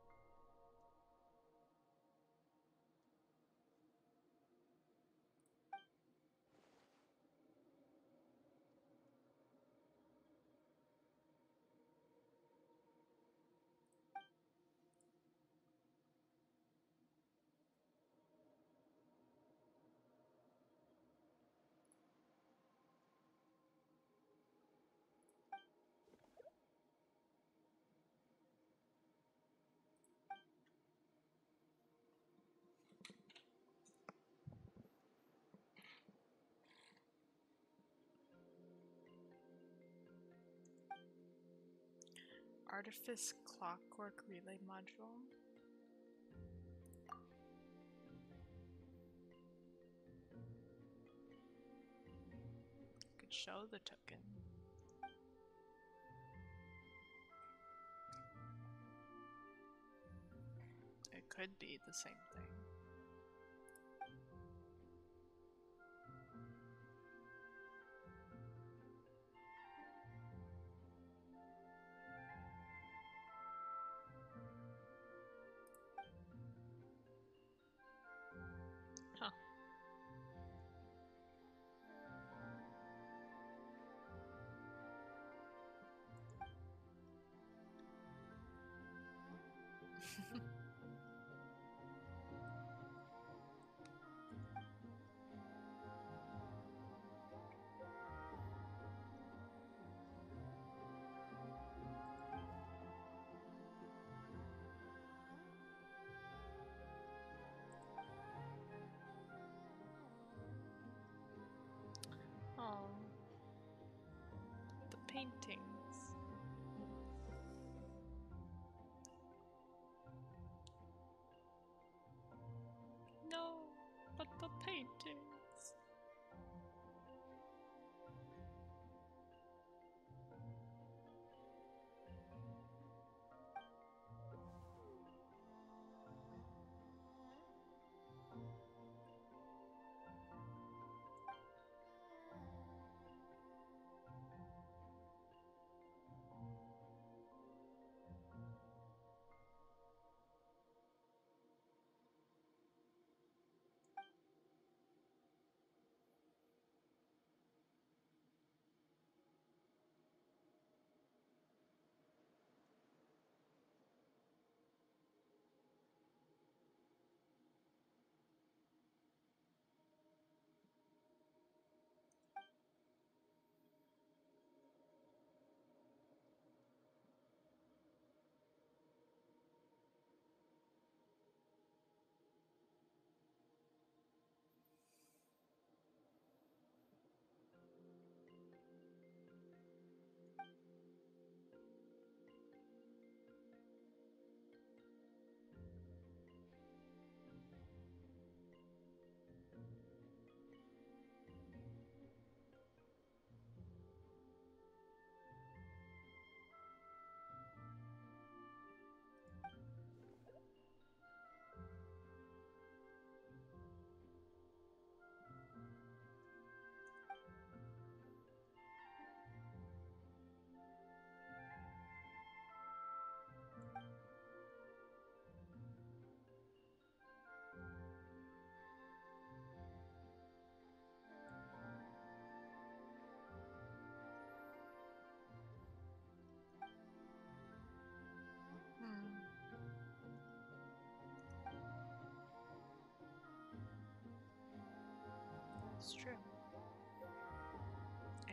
Artifice clockwork relay module. Could show the token. It could be the same thing. Huh. Oh, the paintings. No, but the paintings.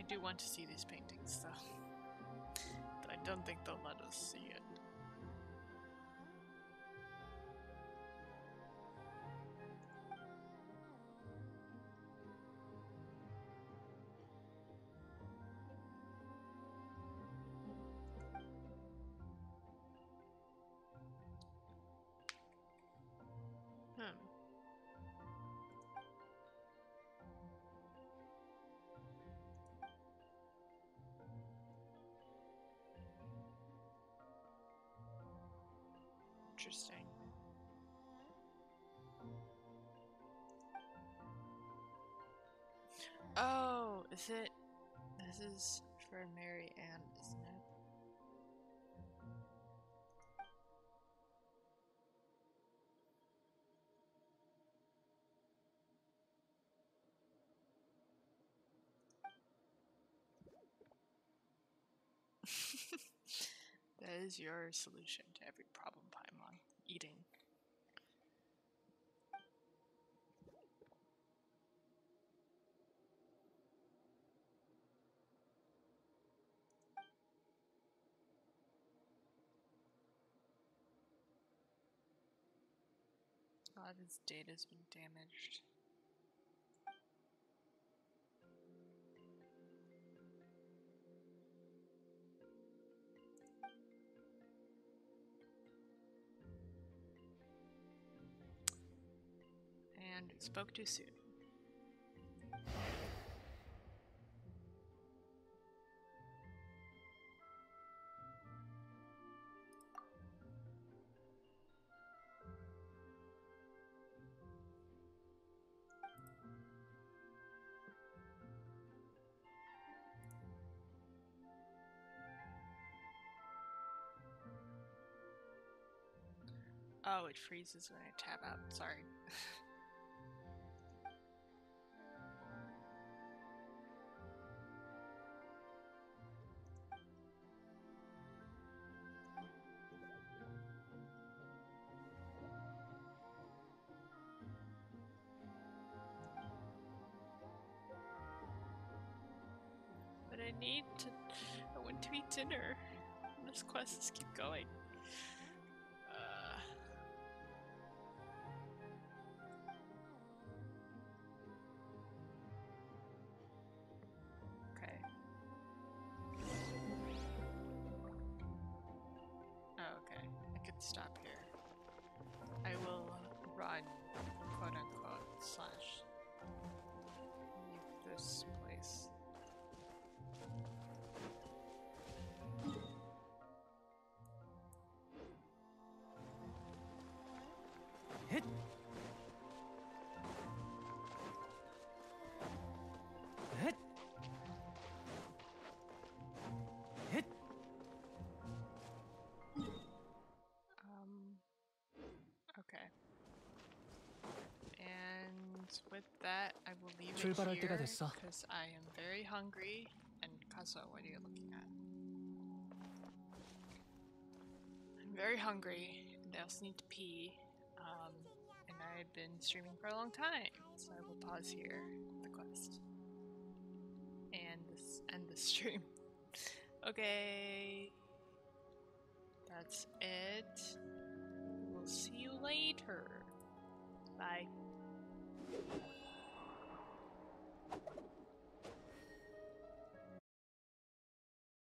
I do want to see these paintings, though. But I don't think they'll let us see it. Hmm. Interesting. Oh, is it? This is for Mary Ann, isn't it? That is your solution to every problem, Paimon. Eating. A lot of his data's been damaged. And we spoke too soon. Oh, it freezes when I tab out. Sorry. But I need to. I want to eat dinner. This quest just keep going. Uh. Okay. Oh, okay. I could stop here. I will run, quote unquote, slash leave this place. Hit. Hit. Hit. Um, okay. And with that, I will leave it 출발할 때가 here 됐어. because I am very hungry. And Kazuo, what are you looking at? I'm very hungry, and I also need to pee. Um, and I've been streaming for a long time, so I will pause here the quest and this end the stream. Okay, that's it. We'll see you later. Bye.